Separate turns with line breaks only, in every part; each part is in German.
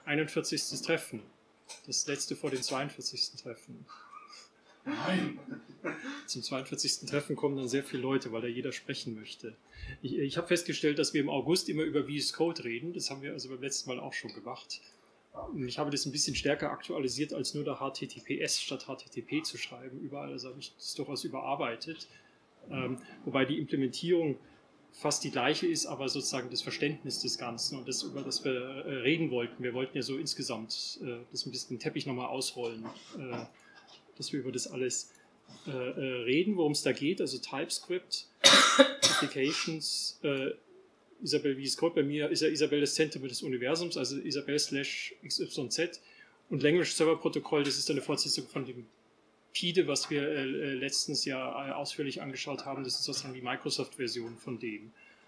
41. Treffen. Das letzte vor den 42. Treffen.
Nein.
Zum 42. Treffen kommen dann sehr viele Leute, weil da jeder sprechen möchte. Ich habe festgestellt, dass wir im August immer über VS Code reden. Das haben wir also beim letzten Mal auch schon gemacht. Und ich habe das ein bisschen stärker aktualisiert, als nur da HTTPS statt HTTP zu schreiben. Überall, also habe ich das durchaus überarbeitet. Wobei die Implementierung fast die gleiche ist, aber sozusagen das Verständnis des Ganzen und das, über das wir reden wollten. Wir wollten ja so insgesamt das ein bisschen den Teppich nochmal ausrollen, dass wir über das alles reden, worum es da geht. Also TypeScript, Applications, Isabelle VS Code. Bei mir ist ja Isabelle das Zentrum des Universums, also Isabelle/XYZ. Und Language Server Protokoll, das ist eine Fortsetzung von dem PIDE, was wir letztens ja ausführlich angeschaut haben. Das ist sozusagen die Microsoft-Version von dem.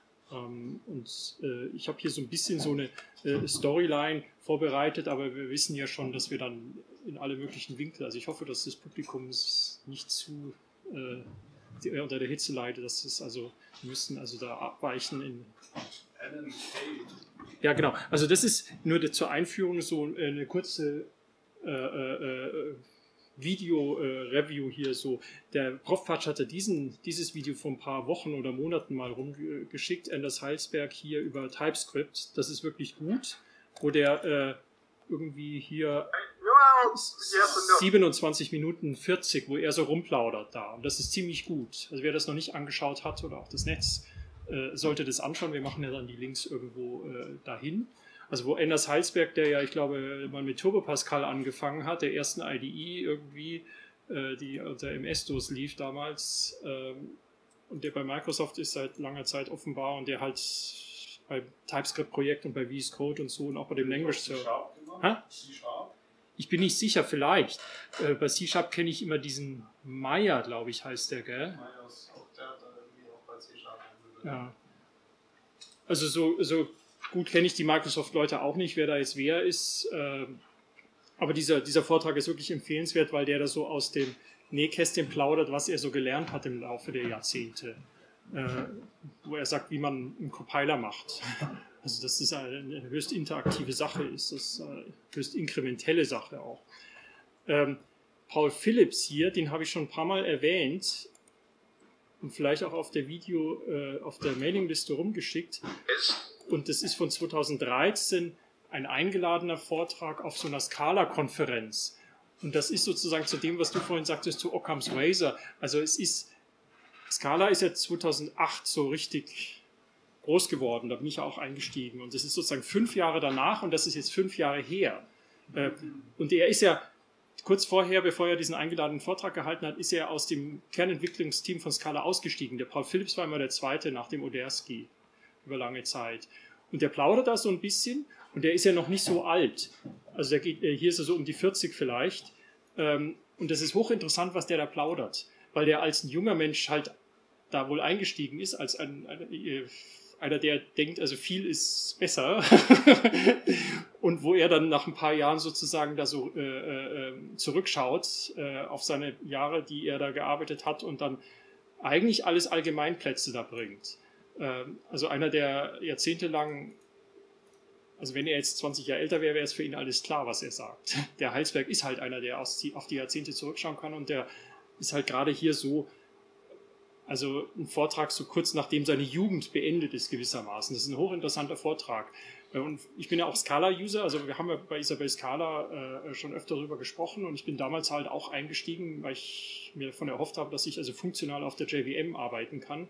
Ich habe hier so ein bisschen so eine Storyline vorbereitet, aber wir wissen ja schon, dass wir dann in alle möglichen Winkel, also ich hoffe, dass das Publikum nicht zu unter der Hitze leidet, dass es also, wir müssen also da abweichen in... Ja, genau. Also das ist nur zur Einführung so eine kurze Video-Review hier so. Der Prof. Fatsch hatte dieses Video vor ein paar Wochen oder Monaten mal rumgeschickt, Anders Heilsberg hier über TypeScript. Das ist wirklich gut, wo der irgendwie hier 27 Minuten 40, wo er so rumplaudert da. Und das ist ziemlich gut. Also wer das noch nicht angeschaut hat oder auch das Netz, sollte das anschauen. Wir machen ja dann die Links irgendwo dahin. Also wo Anders Heilsberg, der ja, ich glaube, mal mit Turbo Pascal angefangen hat, der ersten IDE irgendwie, die unter MS-DOS lief damals, und der bei Microsoft ist seit langer Zeit offenbar und der halt beim TypeScript-Projekt und bei VS Code und so und auch bei dem Language Server. Ich bin nicht sicher, vielleicht. Bei C# kenne ich immer diesen Meyer, glaube ich, heißt der, gell?
Meyer ist auch der hat irgendwie auch bei C#
Ja. Also so gut kenne ich die Microsoft-Leute auch nicht, wer da jetzt wer ist. Aber dieser Vortrag ist wirklich empfehlenswert, weil der da so aus dem Nähkästchen plaudert, was er so gelernt hat im Laufe der Jahrzehnte. Wo er sagt, wie man einen Compiler macht. Also dass das eine höchst interaktive Sache ist, das ist eine höchst inkrementelle Sache auch. Paul Phillips hier, den habe ich schon ein paar Mal erwähnt und vielleicht auch auf der auf der Mailingliste rumgeschickt. Und das ist von 2013 ein eingeladener Vortrag auf so einer Scala-Konferenz. Und das ist sozusagen zu dem, was du vorhin sagtest, zu Occam's Razor. Also Scala ist ja 2008 so richtig groß geworden, da bin ich ja auch eingestiegen. Und das ist sozusagen 5 Jahre danach und das ist jetzt 5 Jahre her. Und er ist ja kurz vorher, bevor er diesen eingeladenen Vortrag gehalten hat, ist er aus dem Kernentwicklungsteam von Scala ausgestiegen. Der Paul Phillips war immer der Zweite nach dem Odersky über lange Zeit. Und der plaudert da so ein bisschen und der ist ja noch nicht so alt. Also hier ist er so um die 40 vielleicht. Und das ist hochinteressant, was der da plaudert. Weil der als ein junger Mensch halt da wohl eingestiegen ist, als einer, der denkt, also viel ist besser. Und wo er dann nach ein paar Jahren sozusagen da so zurückschaut auf seine Jahre, die er da gearbeitet hat und dann eigentlich alles Allgemeinplätze da bringt. Also einer, der jahrzehntelang, also wenn er jetzt 20 Jahre älter wäre, wäre es für ihn alles klar, was er sagt. Der Heilsberg ist halt einer, der auf die Jahrzehnte zurückschauen kann und der ist halt gerade hier so, also ein Vortrag so kurz nachdem seine Jugend beendet ist gewissermaßen. Das ist ein hochinteressanter Vortrag. Und ich bin ja auch Scala-User, also wir haben ja bei Isabelle Scala schon öfter darüber gesprochen und ich bin damals halt auch eingestiegen, weil ich mir davon erhofft habe, dass ich also funktional auf der JVM arbeiten kann.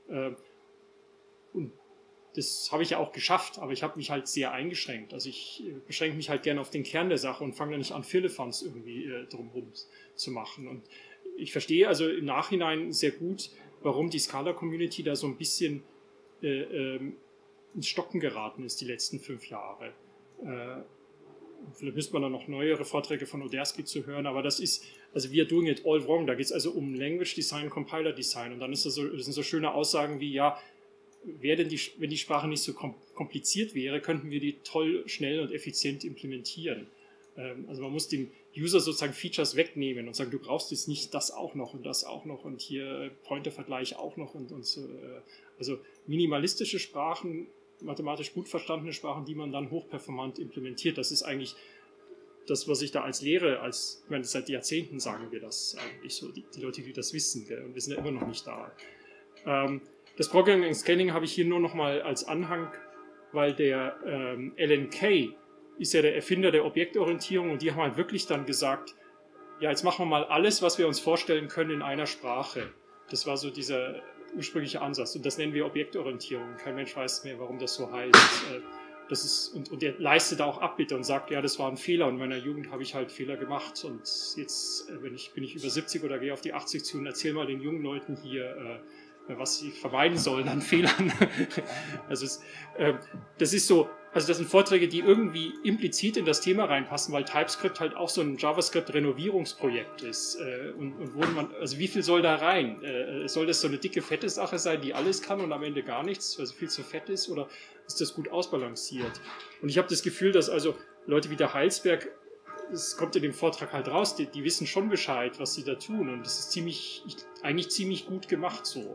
Und das habe ich ja auch geschafft, aber ich habe mich halt sehr eingeschränkt. Also ich beschränke mich halt gerne auf den Kern der Sache und fange da nicht an, Firlefanz irgendwie drumherum zu machen. Und ich verstehe also im Nachhinein sehr gut, warum die Scala-Community da so ein bisschen ins Stocken geraten ist die letzten 5 Jahre. Vielleicht müsste man dann noch neuere Vorträge von Odersky zu hören, aber das ist, also we are doing it all wrong. Da geht es also um Language Design, Compiler Design und dann das sind so schöne Aussagen wie, ja, wenn die Sprache nicht so kompliziert wäre, könnten wir die toll, schnell und effizient implementieren. Also man muss dem User sozusagen Features wegnehmen und sagen, du brauchst jetzt nicht das auch noch und das auch noch und hier Pointer-Vergleich auch noch und so. Also minimalistische Sprachen mathematisch gut verstandene Sprachen, die man dann hochperformant implementiert. Das ist eigentlich das, was ich da als Lehre, ich meine, seit Jahrzehnten sagen wir das eigentlich so, die Leute, die das wissen, gell? Und wir sind ja immer noch nicht da. Das Programming and Scaling habe ich hier nur noch mal als Anhang, weil der Alan Kay ist ja der Erfinder der Objektorientierung und die haben halt wirklich dann gesagt, ja, jetzt machen wir mal alles, was wir uns vorstellen können in einer Sprache. Das war so dieser ursprüngliche Ansatz und das nennen wir Objektorientierung. Kein Mensch weiß mehr, warum das so heißt. Das ist, und er leistet auch Abbitte und sagt, ja, das war ein Fehler und in meiner Jugend habe ich halt Fehler gemacht und jetzt bin ich über 70 oder gehe auf die 80 zu und erzähle mal den jungen Leuten hier, was sie vermeiden sollen an Fehlern. Also das ist so, also das sind Vorträge, die irgendwie implizit in das Thema reinpassen, weil TypeScript halt auch so ein JavaScript-Renovierungsprojekt ist. Und wo also wie viel soll da rein? Soll das so eine dicke, fette Sache sein, die alles kann und am Ende gar nichts, weil sie viel zu fett ist? Oder ist das gut ausbalanciert? Und ich habe das Gefühl, dass also Leute wie der Heilsberg, es kommt in dem Vortrag halt raus, die wissen schon Bescheid, was sie da tun. Und das ist eigentlich ziemlich gut gemacht so.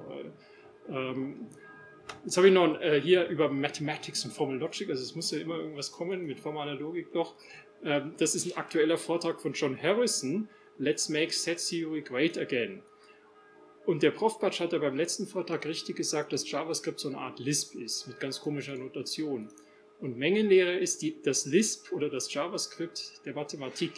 Jetzt habe ich noch hier über Mathematics und Formal Logic, also es muss ja immer irgendwas kommen mit formaler Logik noch. Das ist ein aktueller Vortrag von John Harrison, Let's Make Set Theory Great Again. Und der Prof. Batsch hat ja beim letzten Vortrag richtig gesagt, dass JavaScript so eine Art Lisp ist, mit ganz komischer Notation. Und Mengenlehre ist das Lisp oder das JavaScript der Mathematik.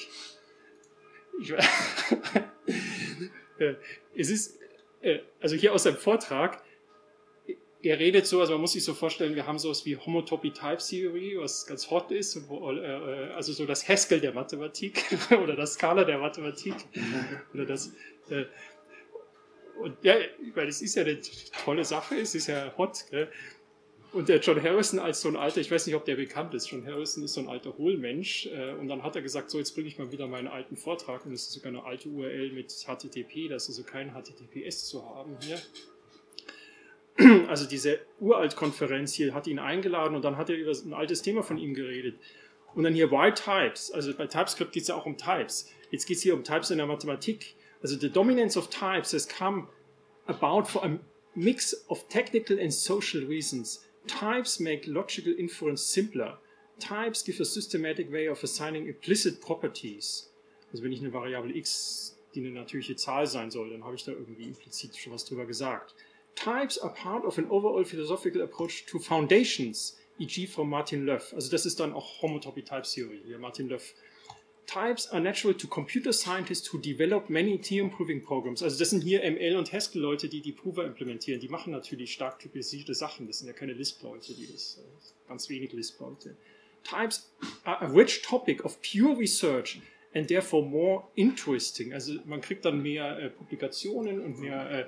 Es ist, also hier aus seinem Vortrag, er redet so, also man muss sich so vorstellen, wir haben sowas wie Homotopy Type Theory, was ganz hot ist, und also so das Haskell der Mathematik oder das Scala der Mathematik oder das und ja, weil das ist ja eine tolle Sache, es ist ja hot, gell? Und der John Harrison als so ein alter, ich weiß nicht, ob der bekannt ist, John Harrison ist so ein alter Hohlmensch und dann hat er gesagt, so jetzt bringe ich mal wieder meinen alten Vortrag und es ist sogar eine alte URL mit HTTP, da ist also kein HTTPS zu haben hier. Also diese Uralt-Konferenz hier hat ihn eingeladen und dann hat er über ein altes Thema von ihm geredet. Und dann hier Why Types, also bei TypeScript geht es ja auch um Types. Jetzt geht es hier um Types in der Mathematik. Also the dominance of types has come about for a mix of technical and social reasons. Types make logical inference simpler. Types give a systematic way of assigning implicit properties. Also wenn ich eine Variable x, die eine natürliche Zahl sein soll, dann habe ich da irgendwie implizit schon was drüber gesagt. Types are part of an overall philosophical approach to foundations, e.g. von Martin Löf. Also das ist dann auch Homotopy Type Theory, hier Martin Löf. Types are natural to computer scientists who develop many theorem-proving programs. Also das sind hier ML- und Haskell-Leute, die Prover implementieren. Die machen natürlich stark typisierte Sachen. Das sind ja keine Lisp-Leute, ganz wenig Lisp-Leute. Types are a rich topic of pure research and therefore more interesting. Also man kriegt dann mehr Publikationen und mehr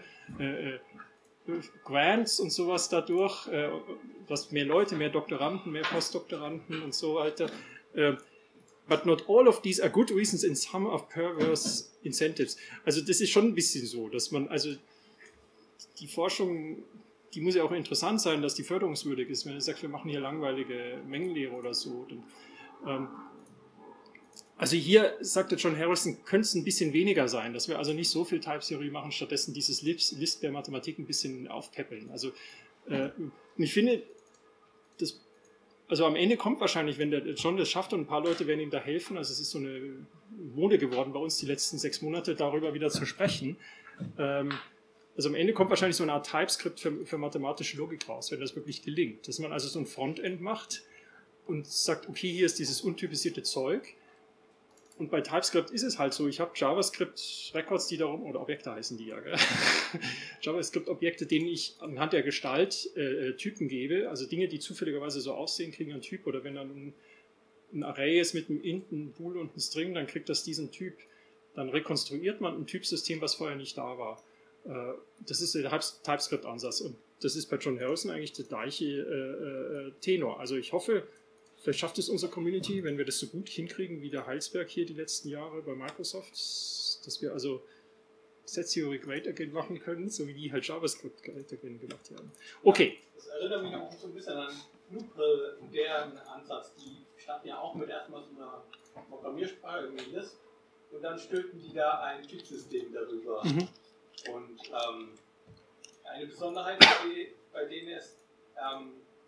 Grants und sowas dadurch, dass mehr Leute, mehr Doktoranden, mehr Postdoktoranden und so weiter. But not all of these are good reasons and some are perverse incentives. Also das ist schon ein bisschen so, dass man, also die Forschung, die muss ja auch interessant sein, dass die förderungswürdig ist. Wenn er sagt, wir machen hier langweilige Mengenlehre oder so. Dann, also hier, sagte John Harrison, könnte es ein bisschen weniger sein, dass wir also nicht so viel Type-Theorie machen, stattdessen dieses Lisp der Mathematik ein bisschen aufpäppeln. Also ich finde, also am Ende kommt wahrscheinlich, wenn der John das schafft und ein paar Leute werden ihm da helfen, also es ist so eine Mode geworden bei uns die letzten 6 Monate, darüber wieder zu sprechen. Also am Ende kommt wahrscheinlich so eine Art TypeScript für mathematische Logik raus, wenn das wirklich gelingt. Dass man also so ein Frontend macht und sagt, okay, hier ist dieses untypisierte Zeug. Und bei TypeScript ist es halt so, ich habe JavaScript-Records, die darum, oder Objekte heißen die ja, gell? JavaScript-Objekte, denen ich anhand der Gestalt Typen gebe, also Dinge, die zufälligerweise so aussehen, kriegen einen Typ, oder wenn dann ein Array ist mit einem Int, einem Bool und einem String, dann kriegt das diesen Typ. Dann rekonstruiert man ein Typsystem, was vorher nicht da war. Das ist der TypeScript-Ansatz und das ist bei John Harrison eigentlich der gleiche Tenor. Also ich hoffe, vielleicht schafft es unsere Community, wenn wir das so gut hinkriegen wie der Heilsberg hier die letzten Jahre bei Microsoft, dass wir also Set Theory Great Again machen können, so wie die halt JavaScript Great Again gemacht haben. Okay.
Das erinnert mich auch so ein bisschen an Nuple, deren Ansatz. Die starten ja auch mit erstmal so einer Programmiersprache, irgendwie Lisp, und dann stülpen die da ein Typsystem darüber.
Mhm.
Und eine Besonderheit bei denen ist,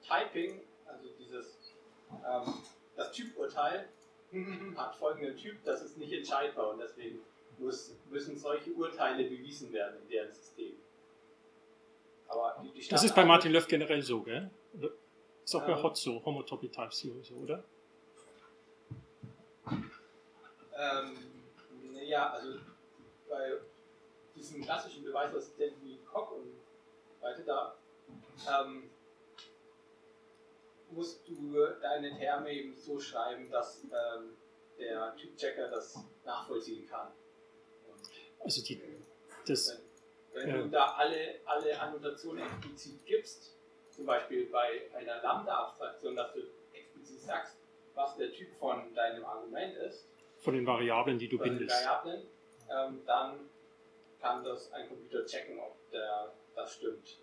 Typing, also das Typurteil hat folgenden Typ, das ist nicht entscheidbar und deswegen müssen solche Urteile bewiesen werden in deren System. Aber die
Das ist bei Martin Löf generell so, gell? Ist auch bei HOT so, Homotopy Type Zero so, oder?
Naja, also bei diesem klassischen Beweisassistenten wie Coq und weiter da musst du deine Terme eben so schreiben, dass der Typchecker das nachvollziehen kann. Und
Also
wenn du da alle Annotationen explizit gibst, zum Beispiel bei einer Lambda-Abstraktion, dass du explizit sagst, was der Typ von deinem Argument ist,
von den Variablen, die du bindest.
Dann kann das ein Computer checken, ob das stimmt.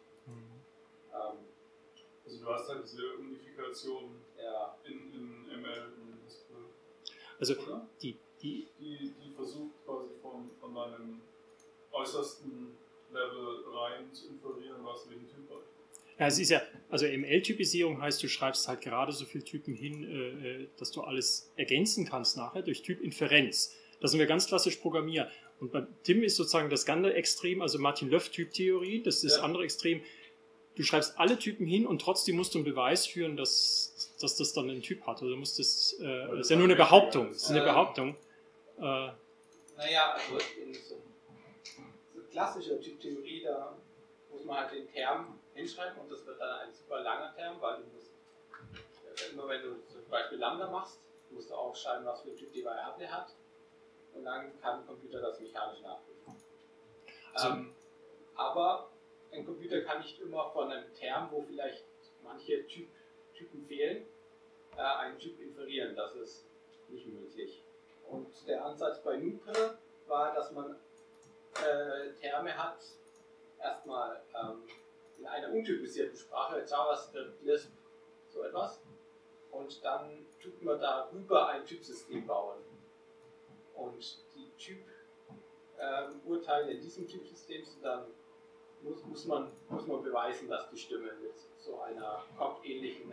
Also du hast halt diese Unifikation in ML, in SQL.
Also
oder?
die
versucht quasi von deinem äußersten Level rein zu inferieren, was welchen Typ hat.
Ja, es ist ja, also ML-Typisierung heißt, du schreibst halt gerade so viele Typen hin, dass du alles ergänzen kannst nachher durch Typinferenz. Da sind wir ganz klassisch Programmier. Und bei Tim ist sozusagen das ganze Extrem, also Martin-Löf-Typtheorie, das ist das andere Extrem. Du schreibst alle Typen hin und trotzdem musst du einen Beweis führen, dass das dann einen Typ hat. Also das ist ja nur eine Behauptung. Das ist eine Behauptung.
Naja, also in so klassischer Typtheorie, da muss man halt den Term hinschreiben und das wird dann ein super langer Term, weil du musst, immer wenn du zum Beispiel Lambda machst, musst du auch schreiben, was für Typ die Variable hat und dann kann der Computer das mechanisch nachprüfen. Aber ein Computer kann nicht immer von einem Term, wo vielleicht manche Typen fehlen, einen Typ inferieren. Das ist nicht möglich. Und der Ansatz bei NUPE war, dass man Terme hat, erstmal in einer untypisierten Sprache, JavaScript, Lisp, so etwas. Und dann tut man darüber ein Typsystem bauen. Und die Typurteile in diesem Typsystem sind dann muss man beweisen, dass die stimmen mit so einer Coq-ähnlichen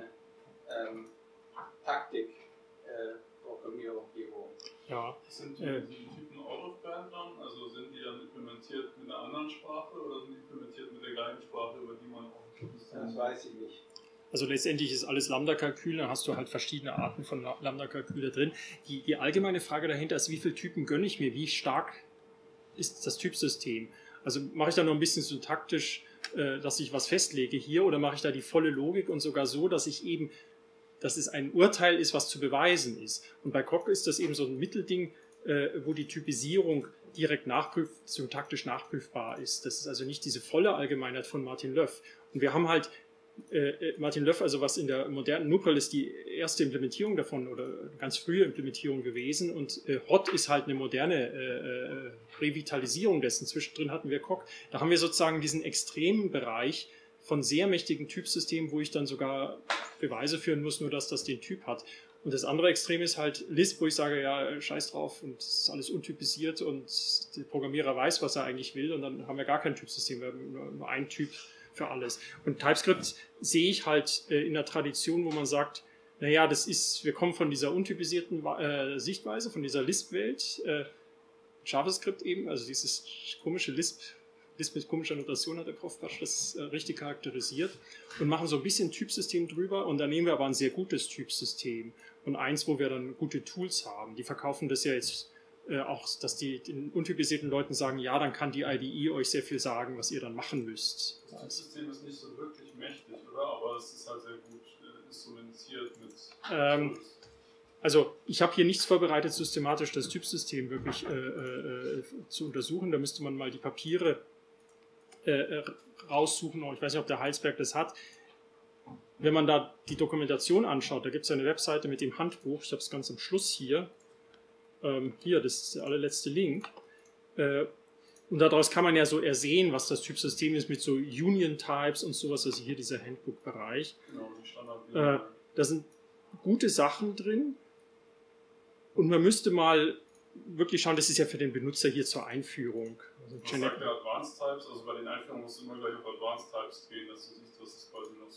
Taktik Programmierumgebung.
Ja.
Sind die Typen out of band dann? Also sind die dann implementiert mit einer anderen Sprache oder sind die implementiert mit der gleichen Sprache, über die man auch Typsystem?
Das weiß ich nicht.
Also letztendlich ist alles Lambda-Kalkül, da hast du halt verschiedene Arten von Lambda-Kalkül da drin. Die allgemeine Frage dahinter ist, wie viele Typen gönne ich mir, wie stark ist das Typsystem? Also mache ich da noch ein bisschen syntaktisch, dass ich was festlege hier, oder mache ich da die volle Logik und sogar so, dass es ein Urteil ist, was zu beweisen ist. Und bei Coq ist das eben so ein Mittelding, wo die Typisierung direkt syntaktisch nachprüfbar ist. Das ist also nicht diese volle Allgemeinheit von Martin Löf. Und wir haben halt Martin Löf, also was in der modernen NUPL ist die erste Implementierung davon oder ganz frühe Implementierung gewesen, und HOT ist halt eine moderne Revitalisierung dessen. Zwischendrin hatten wir Coq. Da haben wir sozusagen diesen extremen Bereich von sehr mächtigen Typsystemen, wo ich dann sogar Beweise führen muss, nur dass das den Typ hat. Und das andere Extrem ist halt Lisp, wo ich sage, ja, scheiß drauf und es ist alles untypisiert und der Programmierer weiß, was er eigentlich will, und dann haben wir gar kein Typsystem, wir haben nur einen Typ für alles. Und TypeScript sehe ich halt in der Tradition, wo man sagt, naja, wir kommen von dieser untypisierten Sichtweise, von dieser Lisp-Welt, JavaScript eben, also dieses komische Lisp mit komischer Notation hat der Kopfquatsch das richtig charakterisiert, und machen so ein bisschen Typsystem drüber, und dann nehmen wir aber ein sehr gutes Typsystem und eins, wo wir dann gute Tools haben. Die verkaufen das ja jetzt auch, dass die den untypisierten Leuten sagen, ja, dann kann die IDE euch sehr viel sagen, was ihr dann machen müsst.
Das Typsystem ist nicht so wirklich mächtig, oder? Aber es ist halt sehr gut instrumentiert mit Tools.
Also ich habe hier nichts vorbereitet, systematisch das Typsystem wirklich zu untersuchen. Da müsste man mal die Papiere raussuchen. Ich weiß nicht, ob der Heilsberg das hat. Wenn man da die Dokumentation anschaut, da gibt es eine Webseite mit dem Handbuch, ich habe es ganz am Schluss hier. Hier, das ist der allerletzte Link. Und daraus kann man ja so ersehen, was das Typsystem ist mit so Union-Types und sowas, also hier dieser Handbook-Bereich.
Genau, die Standard.
Da sind gute Sachen drin, und man müsste mal wirklich schauen, das ist ja für den Benutzer hier zur Einführung. Also
Was sagt der Advanced Types? Also bei den Einführungen musst du immer gleich auf Advanced Types gehen, dass du siehst, was ist quasi noch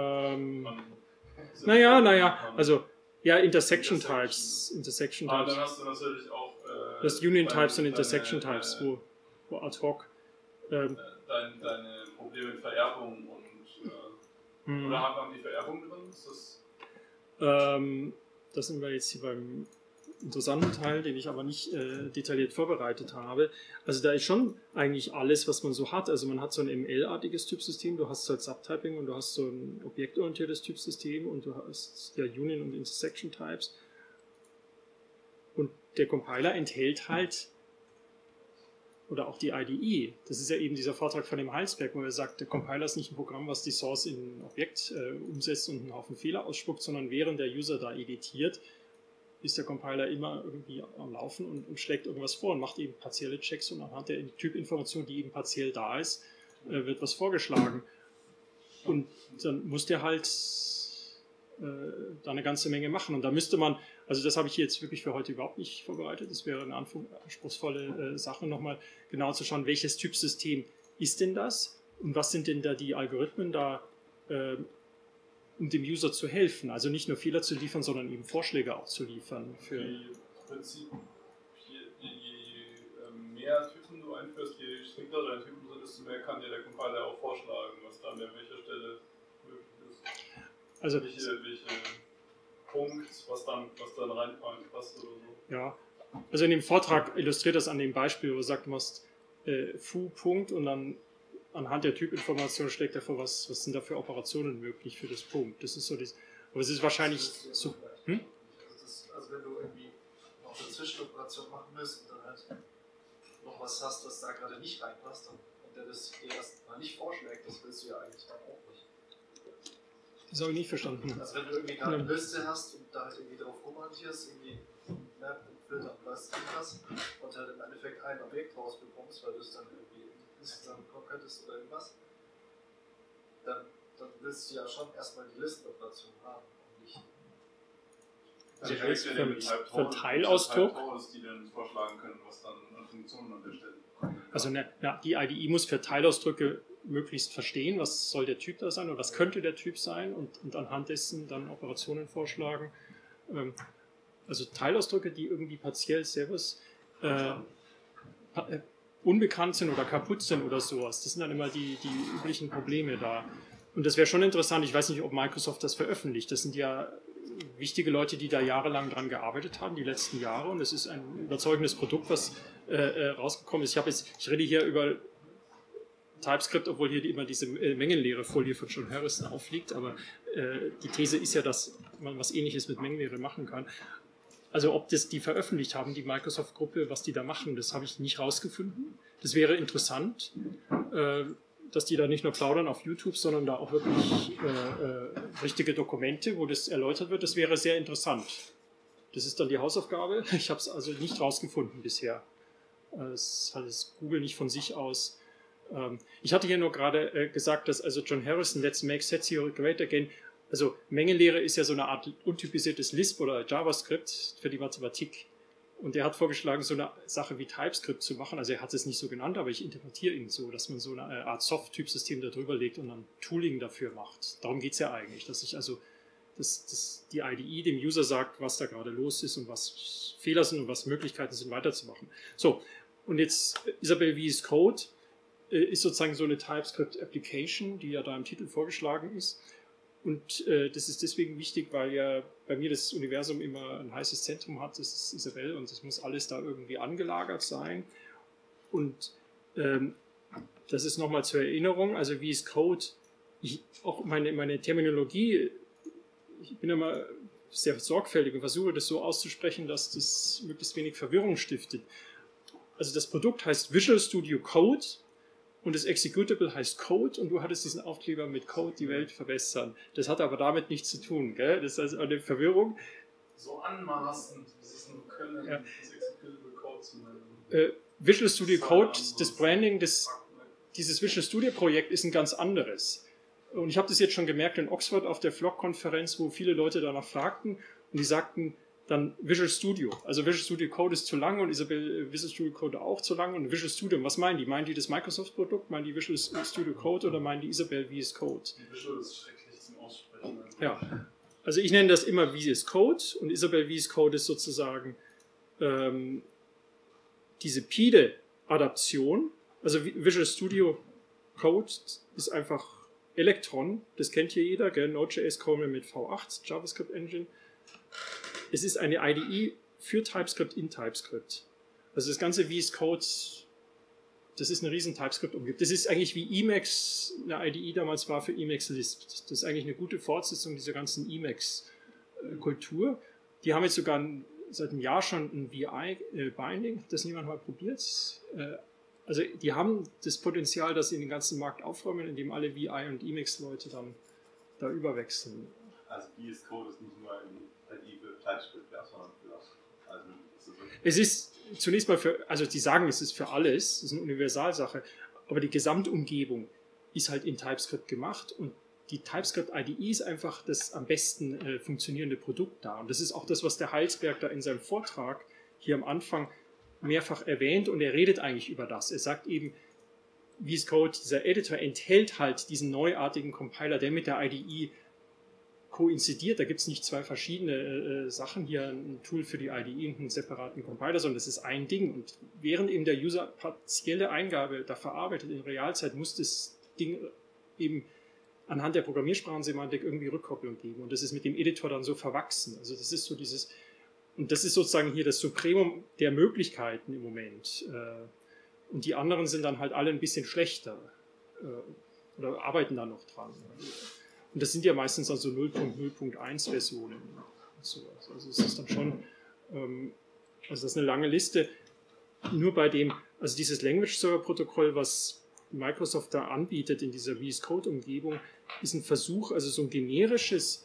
so.
Naja, also ja, Intersection Types.
Dann hast du natürlich auch
das Union Types und Intersection Types, wo ad hoc
deine Probleme mit Vererbung und oder haben die Vererbung drin? Ist das
da sind wir jetzt hier beim interessanten Teil, den ich aber nicht detailliert vorbereitet habe. Also da ist schon eigentlich alles, was man so hat. Also man hat so ein ML-artiges Typsystem, du hast so ein Subtyping und du hast so ein objektorientiertes Typsystem und du hast ja Union und Intersection Types. Und der Compiler enthält halt, oder auch die IDE, das ist ja eben dieser Vortrag von dem Heilsberg, wo er sagt, der Compiler ist nicht ein Programm, was die Source in ein Objekt umsetzt und einen Haufen Fehler ausspuckt, sondern während der User da editiert, ist der Compiler immer irgendwie am Laufen und schlägt irgendwas vor und macht eben partielle Checks und anhand der Typinformation, die eben partiell da ist, wird was vorgeschlagen. Und dann muss der halt da eine ganze Menge machen. Und da müsste man, also das habe ich hier jetzt wirklich für heute überhaupt nicht vorbereitet, das wäre eine anspruchsvolle Sache, nochmal genau zu schauen, welches Typsystem ist denn das und was sind denn da die Algorithmen da, um dem User zu helfen. Also nicht nur Fehler zu liefern, sondern eben Vorschläge auch zu liefern. Für
im Prinzip, je mehr Typen du einführst, je strikter deine Typen sind, desto mehr kann dir der Compiler auch vorschlagen, was dann an welcher Stelle möglich ist.
Also
welche Punkt, was dann reinpasst oder so.
Ja, also in dem Vortrag illustriert das an dem Beispiel, wo er sagt, du machst Foo-Punkt und dann anhand der Typinformation schlägt er vor, was sind da für Operationen möglich für das Punkt. Das ist so das, aber es ist wahrscheinlich so.
Also wenn du irgendwie noch eine Zwischenoperation machen willst und dann halt noch was hast, was da gerade nicht reinpasst und der das dir erstmal nicht vorschlägt, das willst du ja eigentlich dann auch nicht.
Das habe ich nicht verstanden.
Also wenn du irgendwie gerade eine Liste hast und da halt irgendwie drauf rumhantierst, irgendwie Filter und was und halt im Endeffekt ein Objekt rausbekommst, weil du es dann irgendwie zusammenkommen könntest oder irgendwas, dann willst du ja schon erstmal die Listenoperation haben und nicht.
Also für Teilausdruck.
Die dann vorschlagen können, was dann an Funktionen an der Stelle.
Also die IDE muss für Teilausdrücke möglichst verstehen, was soll der Typ da sein oder was könnte der Typ sein und anhand dessen dann Operationen vorschlagen. Also Teilausdrücke, die irgendwie partiell selbst unbekannt sind oder kaputt sind oder sowas. Das sind dann immer die üblichen Probleme da. Und das wäre schon interessant, ich weiß nicht, ob Microsoft das veröffentlicht. Das sind ja wichtige Leute, die da jahrelang dran gearbeitet haben, die letzten Jahre. Und es ist ein überzeugendes Produkt, was rausgekommen ist. Ich rede hier über TypeScript, obwohl hier immer diese Mengenlehre-Folie von John Harrison aufliegt. Aber die These ist ja, dass man was Ähnliches mit Mengenlehre machen kann. Also ob das die veröffentlicht haben, die Microsoft-Gruppe, was die da machen, das habe ich nicht rausgefunden. Das wäre interessant, dass die da nicht nur plaudern auf YouTube, sondern da auch wirklich richtige Dokumente, wo das erläutert wird. Das wäre sehr interessant. Das ist dann die Hausaufgabe. Ich habe es also nicht rausgefunden bisher. Das hat das Google nicht von sich aus. Ich hatte hier nur gerade gesagt, dass also John Harrison, Let's Make Set Theory Great Again, also Mengenlehre ist ja so eine Art untypisiertes Lisp oder JavaScript für die Mathematik. Und er hat vorgeschlagen, so eine Sache wie TypeScript zu machen. Also er hat es nicht so genannt, aber ich interpretiere ihn so, dass man so eine Art Soft-Typ-System da drüber legt und dann Tooling dafür macht. Darum geht es ja eigentlich, dass ich also die IDE dem User sagt, was da gerade los ist und was Fehler sind und was Möglichkeiten sind, weiterzumachen. So, und jetzt Isabel VS Code ist sozusagen so eine TypeScript-Application, die ja da im Titel vorgeschlagen ist. Und das ist deswegen wichtig, weil ja bei mir das Universum immer ein heißes Zentrum hat, das ist Isabel, und es muss alles da irgendwie angelagert sein. Und das ist nochmal zur Erinnerung, also VS Code, auch meine Terminologie, ich bin immer sehr sorgfältig und versuche das so auszusprechen, dass das möglichst wenig Verwirrung stiftet. Also das Produkt heißt Visual Studio Code. Und das Executable heißt Code und du hattest diesen Aufkleber mit Code die Welt verbessern. Das hat aber damit nichts zu tun, gell? Das ist also eine Verwirrung.
So anmaßend, das ist nur Können, ja. Das Executable Code zu nennen.
Visual Studio Code, das Branding, dieses Visual Studio Projekt ist ein ganz anderes. Und ich habe das jetzt schon gemerkt in Oxford auf der FLoC-Konferenz, wo viele Leute danach fragten und die sagten, Dann Visual Studio. Also Visual Studio Code ist zu lang und Visual Studio Code auch zu lang. Und Visual Studio, was meinen die? Meinen die das Microsoft-Produkt? Meinen die Visual Studio Code oder meinen die Isabelle VS Code?
Die Visual ist schrecklich zum Aussprechen.
Ja. Also ich nenne das immer VS Code und Isabelle VS Code ist sozusagen diese PIDE-Adaption. Also Visual Studio Code ist einfach Electron, das kennt hier jeder, gell? Node.js Code mit V8, JavaScript Engine. Es ist eine IDE für TypeScript in TypeScript. Also das ganze VS Code, das ist eine riesen TypeScript-Umgebung. Das ist eigentlich wie Emacs, eine IDE damals war für Emacs Lisp. Das ist eigentlich eine gute Fortsetzung dieser ganzen Emacs-Kultur. Die haben jetzt sogar seit einem Jahr schon ein VI-Binding. Hat das niemand mal probiert? Also die haben das Potenzial, dass sie den ganzen Markt aufräumen, indem alle VI- und Emacs-Leute dann da überwechseln.
Also VS Code ist nicht nur ein IDE für TypeScript, sondern für das. Also
es ist zunächst mal für, also die sagen, es ist für alles, es ist eine Universalsache, aber die Gesamtumgebung ist halt in TypeScript gemacht und die TypeScript IDE ist einfach das am besten funktionierende Produkt da. Und das ist auch das, was der Heilsberg da in seinem Vortrag hier am Anfang mehrfach erwähnt und er redet eigentlich über das. Er sagt eben, VS Code, dieser Editor enthält halt diesen neuartigen Compiler, der mit der IDE koinzidiert. Da gibt es nicht zwei verschiedene Sachen, hier ein Tool für die IDE und einen separaten Compiler, sondern das ist ein Ding. Und während eben der User partielle Eingabe da verarbeitet in Realzeit, muss das Ding eben anhand der Programmiersprachensemantik irgendwie Rückkopplung geben. Und das ist mit dem Editor dann so verwachsen. Also das ist so dieses, und das ist sozusagen hier das Supremum der Möglichkeiten im Moment. Und die anderen sind dann halt alle ein bisschen schlechter oder arbeiten da noch dran. Und das sind ja meistens also 0.0.1 Versionen und sowas. Also es ist dann schon, also das ist eine lange Liste. Nur bei dem, also dieses Language Server Protokoll, was Microsoft da anbietet in dieser VS Code Umgebung, ist ein Versuch, also so ein generisches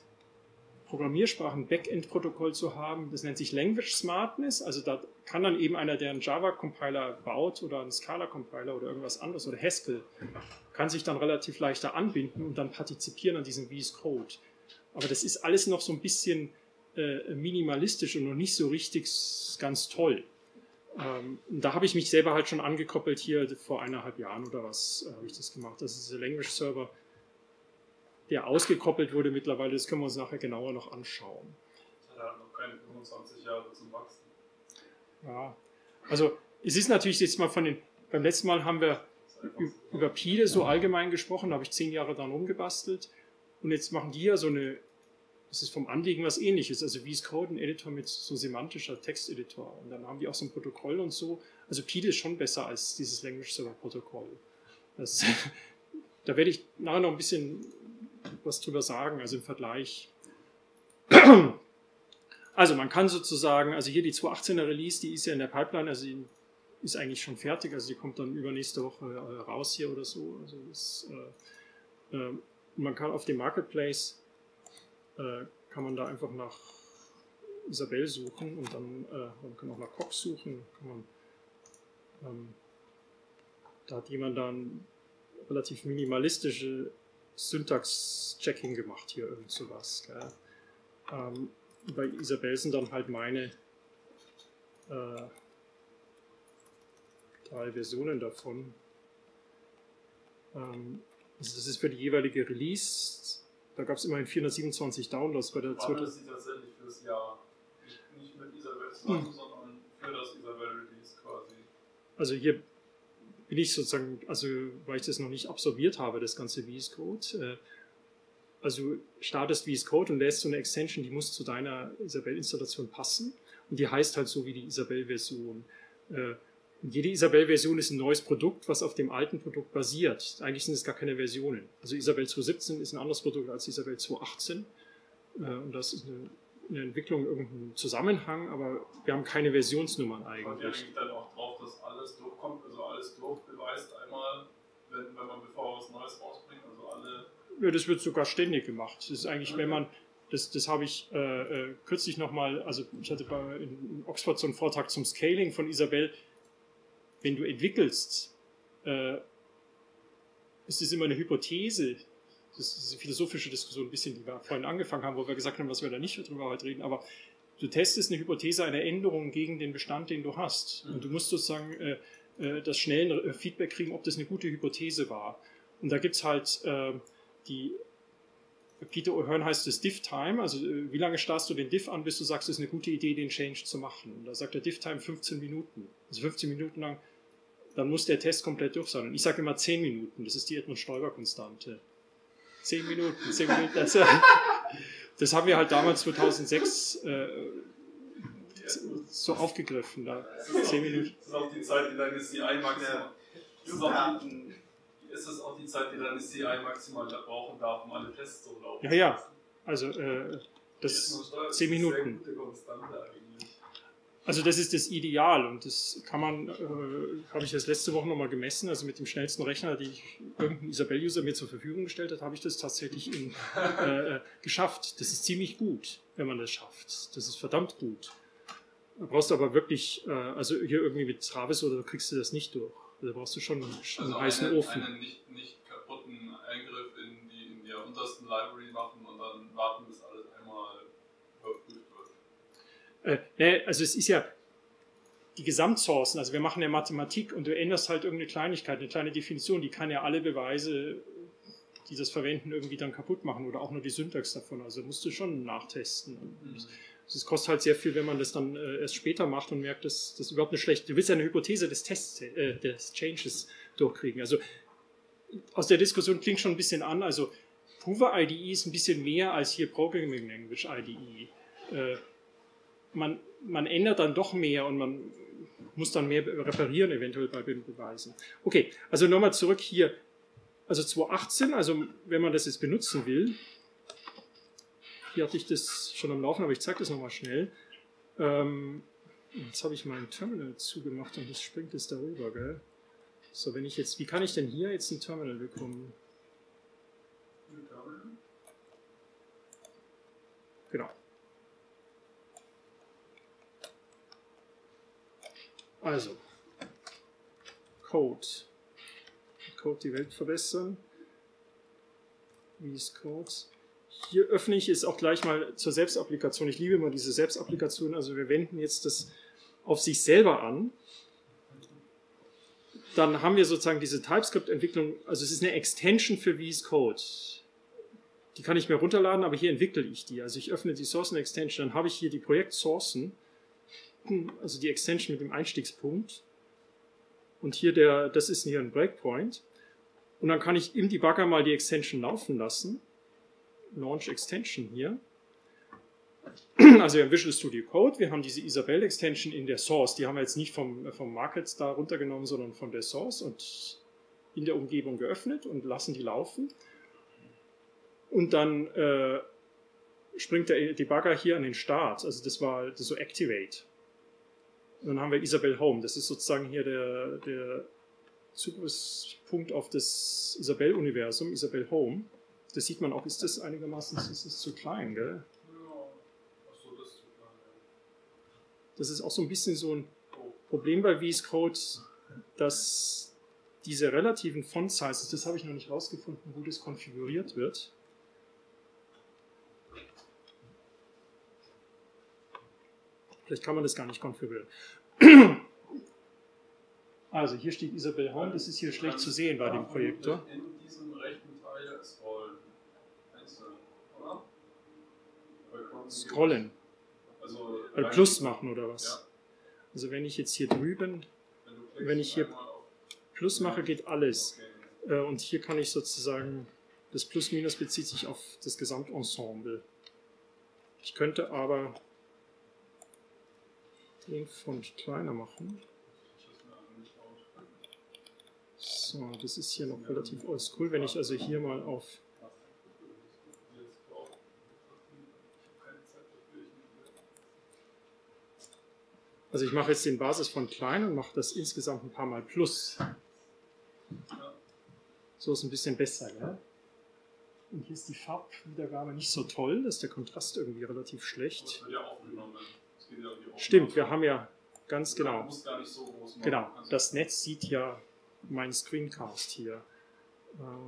Programmiersprachen-Backend-Protokoll zu haben. Das nennt sich Language Smartness. Also da kann dann eben einer, der einen Java-Compiler baut oder einen Scala-Compiler oder irgendwas anderes oder Haskell, kann sich dann relativ leichter anbinden und dann partizipieren an diesem VS Code. Aber das ist alles noch so ein bisschen minimalistisch und noch nicht so richtig ganz toll. Da habe ich mich selber halt schon angekoppelt hier vor 1,5 Jahren oder was habe ich das gemacht. Das ist der Language Server, der ausgekoppelt wurde mittlerweile, das können wir uns nachher genauer noch anschauen.
Das hat halt noch keine 25 Jahre zum Wachsen.
Ja, also es ist natürlich jetzt mal beim letzten Mal haben wir über PIDE so allgemein gesprochen, da habe ich 10 Jahre dran rumgebastelt und jetzt machen die ja so eine, das ist vom Anliegen was Ähnliches, also VS Code, ein Editor mit so semantischer Texteditor und dann haben die auch so ein Protokoll und so, also PIDE ist schon besser als dieses Language Server Protokoll. Da werde ich nachher noch ein bisschen was drüber sagen, also im Vergleich. Also man kann sozusagen, also hier die 2.18er Release, die ist ja in der Pipeline, also die ist eigentlich schon fertig, also die kommt dann übernächste Woche raus hier oder so. Also das, man kann auf dem Marketplace, kann man da einfach nach Isabelle suchen und dann man kann auch nach Cox suchen. Da hat jemand dann relativ minimalistische Syntax-Checking gemacht hier, irgend sowas. Bei Isabelle sind dann halt meine 3 Versionen davon. Also das ist für die jeweilige Release. Da gab es immerhin 427 Downloads bei der
zweiten. Das ist tatsächlich fürs Jahr. Nicht mit Isabelle zusammen, sondern für das Isabelle-Release quasi. Also hier bin ich sozusagen, also weil ich das noch nicht absorbiert habe, das ganze VS Code. Also startest VS Code und lässt so eine Extension, die muss zu deiner Isabelle-Installation passen. Und die heißt halt so wie die Isabelle-Version. Und jede Isabelle-Version ist ein neues Produkt, was auf dem alten Produkt basiert. Eigentlich sind es gar keine Versionen. Also Isabelle 2.17 ist ein anderes Produkt als Isabelle 2.18. Und das ist eine Entwicklung, irgendein Zusammenhang, aber wir haben keine Versionsnummern eigentlich. Und ihr eigentlich dann auch drauf, dass alles durchkommt, also alles durchbeweist einmal, wenn man bevor was Neues rausbringt, also alle...
Ja, das wird sogar ständig gemacht. Das ist eigentlich, wenn man, das habe ich kürzlich nochmal, also ich hatte in Oxford so einen Vortrag zum Scaling von Isabelle. Wenn du entwickelst, ist es immer eine Hypothese. Das ist diese philosophische Diskussion ein bisschen, die wir vorhin angefangen haben, wo wir gesagt haben, was wir da nicht drüber heute reden, aber du testest eine Hypothese einer Änderung gegen den Bestand, den du hast. Und du musst sozusagen das schnell ein Feedback kriegen, ob das eine gute Hypothese war. Und da gibt es halt Peter O'Hearn heißt es Diff-Time, also wie lange starrst du den Diff an, bis du sagst, es ist eine gute Idee, den Change zu machen. Und da sagt der Diff-Time 15 Minuten. Also 15 Minuten lang, dann muss der Test komplett durch sein. Und ich sage immer 10 Minuten, das ist die Edmund-Stoiber-Konstante. 10 Minuten. Das haben wir halt damals 2006 so aufgegriffen. Da. 10 Minuten.
Das ist auch die Zeit, die deine CI maximal. Ist das auch die Zeit, die deine CI maximal brauchen darf, um alle Tests zu laufen?
Ja. Also das 10 Minuten.
Sehr gute Konstante eigentlich.
Also das ist das Ideal und das kann man, habe ich das letzte Woche nochmal gemessen, also mit dem schnellsten Rechner, den irgendein Isabelle-User mir zur Verfügung gestellt hat, habe ich das tatsächlich geschafft. Das ist ziemlich gut, wenn man das schafft. Das ist verdammt gut. Da brauchst du aber wirklich, also hier irgendwie mit Travis oder kriegst du das nicht durch. Da brauchst du schon einen heißen Ofen.
Einen nicht kaputten Eingriff in der untersten Library machen und dann warten, bis alles einmal überprüft wird.
Also es ist ja die Gesamtsourcen, also wir machen ja Mathematik und du änderst halt irgendeine Kleinigkeit, eine kleine Definition, die kann ja alle Beweise, die das verwenden, irgendwie dann kaputt machen oder auch nur die Syntax davon. Also musst du schon nachtesten. Es kostet halt sehr viel, wenn man das dann erst später macht und merkt, dass das überhaupt nicht schlecht ist. Du willst ja eine Hypothese des des Changes durchkriegen. Also aus der Diskussion klingt schon ein bisschen an, also Prover IDE ist ein bisschen mehr als hier Programming Language IDE. Man ändert dann doch mehr und man muss dann mehr reparieren, eventuell bei den Beweisen. Okay, also nochmal zurück hier. Also 2018, also wenn man das jetzt benutzen will, hier hatte ich das schon am Laufen, aber ich zeige das nochmal schnell. Jetzt habe ich mein Terminal zugemacht und das springt jetzt darüber, gell? So, wenn ich jetzt, wie kann ich denn hier jetzt ein Terminal bekommen? Genau. Also, Code die Welt verbessern. VS Code. Hier öffne ich es auch gleich mal zur Selbstapplikation. Ich liebe immer diese Selbstapplikation. Also wir wenden jetzt das auf sich selber an. Dann haben wir sozusagen diese TypeScript-Entwicklung. Also es ist eine Extension für VS Code. Die kann ich mir runterladen, aber hier entwickle ich die. Also ich öffne die Sourcen-Extension, dann habe ich hier die Projekt-Sourcen, also die Extension mit dem Einstiegspunkt. Und hier das ist hier ein Breakpoint. Und dann kann ich im Debugger mal die Extension laufen lassen. Launch Extension hier. Also wir haben Visual Studio Code, wir haben diese Isabelle Extension in der Source, die haben wir jetzt nicht vom Market da runtergenommen, sondern von der Source und in der Umgebung geöffnet und lassen die laufen. Und dann springt der Debugger hier an den Start, also das war so Activate. Und dann haben wir Isabelle Home, das ist sozusagen hier der Zugriffspunkt auf das Isabelle-Universum, Isabelle Home. Das sieht man auch, ist das einigermaßen, das ist zu klein, gell? Das ist auch so ein bisschen so ein Problem bei VS Code, dass diese relativen Font-Sizes, das habe ich noch nicht rausgefunden, wo das konfiguriert wird. Vielleicht kann man das gar nicht konfigurieren. Also hier steht Isabelle Home, das ist hier schlecht zu sehen bei dem Projektor.
In diesem rechten Teil scrollen. Einzeln, oder?
Scrollen.
Also
Plus machen oder was?
Ja.
Also wenn ich jetzt hier drüben, wenn ich hier Plus mache, geht alles.
Okay.
Und hier kann ich sozusagen, das Plus-Minus bezieht sich auf das Gesamtensemble. Ich könnte aber den Font kleiner machen. So, das ist hier noch relativ oldschool. Wenn ich also hier mal auf Also ich mache jetzt den Basisfont klein und mache das insgesamt ein paar Mal Plus. So ist ein bisschen besser, gell? Und hier ist die Farbwiedergabe nicht so toll, da ist der Kontrast irgendwie relativ schlecht.
Das wird ja aufgenommen. Das geht ja um die Aufnahme.
Stimmt, wir haben ja ganz genau.
Man muss gar nicht so groß machen.
Genau, das Netz sieht ja meinen Screencast hier.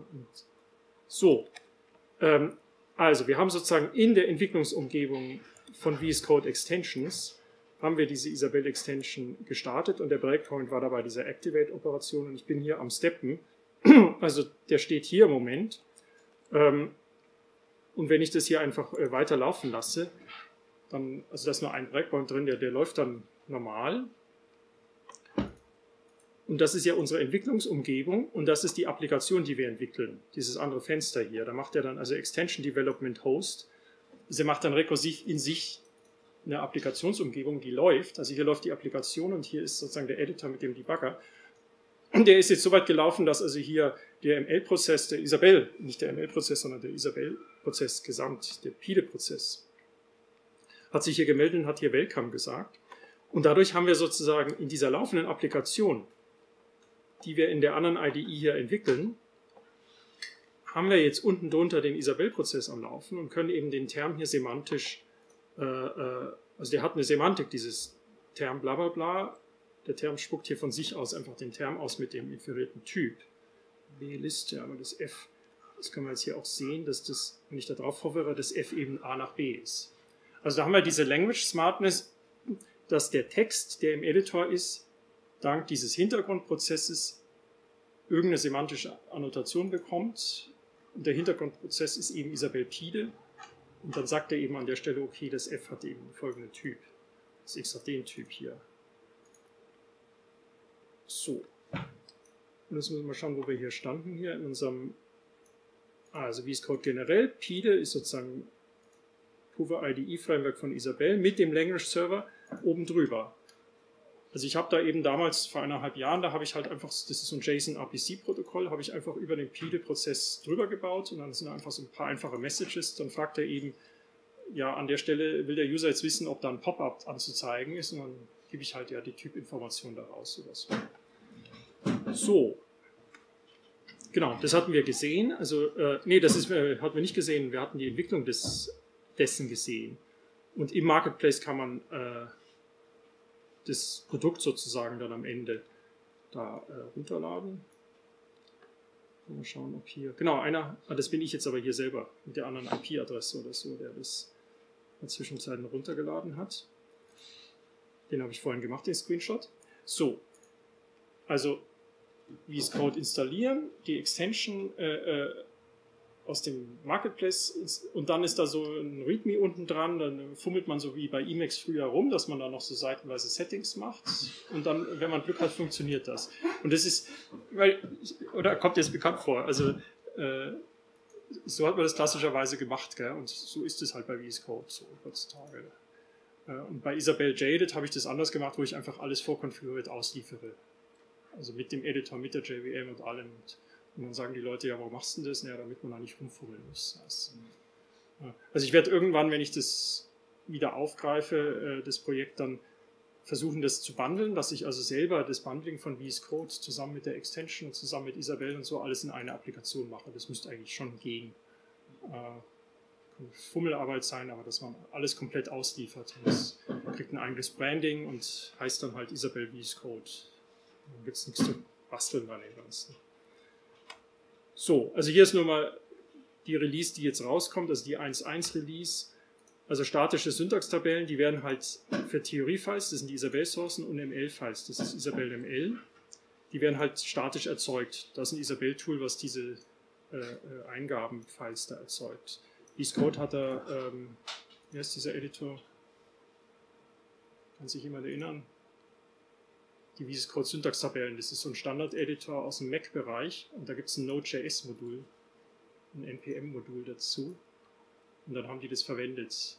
So, also wir haben sozusagen in der Entwicklungsumgebung von VS Code Extensions haben wir diese Isabelle Extension gestartet und der Breakpoint war dabei diese Activate-Operation und ich bin hier am Steppen. Also der steht hier im Moment. Und wenn ich das hier einfach weiterlaufen lasse, dann, also da ist nur ein Breakpoint drin, der läuft dann normal. Und das ist ja unsere Entwicklungsumgebung und das ist die Applikation, die wir entwickeln. Dieses andere Fenster hier. Da macht er dann also Extension Development Host. Sie macht dann rekursiv in sich eine Applikationsumgebung, die läuft. Also hier läuft die Applikation und hier ist sozusagen der Editor mit dem Debugger. Und der ist jetzt so weit gelaufen, dass also hier der ML-Prozess, der Isabelle, nicht der ML-Prozess, sondern der Isabelle-Prozess gesamt, der PIDE-Prozess, hat sich hier gemeldet und hat hier Welcome gesagt. Und dadurch haben wir sozusagen in dieser laufenden Applikation, die wir in der anderen IDE hier entwickeln, haben wir jetzt unten drunter den Isabelle-Prozess am Laufen und können eben den Term hier semantisch, also der hat eine Semantik, dieses Term bla bla bla. Der Term spuckt hier von sich aus einfach den Term aus mit dem inferierten Typ. B-Liste, aber das F, das können wir jetzt hier auch sehen, dass das, wenn ich da drauf hovere, das F eben A nach B ist. Also da haben wir diese Language Smartness, dass der Text, der im Editor ist, dank dieses Hintergrundprozesses irgendeine semantische Annotation bekommt. Und der Hintergrundprozess ist eben Isabelle PIDE. Und dann sagt er eben an der Stelle, okay, das F hat eben folgenden Typ. Das X hat den Typ hier. So. Und jetzt müssen wir mal schauen, wo wir hier standen, hier in unserem, also VS Code generell. PIDE ist sozusagen Prover IDE Framework von Isabelle mit dem Language Server oben drüber. Also ich habe da eben damals, vor 1,5 Jahren, da habe ich halt einfach, das ist so ein JSON-RPC-Protokoll, habe ich einfach über den PIDE-Prozess drüber gebaut und dann sind einfach so ein paar einfache Messages. Dann fragt er eben, ja, an der Stelle will der User jetzt wissen, ob da ein Pop-up anzuzeigen ist und dann gebe ich halt ja die Typinformation daraus oder so. So. Genau, das hatten wir gesehen. Also, nee, hatten wir nicht gesehen. Wir hatten die Entwicklung dessen gesehen. Und im Marketplace kann man das Produkt sozusagen dann am Ende da runterladen. Mal schauen, ob hier, genau, das bin ich jetzt aber hier selber mit der anderen IP-Adresse oder so, der das in der Zwischenzeit runtergeladen hat. Den habe ich vorhin gemacht, den Screenshot. So, also VS Code installieren, die Extension aus dem Marketplace und dann ist da so ein README unten dran, dann fummelt man so wie bei Emacs früher rum, dass man da noch so seitenweise Settings macht und dann, wenn man Glück hat, funktioniert das. Und das ist, oder kommt jetzt bekannt vor, also so hat man das klassischerweise gemacht, gell? Und so ist es halt bei VS Code so heutzutage. Und bei Isabelle Jaded habe ich das anders gemacht, wo ich einfach alles vorkonfiguriert ausliefere. Also mit dem Editor, mit der JVM und allem. Und dann sagen die Leute, ja, warum machst du denn das? Ja, damit man da nicht rumfummeln muss. Also ich werde irgendwann, wenn ich das wieder aufgreife, das Projekt, dann versuchen, das zu bundeln, dass ich also selber das Bundling von VS Code zusammen mit der Extension, zusammen mit Isabelle und so alles in eine Applikation mache. Das müsste eigentlich schon gehen. Kann Fummelarbeit sein, aber dass man alles komplett ausliefert. Das kriegt ein eigenes Branding und heißt dann halt Isabelle VS Code. Dann gibt es nichts zu basteln bei dem Ganzen. So, also hier ist nur mal die Release, die jetzt rauskommt, also die 1.1 Release. Also statische Syntaxtabellen, die werden halt für Theorie-Files, das sind die Isabelle-Sourcen, und ML-Files, das ist Isabelle ML, die werden halt statisch erzeugt. Das ist ein Isabelle-Tool, was diese Eingaben-Files da erzeugt. VS Code hat da, wie heißt dieser Editor? Kann sich jemand erinnern? Die VS Code Syntaxtabellen, das ist so ein Standard-Editor aus dem Mac-Bereich und da gibt es ein Node.js-Modul, ein NPM-Modul dazu und dann haben die das verwendet.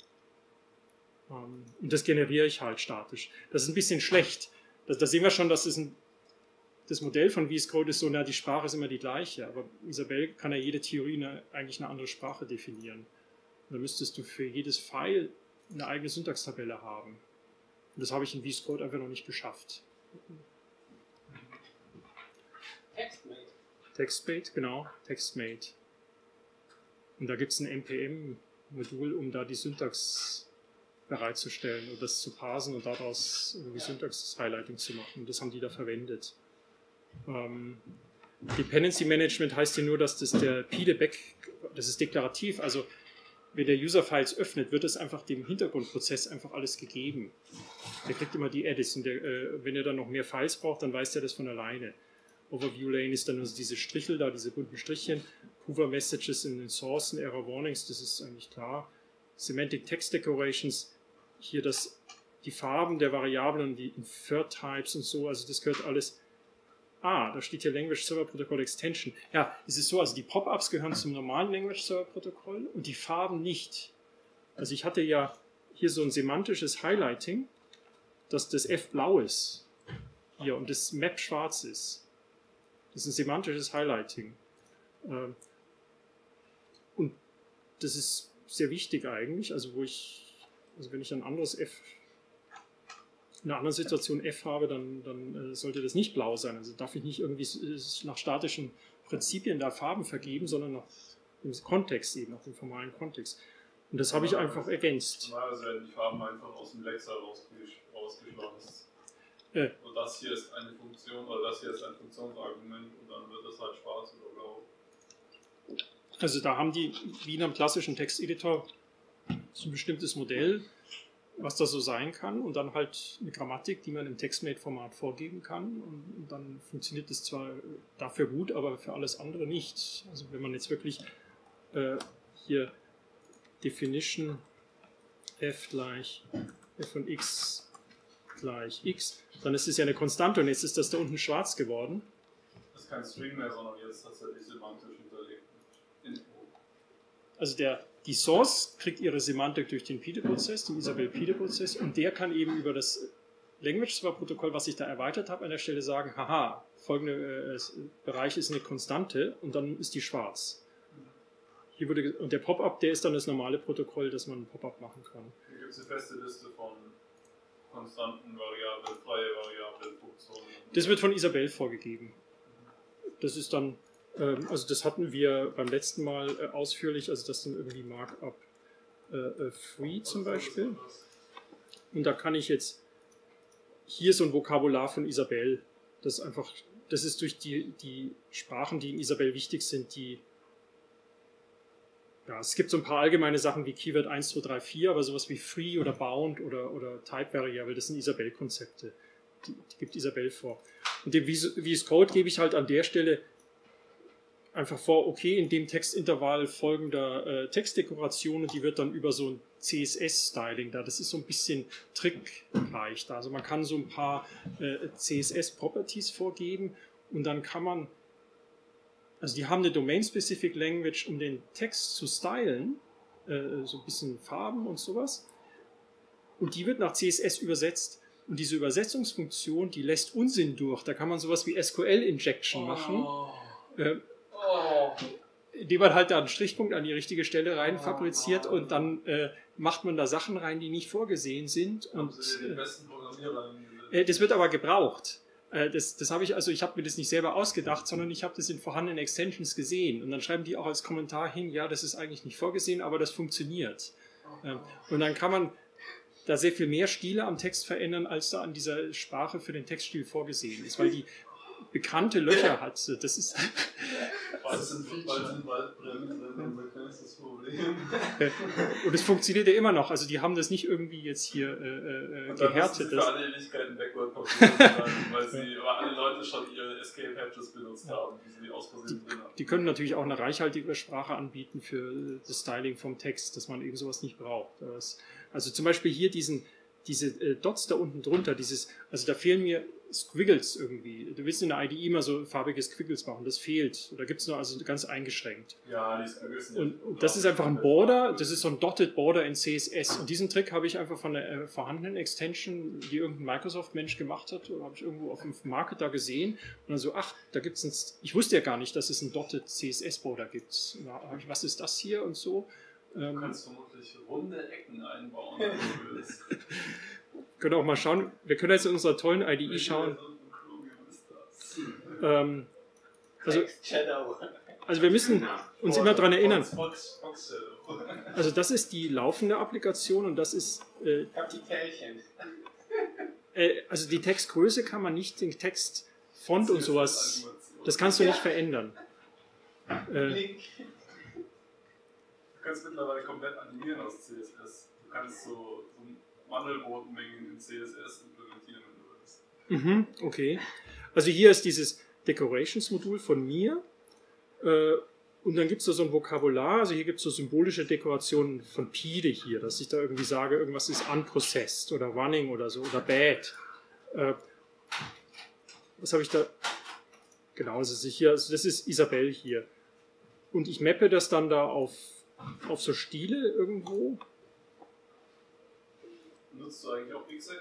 Und das generiere ich halt statisch. Das ist ein bisschen schlecht. Da sehen wir schon, dass das Modell von VS Code ist so, na, die Sprache ist immer die gleiche, aber Isabelle kann ja jede Theorie eigentlich eine andere Sprache definieren. Und dann müsstest du für jedes File eine eigene Syntaxtabelle haben. Und das habe ich in VS Code einfach noch nicht geschafft.
TextMate.
TextMate, genau, TextMate. Und da gibt es ein NPM-Modul, um da die Syntax bereitzustellen und das zu parsen und daraus irgendwie Syntax-Highlighting zu machen. Und das haben die da verwendet. Dependency Management heißt ja nur, dass das der PIDE-Back, das ist deklarativ, also wenn der User Files öffnet, wird es einfach dem Hintergrundprozess einfach alles gegeben. Der kriegt immer die Edits und wenn er dann noch mehr Files braucht, dann weiß er das von alleine. Overview Lane ist dann also diese Strichel da, diese bunten Strichchen. Hover Messages in den Sourcen, Error Warnings, das ist eigentlich klar. Semantic Text Decorations, hier die Farben der Variablen, die Infer Types und so, also das gehört alles. Da steht hier Language Server Protocol Extension. Ja, es ist so, also die Pop-ups gehören zum normalen Language Server Protokoll und die Farben nicht. Also ich hatte ja hier so ein semantisches Highlighting, dass das F blau ist. Hier und das Map schwarz ist. Das ist ein semantisches Highlighting. Und das ist sehr wichtig eigentlich, also wenn ich ein anderes F in einer anderen Situation F habe, dann sollte das nicht blau sein. Also darf ich nicht irgendwie nach statischen Prinzipien da Farben vergeben, sondern nach dem Kontext eben, nach dem formalen Kontext. Und das habe ich einfach ergänzt.
Normalerweise werden die Farben einfach aus dem Lexer rausgeschlossen. Und das hier ist eine Funktion, oder das hier ist ein Funktionsargument und dann wird das halt schwarz oder blau.
Also da haben die, wie in einem klassischen Texteditor, so ein bestimmtes Modell, was da so sein kann und dann halt eine Grammatik, die man im TextMate-Format vorgeben kann und dann funktioniert das zwar dafür gut, aber für alles andere nicht. Also wenn man jetzt wirklich hier Definition f gleich f von x gleich x, dann ist es ja eine Konstante und jetzt ist das da unten schwarz geworden.
Das ist kein String mehr, sondern jetzt tatsächlich semantisch hinterlegt.
Also die Source kriegt ihre Semantik durch den PIDE-Prozess, den Isabelle-PIDE-Prozess, und der kann eben über das Language-Server-Protokoll, was ich da erweitert habe, an der Stelle sagen, haha, folgender Bereich ist eine Konstante und dann ist die schwarz. Hier und der Pop-up, der ist dann das normale Protokoll, dass man ein Pop-up machen kann.
Hier gibt es eine feste Liste von konstanten Variablen, freie Variablen, Funktionen.
Das wird von Isabelle vorgegeben. Das ist dann, also das hatten wir beim letzten Mal ausführlich, also das sind irgendwie Markup free zum Beispiel. Und da kann ich jetzt, hier so ein Vokabular von Isabelle, das ist durch die Sprachen, die in Isabelle wichtig sind, ja, es gibt so ein paar allgemeine Sachen wie Keyword 1, 2, 3, 4, aber sowas wie Free oder Bound oder Type Variable, das sind Isabelle-Konzepte. Die gibt Isabelle vor. Und dem VS Code gebe ich halt an der Stelle einfach vor, okay, in dem Textintervall folgender Textdekoration und die wird dann über so ein CSS-Styling da. Das ist so ein bisschen trickreich da. Also man kann so ein paar CSS-Properties vorgeben und dann kann man, also die haben eine Domain-Specific Language, um den Text zu stylen, so ein bisschen Farben und sowas. Und die wird nach CSS übersetzt. Und diese Übersetzungsfunktion, die lässt Unsinn durch. Da kann man sowas wie SQL-Injection machen. Indem man halt da einen Strichpunkt an die richtige Stelle rein fabriziert und dann macht man da Sachen rein, die nicht vorgesehen sind. Und das wird aber gebraucht. Das habe ich habe mir das nicht selber ausgedacht, sondern ich habe das in vorhandenen Extensions gesehen. Und dann schreiben die auch als Kommentar hin, ja, das ist eigentlich nicht vorgesehen, aber das funktioniert. Und dann kann man da sehr viel mehr Stile am Text verändern, als da an dieser Sprache für den Textstil vorgesehen ist, weil die bekannte Löcher hat. Das ist und es funktioniert ja immer noch. Also die haben das nicht irgendwie jetzt hier gehärtet.
Für alle Ewigkeiten backward kompiliert, weil alle Leute schon ihre Escape-Hatches benutzt haben, die sie aus Versehen drin haben.
Die können natürlich auch eine reichhaltige Sprache anbieten für das Styling vom Text, dass man eben sowas nicht braucht. Also zum Beispiel hier diese Dots da unten drunter, also da fehlen mir Squiggles irgendwie. Du willst in der IDE immer so farbige Squiggles machen, das fehlt. Oder gibt es nur also ganz eingeschränkt.
Ja, die Squiggles sind
und das ist einfach ein Border, das ist so ein Dotted Border in CSS. Und diesen Trick habe ich einfach von der vorhandenen Extension, die irgendein Microsoft-Mensch gemacht hat, oder habe ich irgendwo auf dem Market da gesehen. Und dann so, ach, da gibt es ich wusste ja gar nicht, dass es ein Dotted CSS-Border gibt. Was ist das hier und so?
Du kannst vermutlich runde Ecken einbauen, wenn du willst.
Können auch mal schauen. Wir können jetzt in unserer tollen IDE schauen. Also wir müssen uns immer daran erinnern. Also das ist die laufende Applikation und das ist also die Textgröße kann man nicht, den Textfont und sowas, das kannst du nicht verändern. Du
kannst mittlerweile komplett animieren aus CSS. Du kannst so Mandelbrotmengen in CSS implementieren, wenn du willst.
Mhm, okay. Also hier ist dieses Decorations-Modul von mir. Und dann gibt es da so ein Vokabular, also hier gibt es so symbolische Dekorationen von Pide hier, dass ich da irgendwie sage, irgendwas ist unprocessed oder running oder so oder bad. Was habe ich da? Genau, das ist hier, also das ist Isabel hier. Und ich mappe das dann da auf so Stile irgendwo.
Nutzt du eigentlich auch dieses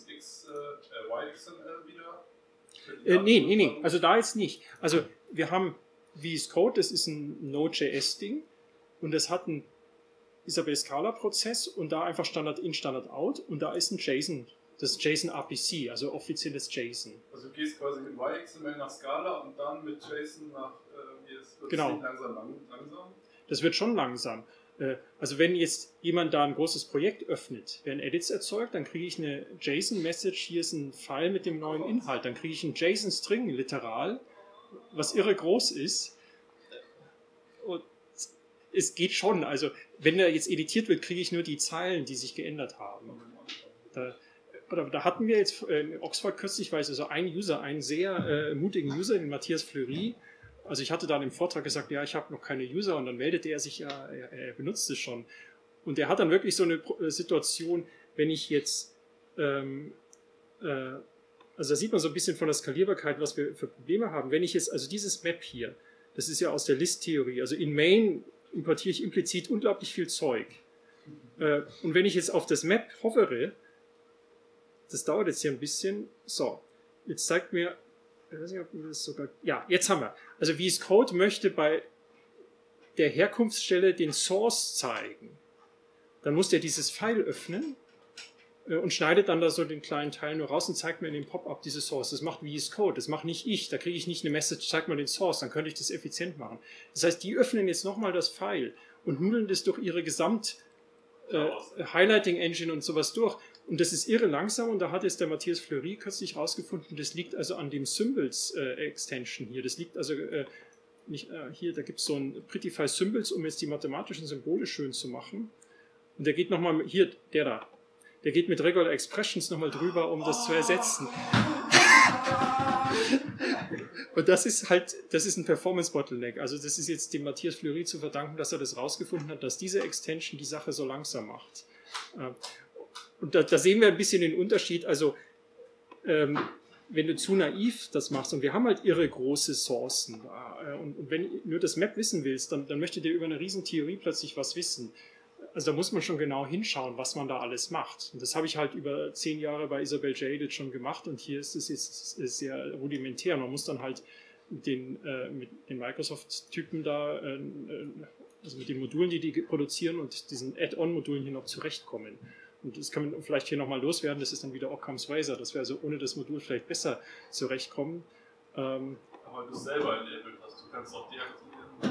YXML wieder?
Nee, also da jetzt nicht. Also wir haben VS Code, das ist ein Node.js-Ding und das hat einen Isabel Scala-Prozess und da einfach Standard in, Standard out und da ist ein JSON, das JSON RPC, also offizielles JSON.
Also du gehst quasi mit YXML nach Scala und dann mit JSON nach, wird
genau.
Es langsam?
Das wird schon langsam. Also wenn jetzt jemand da ein großes Projekt öffnet, werden Edits erzeugt, dann kriege ich eine JSON-Message, hier ist ein File mit dem neuen Inhalt, dann kriege ich einen JSON-String literal, was irre groß ist. Und es geht schon, also wenn er jetzt editiert wird, kriege ich nur die Zeilen, die sich geändert haben. Da hatten wir jetzt in Oxford kürzlich, weiß also ein User, einen sehr mutigen User, den Matthias Fleury. Also ich hatte dann im Vortrag gesagt, ja, ich habe noch keine User und dann meldete er sich, ja, er benutzt es schon. Und er hat dann wirklich so eine Situation, wenn ich jetzt, also da sieht man so ein bisschen von der Skalierbarkeit, was wir für Probleme haben. Wenn ich jetzt, also dieses Map hier, das ist ja aus der List-Theorie, also in Main importiere ich implizit unglaublich viel Zeug. Und wenn ich jetzt auf das Map hovere, das dauert jetzt hier ein bisschen, so, jetzt zeigt mir, ich weiß nicht, ob wir das sogar, ja, jetzt haben wir. Also VS Code möchte bei der Herkunftsstelle den Source zeigen. Dann muss der dieses File öffnen und schneidet dann da so den kleinen Teil nur raus und zeigt mir in dem Pop-up diese Source. Das macht VS Code, das mache nicht ich. Da kriege ich nicht eine Message, zeig mal den Source, dann könnte ich das effizient machen. Das heißt, die öffnen jetzt nochmal das File und nudeln das durch ihre Highlighting-Engine und sowas durch. Und das ist irre langsam und da hat jetzt der Matthias Fleury kürzlich rausgefunden, das liegt also an dem Symbols-Extension hier. Das liegt also nicht hier, da gibt es so ein Prettify Symbols, um jetzt die mathematischen Symbole schön zu machen. Und der geht nochmal, hier, der geht mit Regular Expressions nochmal drüber, um das zu ersetzen. Und das ist ein Performance-Bottleneck. Also das ist jetzt dem Matthias Fleury zu verdanken, dass er das rausgefunden hat, dass diese Extension die Sache so langsam macht. Und da sehen wir ein bisschen den Unterschied. Also wenn du zu naiv das machst, und wir haben halt irre große Sourcen, und wenn du nur das Map wissen willst, dann möchtet ihr über eine riesen Theorie plötzlich was wissen. Also da muss man schon genau hinschauen, was man da alles macht. Und das habe ich halt über 10 Jahre bei Isabel Jaded schon gemacht und hier ist es jetzt sehr rudimentär. Man muss dann halt mit den Microsoft-Typen da, also mit den Modulen, die produzieren und diesen Add-on-Modulen hier noch zurechtkommen. Und das kann man vielleicht hier nochmal loswerden, das ist dann wieder Occam's Razor, dass wir also ohne das Modul vielleicht besser zurechtkommen.
Aber du es selber enabled hast, du kannst auch deaktivieren.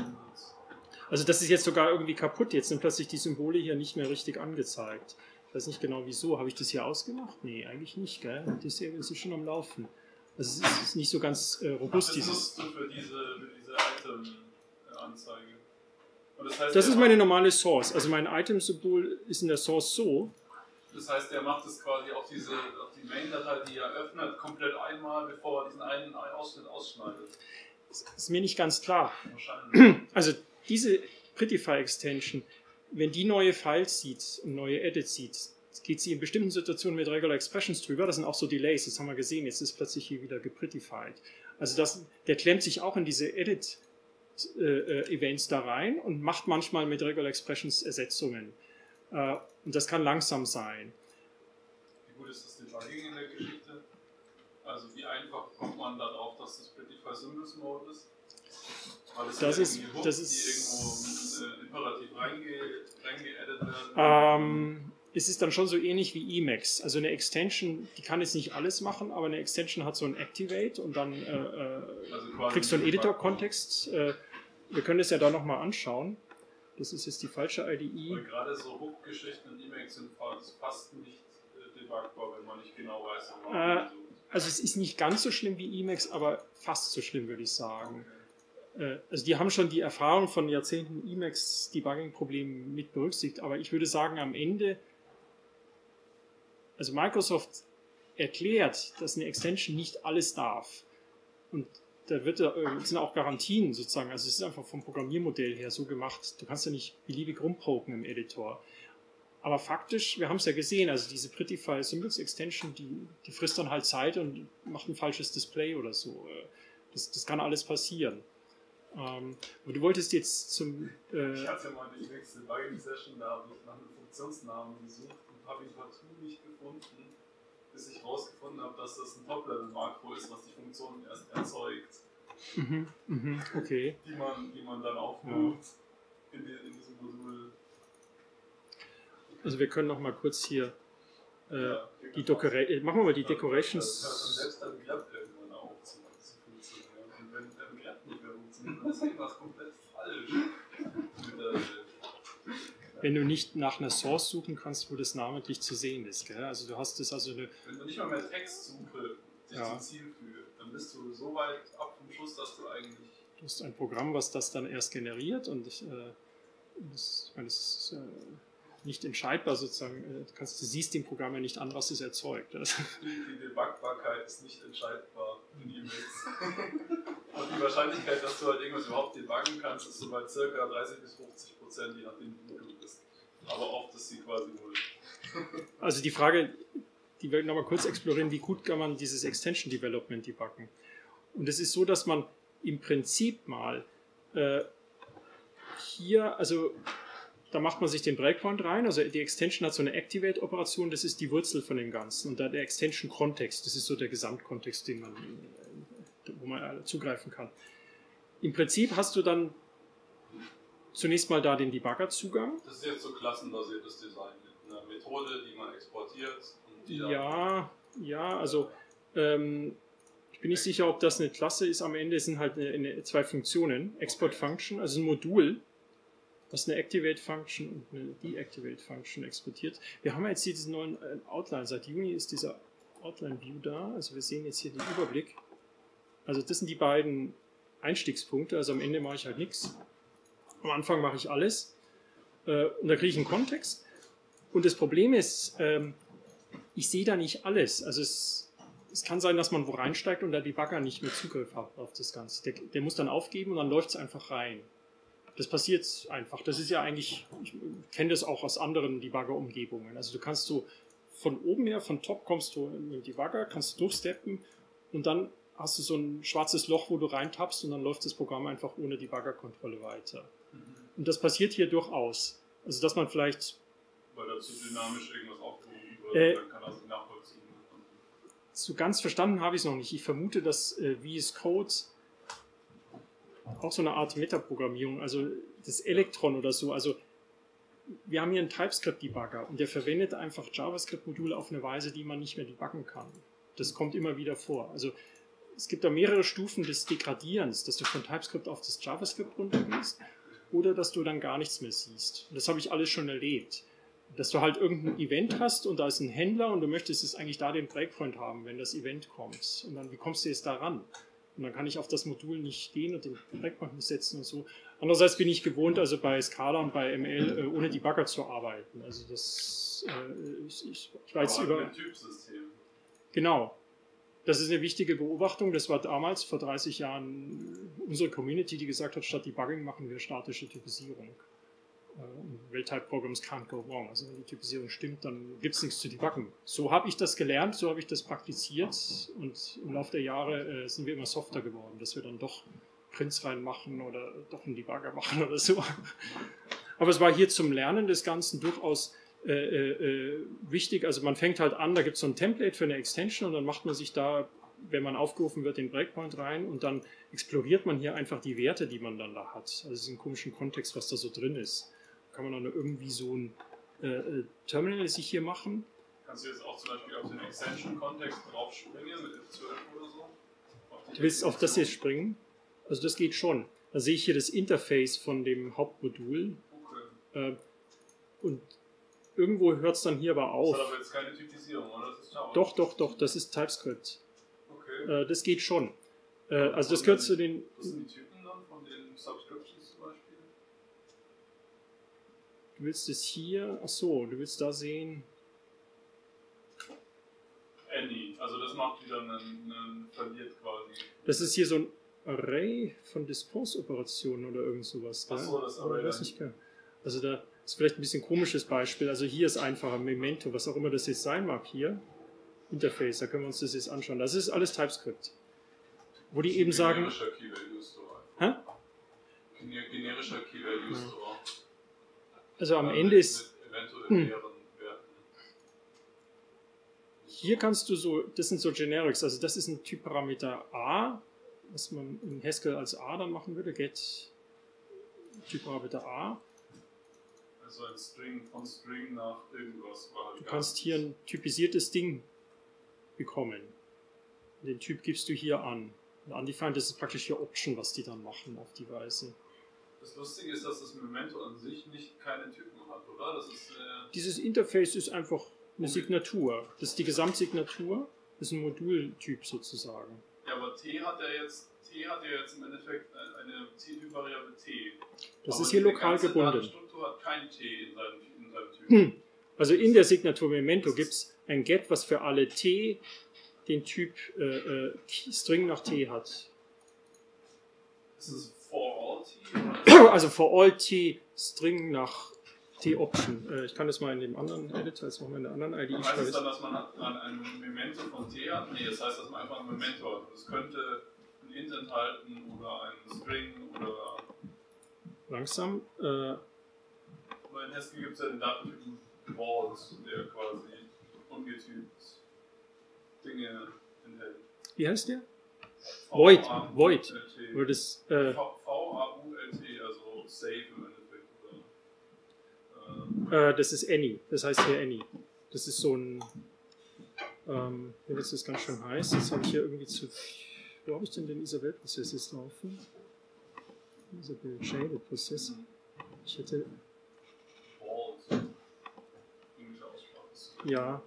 Also das ist jetzt sogar irgendwie kaputt, jetzt sind plötzlich die Symbole hier nicht mehr richtig angezeigt. Ich weiß nicht genau wieso, habe ich das hier ausgemacht? Nee, eigentlich nicht, gell? Das hier ist schon am Laufen. Also es ist nicht so ganz robust.
Was nutzt du für diese Item-Anzeige?
Das ist meine normale Source, also mein Item-Symbol ist in der Source so.
Das heißt, er macht es quasi auf die Main-Datei, die er öffnet, komplett einmal, bevor er diesen einen Ausschnitt ausschneidet.
Das ist mir nicht ganz klar.
Wahrscheinlich.
Also diese Prettify-Extension, wenn die neue Files sieht und neue Edits sieht, geht sie in bestimmten Situationen mit Regular Expressions drüber. Das sind auch so Delays, das haben wir gesehen. Jetzt ist plötzlich hier wieder geprettified. Also der klemmt sich auch in diese Edit-Events da rein und macht manchmal mit Regular Expressions Ersetzungen. Und das kann langsam sein.
Wie gut ist das Debugging in der Geschichte? Also wie einfach kommt man darauf, dass das Prettify Symbols Mode ist? Weil das ist die irgendwo imperativ reingeedit werden.
Es ist dann schon so ähnlich wie Emacs. Also eine Extension, die kann jetzt nicht alles machen, aber eine Extension hat so ein Activate und dann kriegst du einen Editor-Kontext. Wir können das ja da nochmal anschauen. Das ist jetzt die falsche IDE.
Weil gerade so Hook-Geschichten in Emacs sind fast nicht debugbar, wenn man nicht genau weiß,
also es ist nicht ganz so schlimm wie Emacs, aber fast so schlimm, würde ich sagen.
Okay.
also die haben schon die Erfahrung von Jahrzehnten Emacs-Debugging-Problemen mit berücksichtigt, aber ich würde sagen, am Ende, also Microsoft erklärt, dass eine Extension nicht alles darf. Und da sind auch Garantien sozusagen, also es ist einfach vom Programmiermodell her so gemacht, du kannst ja nicht beliebig rumpoken im Editor. Aber faktisch, wir haben es ja gesehen, also diese Prettify Symbols Extension, die frisst dann halt Zeit und macht ein falsches Display oder so. Das kann alles passieren. Aber du wolltest jetzt zum...
ich hatte mal die nächste Debugging-Session, da habe ich nach einem Funktionsnamen gesucht und habe ihn partout nicht gefunden, bis ich herausgefunden habe, dass das ein Top-Level-Makro ist, was die Funktion erst erzeugt.
Okay.
Die man dann aufruft in diesem Modul.
Also wir können noch mal kurz hier die Decorations... machen wir mal die Decorations...
Das selbst dann klappt irgendwann auch zu funktionieren. Und wenn Grab nicht mehr funktioniert, dann ist irgendwas komplett falsch.
Wenn du nicht nach einer Source suchen kannst, wo das namentlich zu sehen ist. Gell? Also du hast das also eine...
Wenn du nicht mal mehr Textsuche dich zum Ziel führt, dann bist du so weit ab vom Schuss, dass du eigentlich...
Du hast ein Programm, was das dann erst generiert und das ist nicht entscheidbar sozusagen. Du siehst dem Programm ja nicht an, was es erzeugt. Also
die Debugbarkeit ist nicht entscheidbar in Emacs. Und die Wahrscheinlichkeit, dass du halt irgendwas überhaupt debuggen kannst, ist so bei ca. 30 bis 50%, je nachdem wie du bist. Aber oft ist sie quasi 0.
Also die Frage, die wir nochmal kurz explorieren, wie gut kann man dieses Extension Development debuggen? Und es ist so, dass man im Prinzip mal hier, also da macht man sich den Breakpoint rein, also die Extension hat so eine Activate-Operation, das ist die Wurzel von dem Ganzen. Und da der Extension-Kontext, das ist so der Gesamtkontext, wo man zugreifen kann. Im Prinzip hast du dann zunächst mal da den Debugger-Zugang.
Das ist jetzt so klassenbasiertes Design mit einer Methode, die man exportiert. Und die
also ich bin nicht sicher, ob das eine Klasse ist. Am Ende sind halt zwei Funktionen, Export-Function, also ein Modul, was eine Activate-Function und eine Deactivate-Function exportiert. Wir haben jetzt hier diesen neuen Outline. Seit Juni ist dieser Outline-View da. Also wir sehen jetzt hier den Überblick. Also das sind die beiden Einstiegspunkte. Also am Ende mache ich halt nichts. Am Anfang mache ich alles. Und da kriege ich einen Kontext. Und das Problem ist, ich sehe da nicht alles. Also es kann sein, dass man wo reinsteigt und der Debugger nicht mehr Zugriff hat auf das Ganze. Der muss dann aufgeben und dann läuft es einfach rein. Das passiert einfach. Das ist ja eigentlich, ich kenne das auch aus anderen Debugger-Umgebungen. Also du kannst so von oben her, von top kommst du mit dem Debugger, kannst du durchsteppen und dann hast du so ein schwarzes Loch, wo du reintappst und dann läuft das Programm einfach ohne Debugger-Kontrolle weiter. Und das passiert hier durchaus. Also dass man vielleicht...
Weil dazu dynamisch irgendwas aufgerufen wird, dann kann das nicht nachvollziehen.
So ganz verstanden habe ich es noch nicht. Ich vermute, dass VS Code auch so eine Art Metaprogrammierung, also das Electron oder so, also wir haben hier einen TypeScript-Debugger und der verwendet einfach JavaScript-Module auf eine Weise, die man nicht mehr debuggen kann. Das kommt immer wieder vor. Also es gibt da mehrere Stufen des Degradierens, dass du von TypeScript auf das JavaScript runtergehst oder dass du dann gar nichts mehr siehst. Und das habe ich alles schon erlebt. Dass du halt irgendein Event hast und da ist ein Händler und du möchtest jetzt eigentlich da den Breakpoint haben, wenn das Event kommt. Und dann, wie kommst du jetzt da ran? Und dann kann ich auf das Modul nicht gehen und den Breakpoint nicht setzen und so. Andererseits bin ich gewohnt, also bei Scala und bei ML ohne Debugger zu arbeiten. Also das, ich weiß über...
ein Typsystem.
Genau. Das ist eine wichtige Beobachtung. Das war damals, vor 30 Jahren, unsere Community, die gesagt hat, statt Debugging machen wir statische Typisierung. Well-typed Programs can't go wrong. Also wenn die Typisierung stimmt, dann gibt es nichts zu debuggen. So habe ich das gelernt, so habe ich das praktiziert und im Laufe der Jahre sind wir immer softer geworden, dass wir dann doch Prints reinmachen oder doch einen Debugger machen oder so. Aber es war hier zum Lernen des Ganzen durchaus wichtig. Also man fängt halt an, da gibt es so ein Template für eine Extension und dann macht man sich da, wenn man aufgerufen wird, den Breakpoint rein und dann exploriert man hier einfach die Werte, die man dann da hat. Also es ist ein komischen Kontext, was da so drin ist. Kann man dann irgendwie so ein Terminal sich hier machen.
Kannst du jetzt auch zum Beispiel auf den Extension-Kontext drauf springen mit F12 oder so?
Du willst auf das hier springen? Also das geht schon. Da sehe ich hier das Interface von dem Hauptmodul.
Okay.
Und irgendwo hört es dann hier aber auf.
Das hat aber jetzt keine Typisierung, oder? Das ist Java.
Doch, das ist TypeScript.
Okay.
Das geht schon. Also das gehört zu den...
Was sind die Typen dann von Subscriptions zum Beispiel?
Du willst es hier, achso, du willst da sehen.
Any, also das macht wieder einen verliert quasi.
Das ist hier so ein Array von Dispense-Operationen oder irgend sowas.
Achso, das Array.
Also da ist vielleicht ein bisschen komisches Beispiel. Also hier ist einfacher Memento, was auch immer das jetzt sein mag hier. Interface, da können wir uns das jetzt anschauen. Das ist alles TypeScript. Wo die eben sagen...
Generischer Key-Value-Store.
Hä?
Generischer Key-Value-Store.
Also am Ende ist...
Eventuell mehreren Werten.
Hier kannst du so, das sind so Generics, also das ist ein Typparameter A, was man in Haskell als A dann machen würde, get Typparameter A.
Also ein String von String nach irgendwas. War halt
Du kannst hier ein typisiertes Ding bekommen. Den Typ gibst du hier an. Und undefined, das ist praktisch hier Option, was die dann machen auf die Weise.
Das Lustige ist, dass das Memento an sich nicht keine Typen hat, oder? Das ist,
Dieses Interface ist einfach eine Signatur. Das ist die Gesamtsignatur. Das ist ein Modultyp sozusagen.
Ja, aber T hat ja jetzt im Endeffekt eine T-Typ-Variable T.
Das
aber
ist hier lokal gebunden.
Die Datenstruktur hat kein T in seinem Typ.
Also in der Signatur Memento gibt es ein Get, was für alle T den Typ String nach T hat.
Ist es for all T?
Also for all T String nach T Option. Ich kann das mal in dem anderen Editor, jetzt machen wir in der anderen IDE.
Heißt es dann, dass man ein Memento von T hat? Nee, das heißt, dass man einfach ein Memento hat. Das könnte ein Int enthalten oder ein String oder...
Langsam.
Weil in Haskell gibt es ja den Datentypen Vault, der quasi ungetypt Dinge enthält.
Wie heißt der? Void. Void. Oder das,
V-A-U-L-T, also Save im Endeffekt.
das ist Any. Das heißt hier Any. Das ist so ein. Jetzt ist es ganz schön heiß. Jetzt habe ich hier irgendwie zu. Wo habe ich denn den Isabelle-Prozess jetzt laufen? Isabelle J-Prozess. Ich hätte.
Vault. Englische Aussprache.
Ja.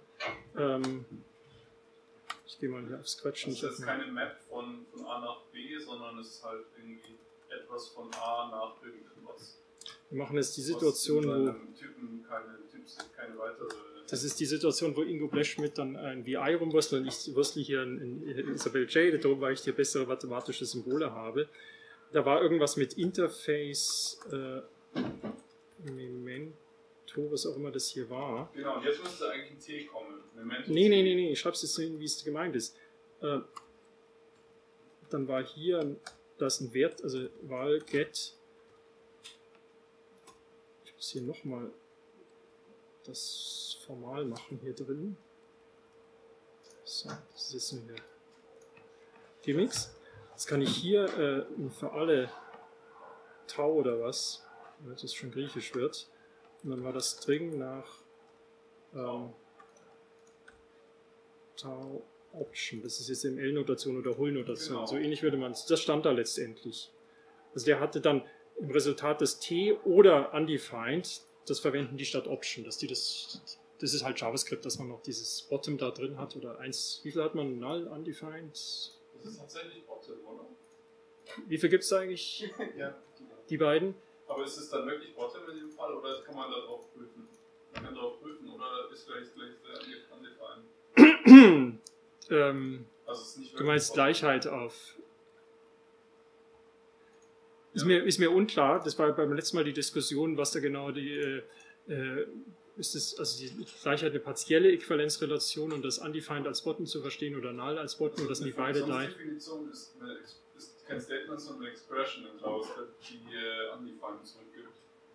Ich gehe mal hier aufs Quatschen.
Das ist jetzt keine Map von A nach B, sondern es ist halt irgendwie etwas von A nach irgendetwas.
Wir machen jetzt die Situation, wo.
Typen keine weitere.
Das ist die Situation, wo Ingo Bleschmidt dann ein VI rumwurstelt und ich wurstle hier in Isabelle J, darum, weil ich hier bessere mathematische Symbole habe. Da war irgendwas mit Interface Memento, was auch immer das hier war.
Genau, und jetzt müsste eigentlich ein T kommen. Memento
Nee, ich schreibe es jetzt hin, wie es gemeint ist. Dann war hier, da ist ein Wert, also Val get. Ich muss hier nochmal das formal machen hier drin. So, das ist jetzt eine Gmix. Jetzt kann ich hier für alle Tau oder was, damit es schon griechisch wird, und dann war das String nach Tau Option. Das ist jetzt ML-Notation oder Hull-Notation.
Genau.
So ähnlich würde man es. Das stand da letztendlich. Also der hatte dann im Resultat das T oder undefined. Das verwenden die statt Option. Das ist halt JavaScript, dass man noch dieses Bottom da drin hat. Oder eins, wie viel hat man? Null, undefined?
Das ist tatsächlich Bottom, oder?
Wie viel gibt es eigentlich?
Ja,
Die beiden?
Aber ist es dann wirklich Bottom in dem Fall oder kann man darauf prüfen? Man kann darauf prüfen oder ist gleich undefined? Also es ist nicht
Du meinst
Bottom.
Gleichheit auf.
Ja.
Ist mir unklar, das war beim letzten Mal die Diskussion, was da genau die ist es, also die Gleichheit eine partielle Äquivalenzrelation und das undefined als Bottom zu verstehen oder null als Bottom, oder das sind die beide gleich.
Die Definition ist kein Statement, sondern eine Expression in JavaScript, die undefined zurückgibt.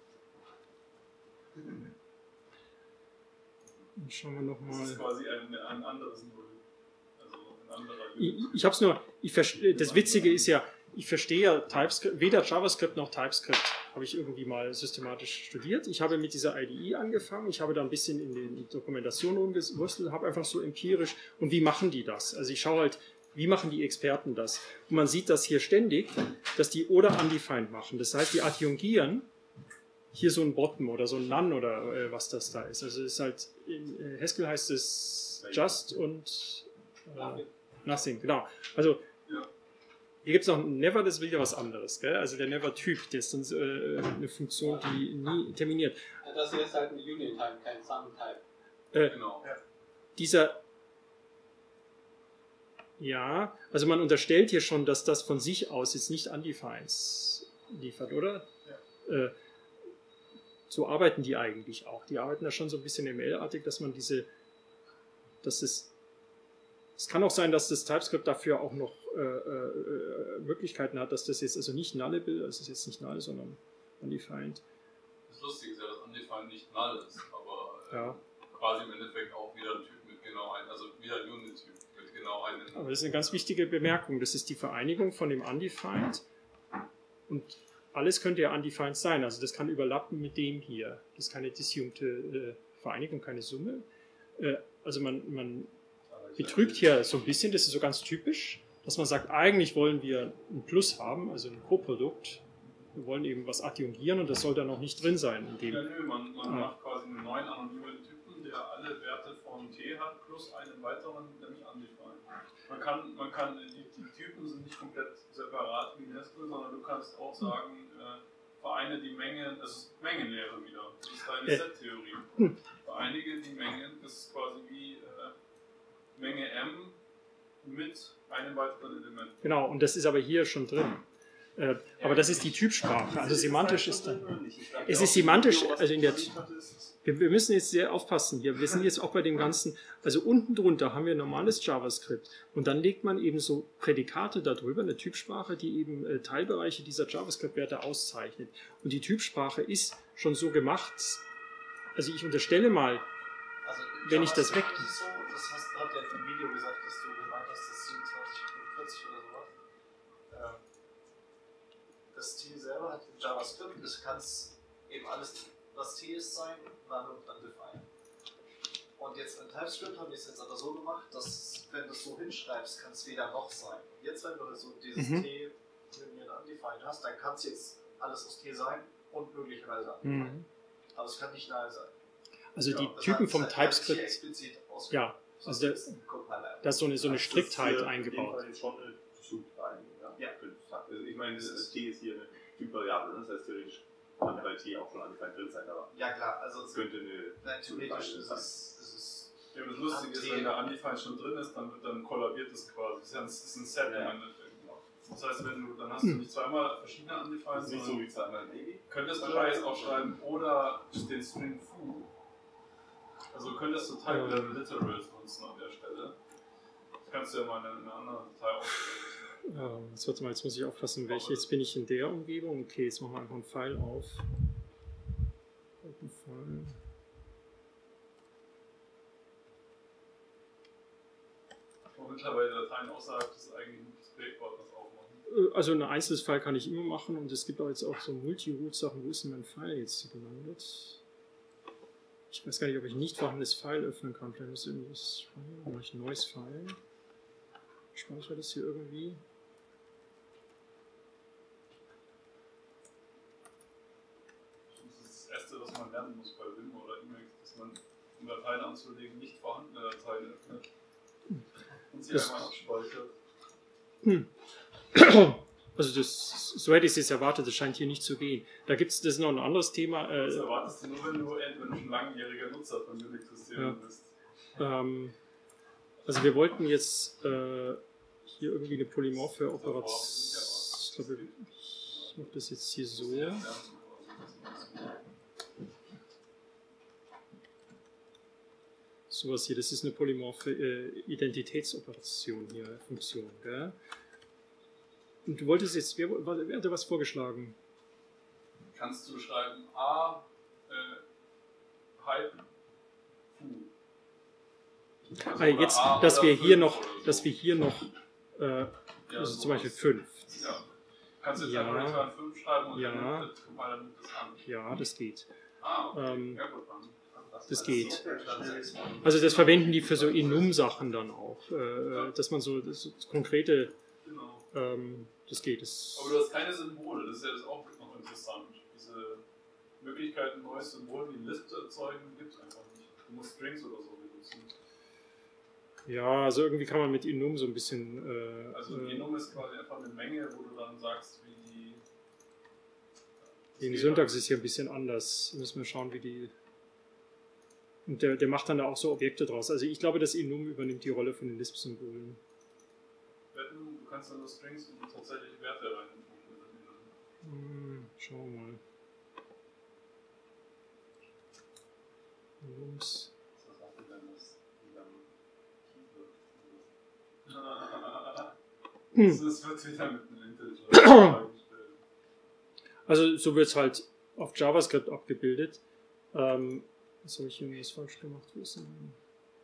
Dann schauen wir
Das ist
nochmal.
quasi ein anderes Null. Also ein anderer
Ich habe es nur, das Witzige ist ja, ich verstehe ja TypeScript, weder JavaScript noch TypeScript habe ich irgendwie mal systematisch studiert. Ich habe mit dieser IDE angefangen, ich habe da ein bisschen in die Dokumentation rumgewurstelt, habe einfach so empirisch, und wie machen die das? Also ich schaue halt, wie machen die Experten das? Und man sieht das hier ständig, dass die oder undefined machen. Das heißt, die adjungieren hier so ein Bottom oder so ein None oder was das da ist. Also es ist halt, in Haskell heißt es just und nothing, genau. Also Hier gibt es noch ein Never, das ist wieder was anderes. Gell? Also der Never-Typ, der ist dann eine Funktion, die nie terminiert.
Ja, das hier ist halt ein Union-Type, kein Sum-Type.
Genau.
Dieser... Ja, also man unterstellt hier schon, dass das von sich aus jetzt nicht Undefineds liefert, oder?
Ja.
So arbeiten die eigentlich auch. Die arbeiten da schon so ein bisschen ML-artig, dass man es kann auch sein, dass das TypeScript dafür auch noch Möglichkeiten hat, dass das jetzt also nicht nullable, also es ist jetzt nicht null, sondern undefined.
Das Lustige ist ja, dass undefined nicht null ist, aber
Ja.
quasi im Endeffekt auch wieder ein Typ mit genau einem, also wieder ein Unit-Typ mit genau einem.
Aber das ist eine ganz wichtige Bemerkung. Das ist die Vereinigung von dem undefined und alles könnte ja undefined sein. Also das kann überlappen mit dem hier. Das ist keine disjunkte Vereinigung, keine Summe. Also man betrügt hier so ein bisschen, das ist so ganz typisch, dass man sagt, eigentlich wollen wir ein Plus haben, also ein Coprodukt. Wir wollen eben was adjungieren und das soll da noch nicht drin sein. In dem.
Ja, nö, man macht quasi einen neuen anonymen Typen, der alle Werte von T hat, plus einen weiteren, nämlich undefined. Man kann die Typen sind nicht komplett separat wie Nestle, sondern du kannst auch sagen, vereine die Mengen, das ist Mengenlehre wieder, das ist deine Set-Theorie. Vereinige die Mengen, das ist quasi wie Menge M mit einem weiteren Element.
Genau, und das ist aber hier schon drin. Aber das ist die Typsprache. Also semantisch ist dann. Es ist semantisch, also in der. Wir müssen jetzt sehr aufpassen hier. Wir sind jetzt auch bei dem Ganzen. Also unten drunter haben wir normales JavaScript und dann legt man eben so Prädikate darüber, eine Typsprache, die eben Teilbereiche dieser JavaScript-Werte auszeichnet. Und die Typsprache ist schon so gemacht. Also ich unterstelle mal,
Also
wenn ich das weg.
Das ist so, das hast du ja im Video gesagt, dass du gemeint hast, dass 27 und 40 oder sowas. Das T selber hat JavaScript, das kann eben alles, was T ist, sein, null und undefined. Und jetzt in TypeScript habe ich es jetzt aber so gemacht, dass wenn du es so hinschreibst, kann es weder noch sein. Jetzt, wenn du so dieses T definiert undefined hast, dann kann es jetzt alles aus T sein und möglicherweise undefined. Aber es kann nicht null sein.
Also die Typen vom TypeScript. Ja, also da ist so eine Striktheit eingebaut.
Ja. Also ich meine, das T ist hier eine Typvariable, das heißt theoretisch kann bei T auch schon undefined drin sein, aber
ja klar, also
es könnte eine.
Nein, theoretisch ist es.
Ja, das Lustige ist, wenn der undefined schon drin ist, dann kollabiert es quasi. Das ist ein Set im Endeffekt. Das heißt, dann hast du nicht zweimal verschiedene undefined,
nicht so wie zweimal Baby.
Könntest du jetzt auch schreiben oder den String foo. Also könntest du Type Level Literals nutzen an der Stelle. Das kannst du ja mal in einer anderen Datei ausprobieren.
Jetzt warte mal, jetzt muss ich aufpassen, welche. Jetzt bin ich in der Umgebung. Okay, jetzt machen wir einfach einen Pfeil auf. Open File.
Und mittlerweile Dateien außerhalb des eigentlichen Projektordners aufmachen.
Also ein einzelnes File kann ich immer machen und es gibt auch jetzt auch so Multi-Root-Sachen. Wo ist denn mein File jetzt gelandet? Ich weiß gar nicht, ob ich ein nicht vorhandenes File öffnen kann. Vielleicht muss irgendwas speichern. Dann mache ich ein neues File. Speichere das hier irgendwie.
Das ist das Erste, was man lernen muss bei Vim oder Emacs, dass man, um Dateien anzulegen, nicht vorhandene Dateien öffnet und sie einmal abspeichert.
Also so hätte ich es jetzt erwartet, das scheint hier nicht zu gehen. Das ist noch ein anderes Thema.
Das erwartest du nur, wenn du schon langjähriger Nutzer von Unix-Systemen bist.
Also wir wollten jetzt hier irgendwie eine polymorphe Operation. Ich glaube, ich mache das jetzt hier so. Sowas hier, das ist eine polymorphe Identitätsoperation hier, Funktion. Gell? Und du wolltest jetzt, wer hatte was vorgeschlagen?
Kannst du schreiben A, Hype, Foo. Also
Jetzt,
A
dass wir hier noch, also zum Beispiel 5.
Ja. Kannst du jetzt
Ja.
einfach 5 schreiben und
Ja.
dann nimmt das an.
Ja, das geht.
Okay. Ja gut, dann.
Das geht. Also das verwenden die für so Enum-Sachen dann auch, dass man so das konkrete,
Genau.
das geht.
Aber du hast keine Symbole, das ist ja das auch noch interessant. Diese Möglichkeit, ein neues Symbol wie List zu erzeugen, gibt es einfach nicht. Du musst Strings oder so benutzen.
Ja, also irgendwie kann man mit Enum so ein bisschen...
also Enum ist quasi einfach eine Menge, wo du dann sagst, wie die...
Die Syntax ist hier ein bisschen anders. Müssen wir schauen, wie die... Und der macht dann da auch so Objekte draus. Also ich glaube, das Enum übernimmt die Rolle von den Lisp-Symbolen.
Du kannst dann nur Strings und tatsächlich Werte rein.
Schauen wir mal. Enums.
Was sagt ihr denn, dass die dann
Das wird wieder mit einem Intelligent.
Also so wird es halt auf JavaScript abgebildet. Jetzt habe ich hier was falsch gemacht. Wo ist denn?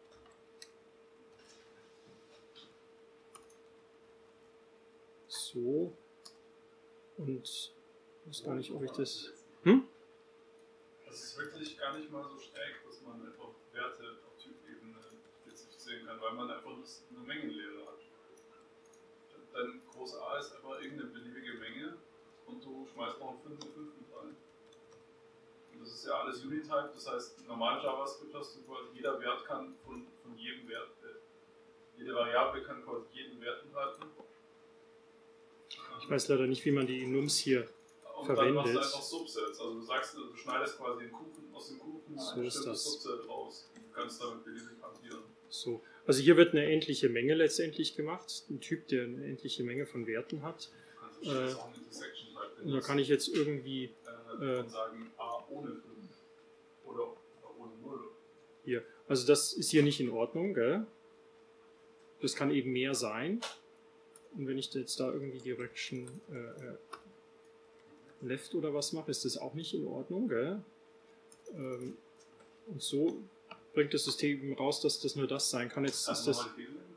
So. Und ich weiß gar nicht, ob ich das...
Das ist wirklich gar nicht mal so schräg, dass man einfach Werte auf Typebene spezifizieren kann, weil man einfach eine Mengenlehre hat. Dann groß A ist einfach irgendeine beliebige Menge und du schmeißt noch einen 5 mit rein. Und das ist ja alles Unitype, das heißt, normal JavaScript hast du quasi, jeder Wert kann von jedem Wert, jede Variable kann quasi jeden Wert enthalten.
Ich weiß leider nicht, wie man die Enums hier verwendet.
Dann machst du einfach Subsets. Also du schneidest quasi den Kuchen aus dem Kuchen
so
ein bestimmtes Subset raus. Du kannst damit beliebig hantieren.
So. Also hier wird eine endliche Menge letztendlich gemacht. Ein Typ, der eine endliche Menge von Werten hat.
Du kannst auch eine Intersection Type
und da kann ich jetzt irgendwie
und sagen A ohne 5 oder ohne 0.
Hier. Also das ist hier nicht in Ordnung, gell? Das kann eben mehr sein. Und wenn ich jetzt da irgendwie Direction Left oder was mache, ist das auch nicht in Ordnung, gell? Und so bringt das System eben raus, dass das nur das sein kann. Jetzt ist das.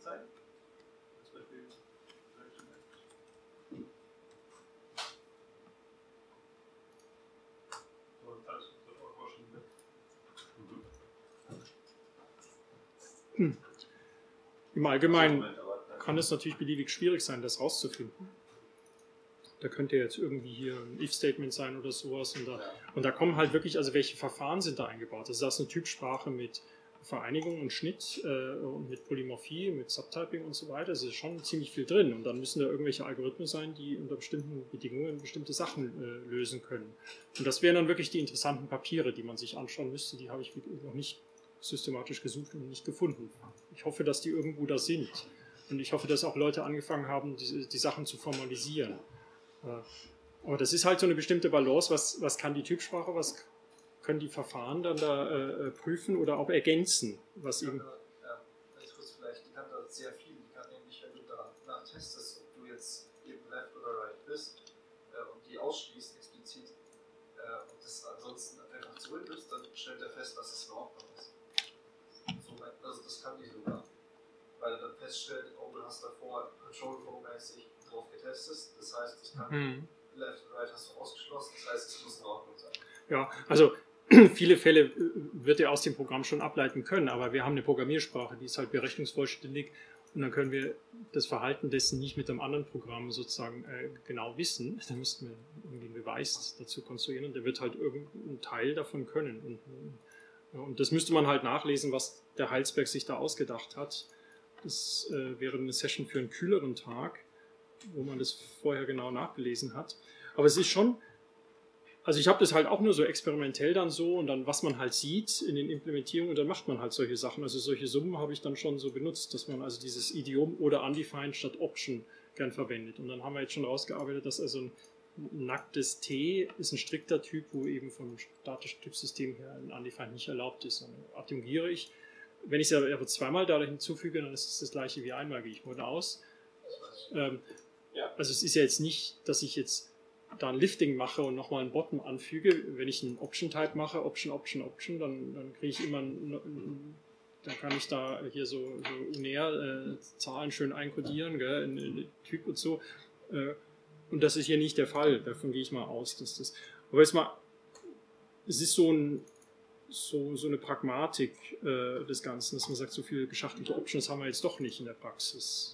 Im Allgemeinen kann es natürlich beliebig schwierig sein, das rauszufinden. Da könnte jetzt irgendwie hier ein If-Statement sein oder sowas. Und da kommen halt wirklich, also welche Verfahren sind da eingebaut? Also das ist eine Typsprache mit Vereinigung und Schnitt und mit Polymorphie, mit Subtyping und so weiter. Es ist schon ziemlich viel drin. Und dann müssen da irgendwelche Algorithmen sein, die unter bestimmten Bedingungen bestimmte Sachen lösen können. Und das wären dann wirklich die interessanten Papiere, die man sich anschauen müsste. Die habe ich noch nicht systematisch gesucht und nicht gefunden. Ich hoffe, dass die irgendwo da sind. Und ich hoffe, dass auch Leute angefangen haben, die Sachen zu formalisieren. Aber das ist halt so eine bestimmte Balance. Was kann die Typsprache, was können die Verfahren dann da prüfen oder auch ergänzen? Was eben
ich kurz vielleicht, die kann da sehr viel. Die kann nämlich, wenn du danach testest, ob du jetzt eben left oder right bist und die ausschließt explizit und das ansonsten einfach zurückgibst, dann stellt er fest, dass es in Ordnung ist. Also das kann die sogar. Weil er dann feststellt, oh, du hast davor Control-Flow-mäßig drauf getestet, das heißt, das kann Left und Right hast du ausgeschlossen, das heißt, es muss in Ordnung sein.
Ja, also viele Fälle wird er aus dem Programm schon ableiten können, aber wir haben eine Programmiersprache, die ist halt berechnungsvollständig und dann können wir das Verhalten dessen nicht mit einem anderen Programm sozusagen genau wissen. Da müssten wir irgendwie einen Beweis dazu konstruieren und der wird halt irgendeinen Teil davon können. Und das müsste man halt nachlesen, was der Heilsberg sich da ausgedacht hat. Das wäre eine Session für einen kühleren Tag, wo man das vorher genau nachgelesen hat. Aber es ist schon, also ich habe das halt auch nur so experimentell dann so und dann, was man halt sieht in den Implementierungen, dann macht man halt solche Sachen. Also solche Summen habe ich dann schon so benutzt, dass man also dieses Idiom oder Undefined statt Option gern verwendet. Und dann haben wir jetzt schon rausgearbeitet, dass also ein nacktes T ist ein strikter Typ, wo eben vom statischen Typsystem her ein Undefined nicht erlaubt ist. Und adjungiere ich. Wenn ich es aber zweimal da hinzufüge, dann ist es das gleiche wie einmal, gehe ich mal aus. Also es ist ja jetzt nicht, dass ich jetzt da ein Lifting mache und nochmal ein Bottom anfüge. Wenn ich einen Option-Type mache, Option, dann kriege ich immer dann kann ich da hier so näher Zahlen schön einkodieren, gell, in Typ und so. Und das ist hier nicht der Fall. Davon gehe ich mal aus, dass das. Aber jetzt mal, es ist so eine Pragmatik des Ganzen, dass man sagt, so viele geschachtelte Options haben wir jetzt doch nicht in der Praxis.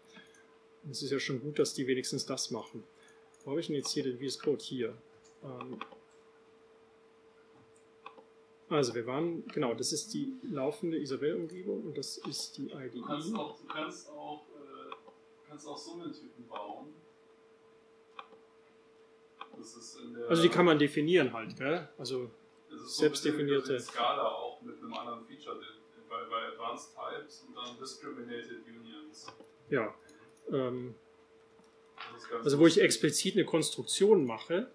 Es ist ja schon gut, dass die wenigstens das machen. Wo habe ich denn jetzt hier den VS Code? Hier. Also wir waren, genau, das ist die laufende Isabelle-Umgebung und das ist die IDE.
Du kannst auch Summentypen bauen. Das ist in der,
also die kann man definieren halt, gell? Also
das ist
selbstdefinierte.
So Skala auch mit einem anderen Feature bei Advanced Types und dann Discriminated Unions.
Ja. Also wo ich explizit eine Konstruktion mache.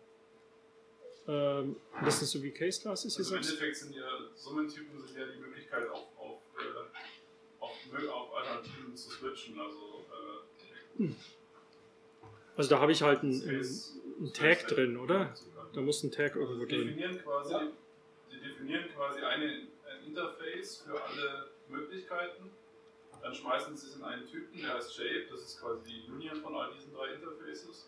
Das ist so wie Case Classes
also im Endeffekt sind ja Summentypen sind ja die Möglichkeit auf Alternativen zu switchen.
Also da habe ich halt einen Tag drin, oder? Da muss ein Tag irgendwo drin.
Die definieren quasi ein Interface für alle Möglichkeiten. Dann schmeißen sie es in einen Typen, der heißt Shape. Das ist quasi die Union von all diesen 3 Interfaces.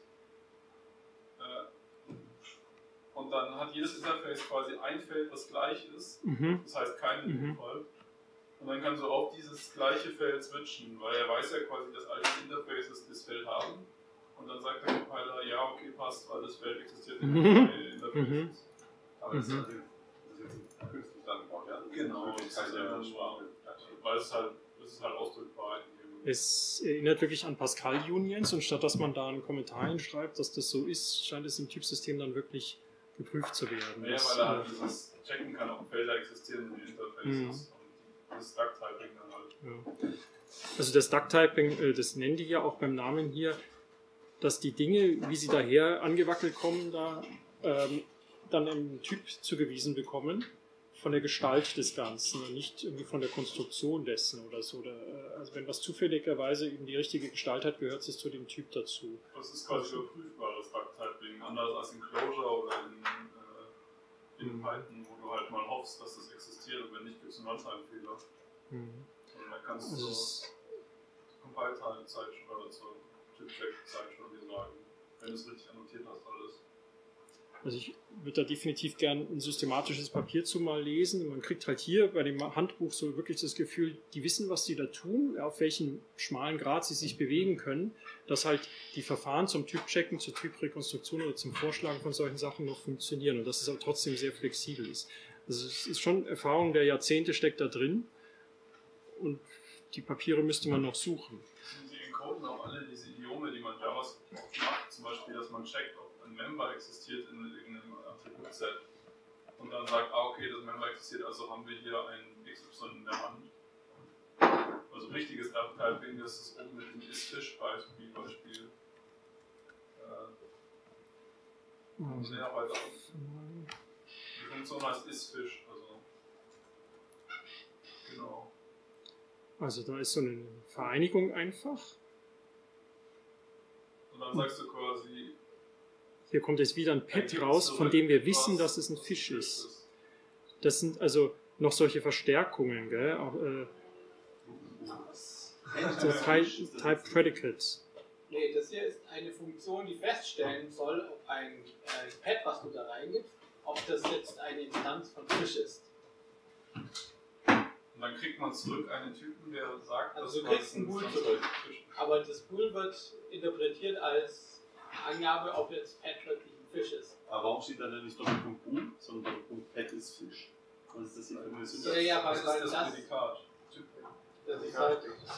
Und dann hat jedes Interface quasi ein Feld, was gleich ist. Das heißt kein Interfall. Und dann kannst du auf dieses gleiche Feld switchen, weil er weiß ja quasi, dass all die Interfaces das Feld haben. Und dann sagt der Compiler, ja, okay, passt, weil das Feld existiert in den Interfaces.
Aber das ist künstlich dann gebaut, ja?
Genau, das ist weil es ist halt ausdrückbar.
Es erinnert wirklich an Pascal-Unions und statt dass man da einen Kommentar hinschreibt, dass das so ist, scheint es im Typsystem dann wirklich geprüft zu werden.
Ja, weil er halt dieses checken kann, ob Felder existieren in den Interfaces und das Duck-Typing dann halt.
Ja. Also das Duck-Typing, das nennen die ja auch beim Namen hier, dass die Dinge, wie sie daher angewackelt kommen, da dann im Typ zugewiesen bekommen, von der Gestalt des Ganzen und nicht irgendwie von der Konstruktion dessen oder so. Also wenn was zufälligerweise eben die richtige Gestalt hat, gehört es zu dem Typ dazu.
Das ist quasi überprüfbar, das Duck-Typing, anders als in Clojure oder in Python, wo du halt mal hoffst, dass das existiert und wenn nicht, gibt es einen Runtime-Fehler. Und dann kannst du zur Compile-Time-Zeit oder zur Typ-Check-Zeit schon wieder sagen, wenn du es richtig annotiert hast alles.
Also ich würde da definitiv gern ein systematisches Papier zu mal lesen. Man kriegt halt hier bei dem Handbuch so wirklich das Gefühl, die wissen, was die da tun, auf welchem schmalen Grad sie sich bewegen können, dass halt die Verfahren zum Typchecken, zur Typrekonstruktion oder zum Vorschlagen von solchen Sachen noch funktionieren und dass es aber trotzdem sehr flexibel ist. Also es ist schon Erfahrung der Jahrzehnte steckt da drin und die Papiere müsste man noch suchen.
Sie encoden auch alle diese Idiome, die man JavaScript macht, zum Beispiel, dass man checkt, ob ein Member existiert in irgendeinem Attributset und dann sagt, okay, das Member existiert, also haben wir hier ein XY in der Hand. Also richtiges Duck-Typing, das ist oben mit dem isFish-Beispiel. Sehr weit auf. Die Funktion heißt isFish, also genau.
Also da ist so eine Vereinigung einfach.
Und dann sagst du quasi,
hier kommt jetzt wieder ein Pad raus, von dem wir wissen, dass es ein Fisch ist. Das sind also noch solche Verstärkungen, gell? Auch, Type Predicates.
Nee, das hier ist eine Funktion, die feststellen soll, ob ein Pad, was du da reingibst, ob das jetzt eine Instanz von Fisch ist.
Und dann kriegt man zurück einen Typen, der sagt,
also du kriegst ein Bool zurück, aber das Bool wird interpretiert als Angabe, ob jetzt Pad wirklich ein Fisch ist.
Aber warum steht da denn nicht Doppelpunkt Bool, sondern Doppelpunkt Pad ist Fisch? Was ist das hier für eine Syntax?
Ja,
das ist das Prädikat.
Das ist halt.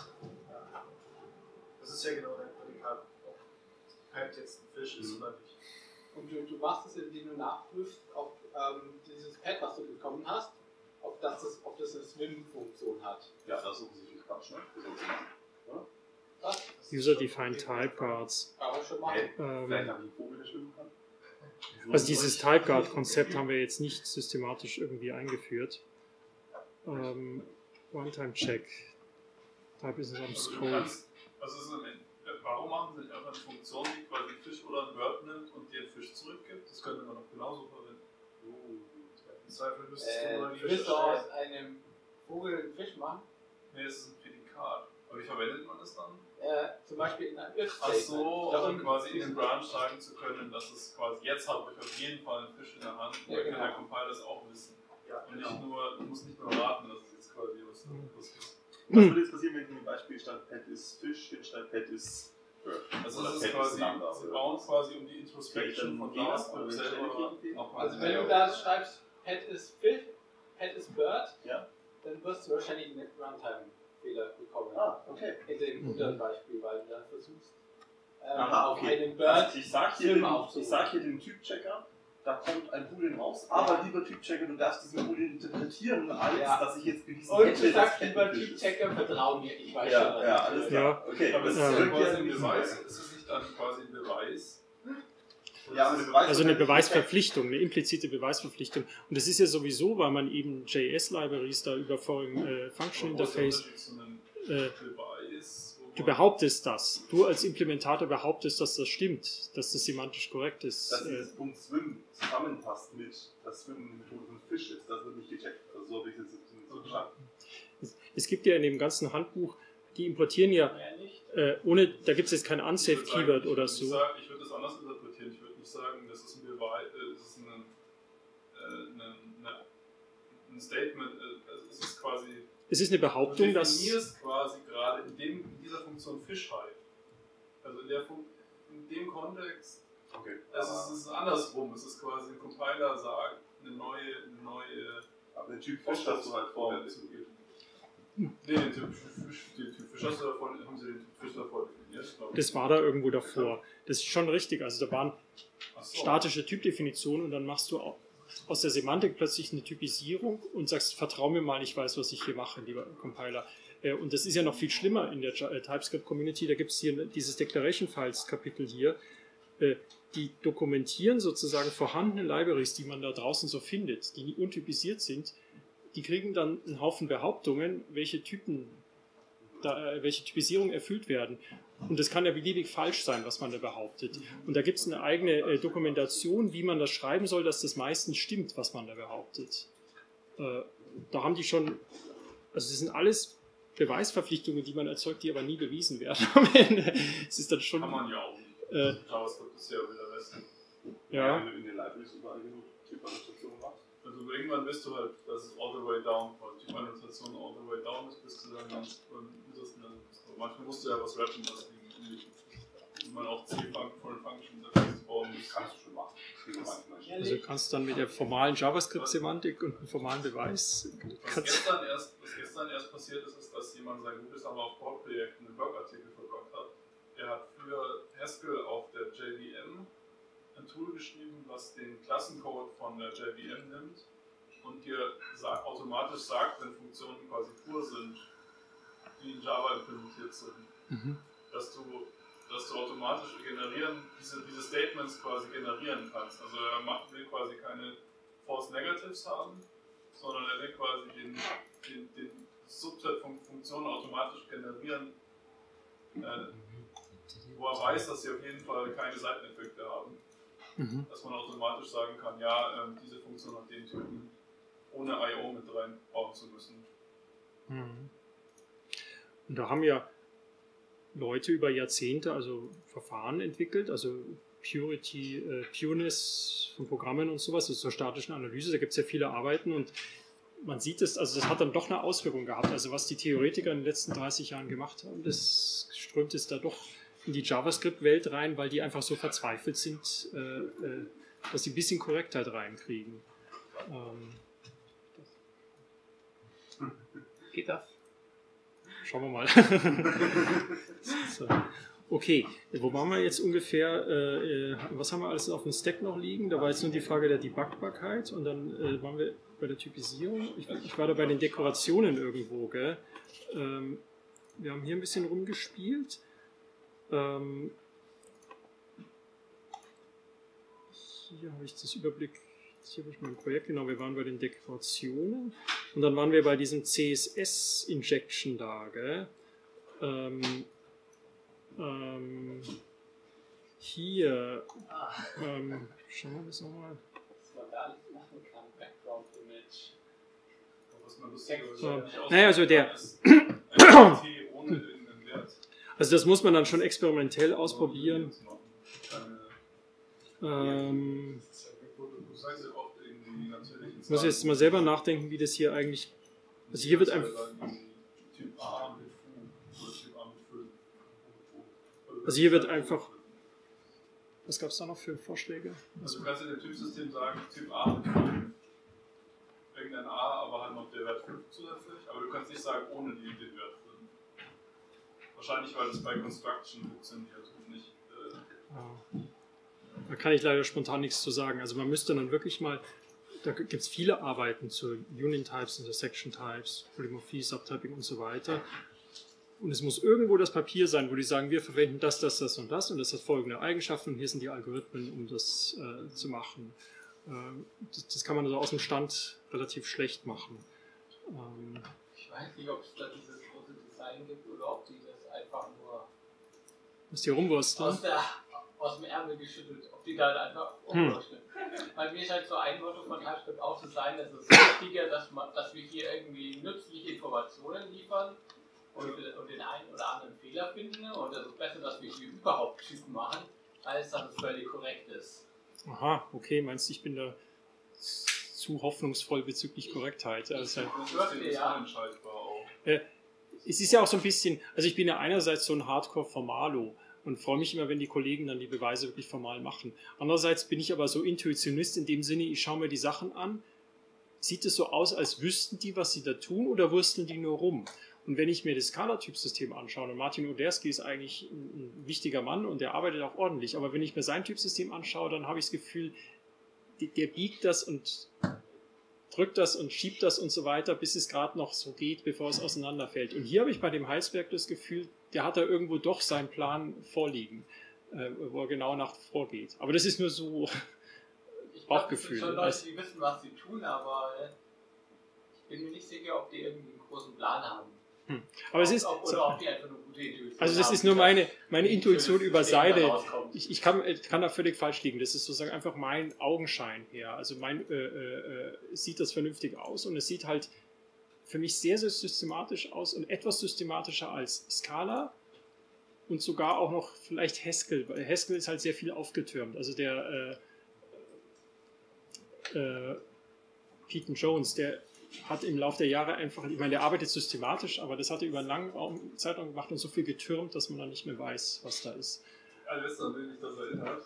Das ist ja genau dein Prädikat, ob Pad jetzt ein Fisch ist oder nicht.
Und du machst es, indem du nachprüfst, ob dieses Pad, was du bekommen hast, ob das eine Swim-Funktion hat.
Ja, das ist offensichtlich Quatsch, ne? Oder?
Was?
User-Defined Typeguards.
Kann man schon machen.
Vielleicht haben die Vogel, der schwimmen kann.
Also dieses Typeguard-Konzept haben wir jetzt nicht systematisch irgendwie eingeführt. One-Time-Check. Type is on scope.
Warum machen sie einfach eine Funktion, die quasi Fisch oder ein Word nimmt und dir einen Fisch zurückgibt? Das könnte man auch genauso verwenden.
Im Zweifel müsstest du mal die
willst du aus einem Vogel einen Fisch machen?
Nee, es ist ein Prädikat. Aber wie verwendet man das dann?
Zum Beispiel in einem if.
Ach so, um quasi in den Branch sagen zu können, dass es quasi, jetzt habe ich auf jeden Fall einen Fisch in der Hand,
ja,
kann
genau.
der Compiler das auch wissen.
Ja,
und nicht nur, du musst nicht nur raten, dass es jetzt quasi was ist.
Was würde jetzt passieren, wenn im Beispiel statt Pad ist Fisch, statt Pad ist Bird?
Also das ist quasi, sie bauen quasi um die Introspection von JavaScript selber.
Also wenn du da schreibst, Pad ist Fisch, Pet is Bird,
Ja.
dann wirst du wahrscheinlich einen Runtime-Fehler bekommen.
Okay.
In dem unteren Beispiel, weil du dann versuchst,
Aha,
auf
okay.
einem Bird
Also ich sag hier
Filme
den Typchecker, da kommt ein Boolean raus, aber lieber Typchecker, du darfst diesen Boolean interpretieren, als dass ich jetzt bewiesen
und
hätte,
du sagst
dass
lieber
Typfisch ist.
Typchecker, vertrau mir, ich weiß
Ja,
schon.
ja, alles klar. Okay,
Aber es ist
das
ja
ist
quasi
ein
ein Beweis. Ist es nicht dann quasi ein Beweis?
Ja, aber eine
Also eine Beweisverpflichtung, eine implizite Beweisverpflichtung. Und das ist ja sowieso, weil man eben JS-Libraries da über Foreign Function Interface du behauptest das. Du als Implementator behauptest, dass das stimmt, dass das semantisch korrekt ist.
Dass dieses Punkt Swim zusammenpasst mit, dass Swim eine Methode von Fisch ist, das wird nicht gecheckt. Also so habe ich es jetzt so verstanden.
Es gibt ja in dem ganzen Handbuch, die importieren ja ohne, da gibt es jetzt kein Unsafe-Keyword oder so.
Ich würde das anders interpretieren. Ich würde nicht sagen, das ist ein Beweis, das ist ein Statement, es ist quasi.
Es ist eine Behauptung,
du
dass.
definierst quasi gerade in dieser Funktion Fischheit. Also in dem Kontext.
Okay.
Es ist andersrum. Es ist quasi ein Compiler sagt, eine neue.
Aber den Typ Fisch hast du halt vorher zu geben.
Nee, den Typ Fisch hast du davor, haben sie den Typ Fisch davor definiert?
Das war da irgendwo davor. Das ist schon richtig. Also da waren statische Typdefinitionen und dann machst du auch aus der Semantik plötzlich eine Typisierung und sagst, vertrau mir mal, ich weiß, was ich hier mache, lieber Compiler. Und das ist ja noch viel schlimmer in der TypeScript-Community. Da gibt es hier dieses Declaration-Files-Kapitel hier. Die dokumentieren sozusagen vorhandene Libraries, die man da draußen so findet, die untypisiert sind. Die kriegen dann einen Haufen Behauptungen, welche Typisierungen erfüllt werden. Und das kann ja beliebig falsch sein, was man da behauptet. Und da gibt es eine eigene Dokumentation, wie man das schreiben soll, dass das meistens stimmt, was man da behauptet. Da haben die schon, also das sind alles Beweisverpflichtungen, die man erzeugt, die aber nie bewiesen werden. Am Ende. Es ist dann schon.
Kann man ja auch nicht. JavaScript ist ja wieder Westen.
Ja.
Wenn du in den Libraries überall genug Typannotationen machst.
Also irgendwann bist du halt, das ist all the way down, weil Typannotation all the way down ist, bis du dann ganz beim untersten Level bist. Aber manchmal musst du ja was rappen, was man auch C-Function bauen muss.
Kannst du schon machen.
Also du kannst dann mit der formalen JavaScript-Semantik und einem formalen Beweis.
Was gestern erst passiert ist, dass jemand sein gutes Projekt einen Blogartikel verbuggt hat. Er hat für Haskell auf der JVM ein Tool geschrieben, was den Klassencode von der JVM nimmt und dir automatisch sagt, wenn Funktionen quasi pur sind, die in Java implementiert sind, dass du automatisch diese Statements quasi generieren kannst. Also er will quasi keine False Negatives haben, sondern er will quasi den Subset von Funktionen automatisch generieren, wo er weiß, dass sie auf jeden Fall keine Seiteneffekte haben. Dass man automatisch sagen kann, ja, diese Funktion hat den Typen, ohne I.O. mit reinbauen zu müssen.
Und da haben ja Leute über Jahrzehnte also Verfahren entwickelt, also Pureness von Programmen und sowas, also zur statischen Analyse, da gibt es ja viele Arbeiten und man sieht es, also das hat dann doch eine Auswirkung gehabt. Also was die Theoretiker in den letzten 30 Jahren gemacht haben, das strömt es da doch in die JavaScript-Welt rein, weil die einfach so verzweifelt sind, dass sie ein bisschen Korrektheit reinkriegen.
Geht das?
Schauen wir mal. So. Okay, wo waren wir jetzt ungefähr? Was haben wir alles auf dem Stack noch liegen? Da war jetzt nur die Frage der Debuggbarkeit und dann waren wir bei der Typisierung. Ich war da bei den Dekorationen irgendwo, gell? Wir haben hier ein bisschen rumgespielt. Hier habe ich das Überblick, hier habe ich mein Projekt, genau, wir waren bei den Dekorationen und dann waren wir bei diesem CSS-Injection da, gell? Hier, schauen wir das nochmal.
Was man da alles machen kann, Background Image.
Was man lustigerweise nicht
naja, also der
ohne irgendeinen Wert.
Also das muss man dann schon experimentell ausprobieren. Ich muss jetzt mal selber nachdenken, wie das hier eigentlich. Also hier wird einfach. Also hier wird einfach. Was gab es da noch für Vorschläge?
Also du kannst in dem Typsystem sagen, Typ A mit 5. irgendein A, aber halt noch der Wert 5 zusätzlich. Aber du kannst nicht sagen, ohne den Wert 5. Wahrscheinlich, weil das bei Construction funktioniert und nicht.
Da kann ich leider spontan nichts zu sagen. Also man müsste dann wirklich mal, da gibt es viele Arbeiten zu Union Types, Intersection Types, Polymorphie, Subtyping und so weiter. Und es muss irgendwo das Papier sein, wo die sagen, wir verwenden das und das und das hat folgende Eigenschaften und hier sind die Algorithmen, um das zu machen. Das kann man also aus dem Stand relativ schlecht machen.
Ich weiß nicht, ob es da dieses große Design gibt oder ob die das einfach nur
was die rumwursteln?
Aus dem Ärmel geschüttelt, ob die da einfach umwursteln. Weil mir scheint so ein Motto von TypeScript auch zu sein, dass es wichtiger, dass wir hier irgendwie nützliche Informationen liefern und den einen oder anderen Fehler finden. Und es ist besser, dass wir hier überhaupt Typen machen, als dass es völlig korrekt ist.
Aha, okay, meinst du, ich bin da zu hoffnungsvoll bezüglich Korrektheit? Also, es ist ja auch so ein bisschen, also ich bin ja einerseits so ein Hardcore-Formalo und freue mich immer, wenn die Kollegen dann die Beweise wirklich formal machen. Andererseits bin ich aber so Intuitionist in dem Sinne, ich schaue mir die Sachen an, sieht es so aus, als wüssten die, was sie da tun, oder wursteln die nur rum? Und wenn ich mir das Skala-Typsystem anschaue, und Martin Odersky ist eigentlich ein wichtiger Mann und der arbeitet auch ordentlich, aber wenn ich mir sein Typsystem anschaue, dann habe ich das Gefühl, der biegt das und drückt das und schiebt das und so weiter, bis es gerade noch so geht, bevor es auseinanderfällt. Und hier habe ich bei dem Heilsberg das Gefühl, der hat da irgendwo doch seinen Plan vorliegen, wo er genau nach vorgeht. Aber das ist nur so Bauchgefühl.
Ich glaube, es sind schon Leute, die wissen, was sie tun, aber ich bin mir nicht sicher, ob die irgendwie einen großen Plan haben.
Aber es ist,
oder ob die einfach eine gute Intuition
also das
haben,
ist nur meine Intuition über Seide.
Rauskommt.
Ich kann da völlig falsch liegen. Das ist sozusagen einfach mein Augenschein her. Also sieht das vernünftig aus und es sieht halt für mich sehr, sehr systematisch aus und etwas systematischer als Scala und sogar auch noch vielleicht Haskell, weil Haskell ist halt sehr viel aufgetürmt. Also der Peyton Jones, der hat im Laufe der Jahre einfach, ich meine, der arbeitet systematisch, aber das hat er über einen langen Zeitraum gemacht und so viel getürmt, dass man dann nicht mehr weiß, was da ist.
Alles, an wen ich das erinnert.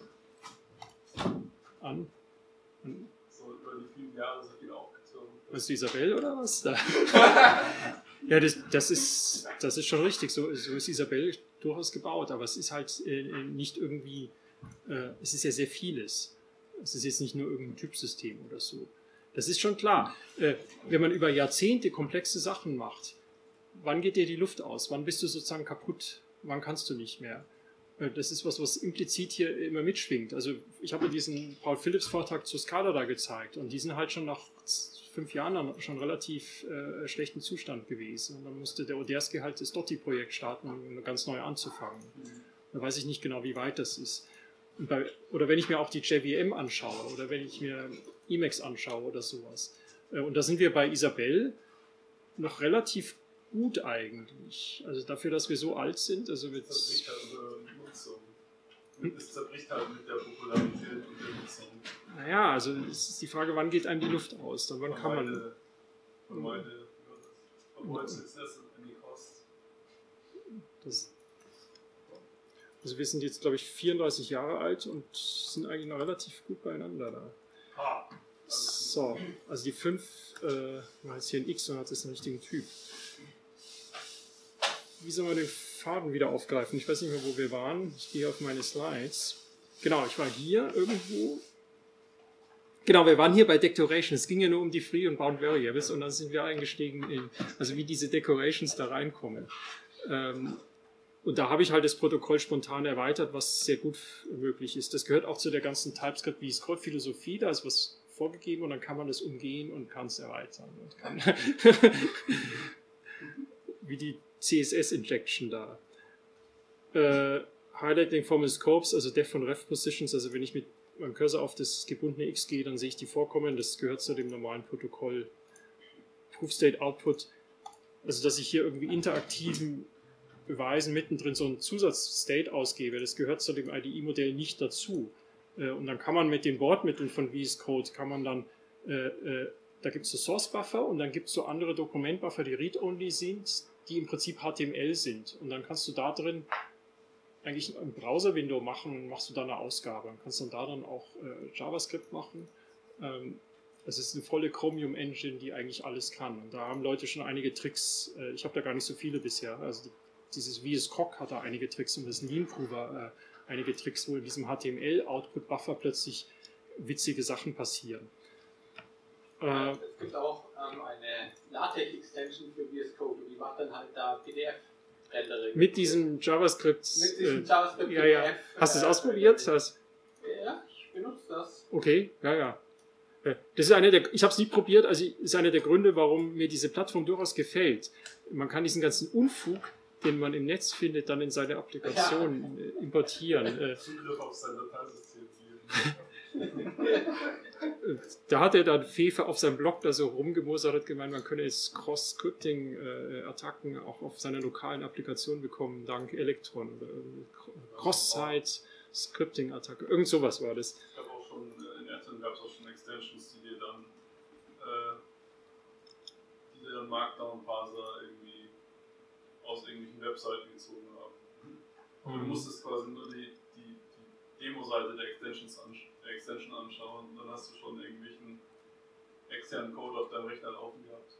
An?
So über die vielen Jahre so viel aufgetürmt.
Was ist die Isabel oder was? Ja, das ist schon richtig. So ist Isabel durchaus gebaut, aber es ist halt nicht irgendwie, es ist ja sehr vieles. Es ist jetzt nicht nur irgendein Typsystem oder so. Das ist schon klar. Wenn man über Jahrzehnte komplexe Sachen macht, wann geht dir die Luft aus? Wann bist du sozusagen kaputt? Wann kannst du nicht mehr? Das ist was implizit hier immer mitschwingt. Also ich habe diesen Paul-Phillips-Vortrag zu Scala da gezeigt und die sind halt schon nach 5 Jahren dann schon relativ schlechten Zustand gewesen. Und dann musste der Odersky halt das Dotti-Projekt starten, um ganz neu anzufangen. Da weiß ich nicht genau, wie weit das ist. Oder wenn ich mir auch die JVM anschaue oder wenn ich mir Emacs anschaue oder sowas. Und da sind wir bei Isabel noch relativ gut eigentlich. Also dafür, dass wir so alt sind. Also mit
das zerbricht halt unsere Nutzung. Es zerbricht halt mit der Popularität und der Nutzung.
Naja, also es ist die Frage, wann geht einem die Luft aus? Dann wann kann man... Also wir sind jetzt, glaube ich, 34 Jahre alt und sind eigentlich noch relativ gut beieinander da. So, also die 5, man hat hier ein X und hat jetzt einen richtigen Typ. Wie soll man den Faden wieder aufgreifen? Ich weiß nicht mehr, wo wir waren. Ich gehe auf meine Slides. Genau, ich war hier irgendwo. Genau, wir waren hier bei Decoration. Es ging ja nur um die Free und Bound Variables und dann sind wir eingestiegen in, also wie diese Decorations da reinkommen. Und da habe ich halt das Protokoll spontan erweitert, was sehr gut möglich ist. Das gehört auch zu der ganzen TypeScript wie Scroll-Philosophie. Da ist was vorgegeben und dann kann man das umgehen und kann es erweitern. Und kann wie die CSS-Injection da. Highlighting Formal Scopes, also Def von Ref Positions, also wenn ich mit meinem Cursor auf das gebundene X gehe, dann sehe ich die vorkommen. Das gehört zu dem normalen Protokoll. Proof State Output, also dass ich hier irgendwie interaktiven Beweisen mittendrin so einen Zusatz-State ausgebe, das gehört zu dem IDE-Modell nicht dazu. Und dann kann man mit den Bordmitteln von VS Code, kann man dann, da gibt es so Source-Buffer und dann gibt es so andere Dokument-Buffer, die Read-Only sind, die im Prinzip HTML sind. Und dann kannst du da drin eigentlich ein Browser-Window machen und machst du da eine Ausgabe. Dann kannst du da dann auch JavaScript machen. es ist eine volle Chromium-Engine, die eigentlich alles kann. Und da haben Leute schon einige Tricks, ich habe da gar nicht so viele bisher, also dieses VS-Cog hat da einige Tricks und das Lean-Prover einige Tricks, wo in diesem HTML-Output-Buffer plötzlich witzige Sachen passieren.
Es gibt auch eine LaTeX-Extension für VS Code und die macht dann halt da PDF-Rendering.
Mit diesem JavaScript.
Mit diesem JavaScript
ja, ja. Hast du es ausprobiert?
Ja, ich benutze das.
Okay, ja. Das ist ich habe es nie probiert, also ist einer der Gründe, warum mir diese Plattform durchaus gefällt. Man kann diesen ganzen Unfug, den man im Netz findet, dann in seine Applikation importieren.
Zugriff auf sein Dateisystem.
Da hat er dann Fefe auf seinem Blog da so rumgemosert, hat gemeint, man könne jetzt Cross-Scripting-Attacken auch auf seiner lokalen Applikation bekommen, dank Electron oder Cross-Site-Scripting-Attacke. Irgend sowas war das.
Ich glaube auch schon, in Atom gab es auch schon Extensions, die dir dann Markdown-Parser irgendwie aus irgendwelchen Webseiten gezogen haben. Aber du musstest quasi nur die Demo-Seite der Extension anschauen und dann hast du schon irgendwelchen externen Code auf deinem Rechner laufen gehabt.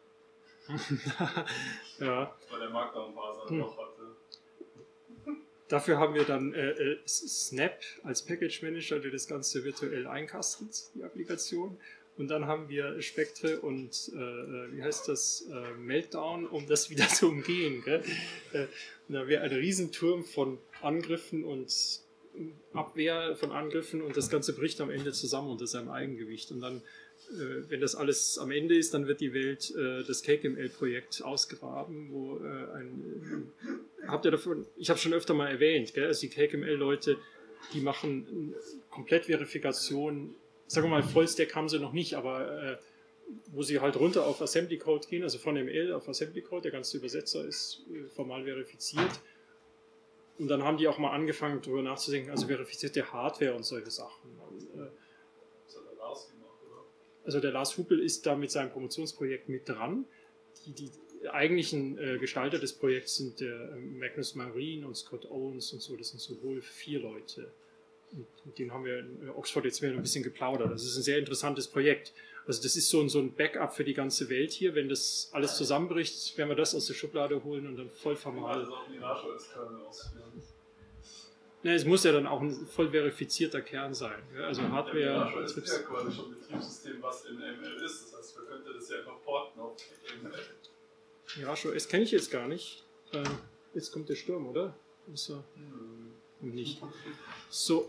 Ja.
Weil der Markdown-Parser noch hatte.
Dafür haben wir dann Snap als Package Manager, der das Ganze virtuell einkastet, die Applikation. Und dann haben wir Spectre und Meltdown, um das wieder zu umgehen. Gell? Da haben wir einen Riesenturm von Angriffen und Abwehr von Angriffen und das Ganze bricht am Ende zusammen unter seinem Eigengewicht. Und dann, wenn das alles am Ende ist, dann wird die Welt das CakeML-Projekt ausgraben, wo habt ihr davon, ich habe schon öfter mal erwähnt, gell? Also die CakeML-Leute, die machen Komplettverifikation, sagen wir mal, Vollstack haben sie noch nicht, aber wo sie halt runter auf Assembly Code gehen, also von ML auf Assembly Code, der ganze Übersetzer ist formal verifiziert. Und dann haben die auch mal angefangen, darüber nachzudenken, also verifizierte Hardware und solche Sachen.
Das hat der Lars gemacht, oder?
Also der Lars Huppel ist da mit seinem Promotionsprojekt mit dran. Die eigentlichen Gestalter des Projekts sind der Magnus Marine und Scott Owens und so, das sind so wohl 4 Leute. Und mit denen haben wir in Oxford jetzt wieder ein bisschen geplaudert. Das ist ein sehr interessantes Projekt. Also das ist so ein Backup für die ganze Welt hier. Wenn das alles zusammenbricht, werden wir das aus der Schublade holen und dann voll formal.
Also auch die Rasche als Kernel ausführen.
Ne, es muss ja dann auch ein voll verifizierter Kern sein. Ja, also Hardware.
Ja, Rasche ist ja quasi schon ein Betriebssystem, was in ML ist. Das heißt, wir könnten das ja einfach porten auf ML.
Ja, das kenne ich jetzt gar nicht. Jetzt kommt der Sturm, oder? Ist er? Nicht. So,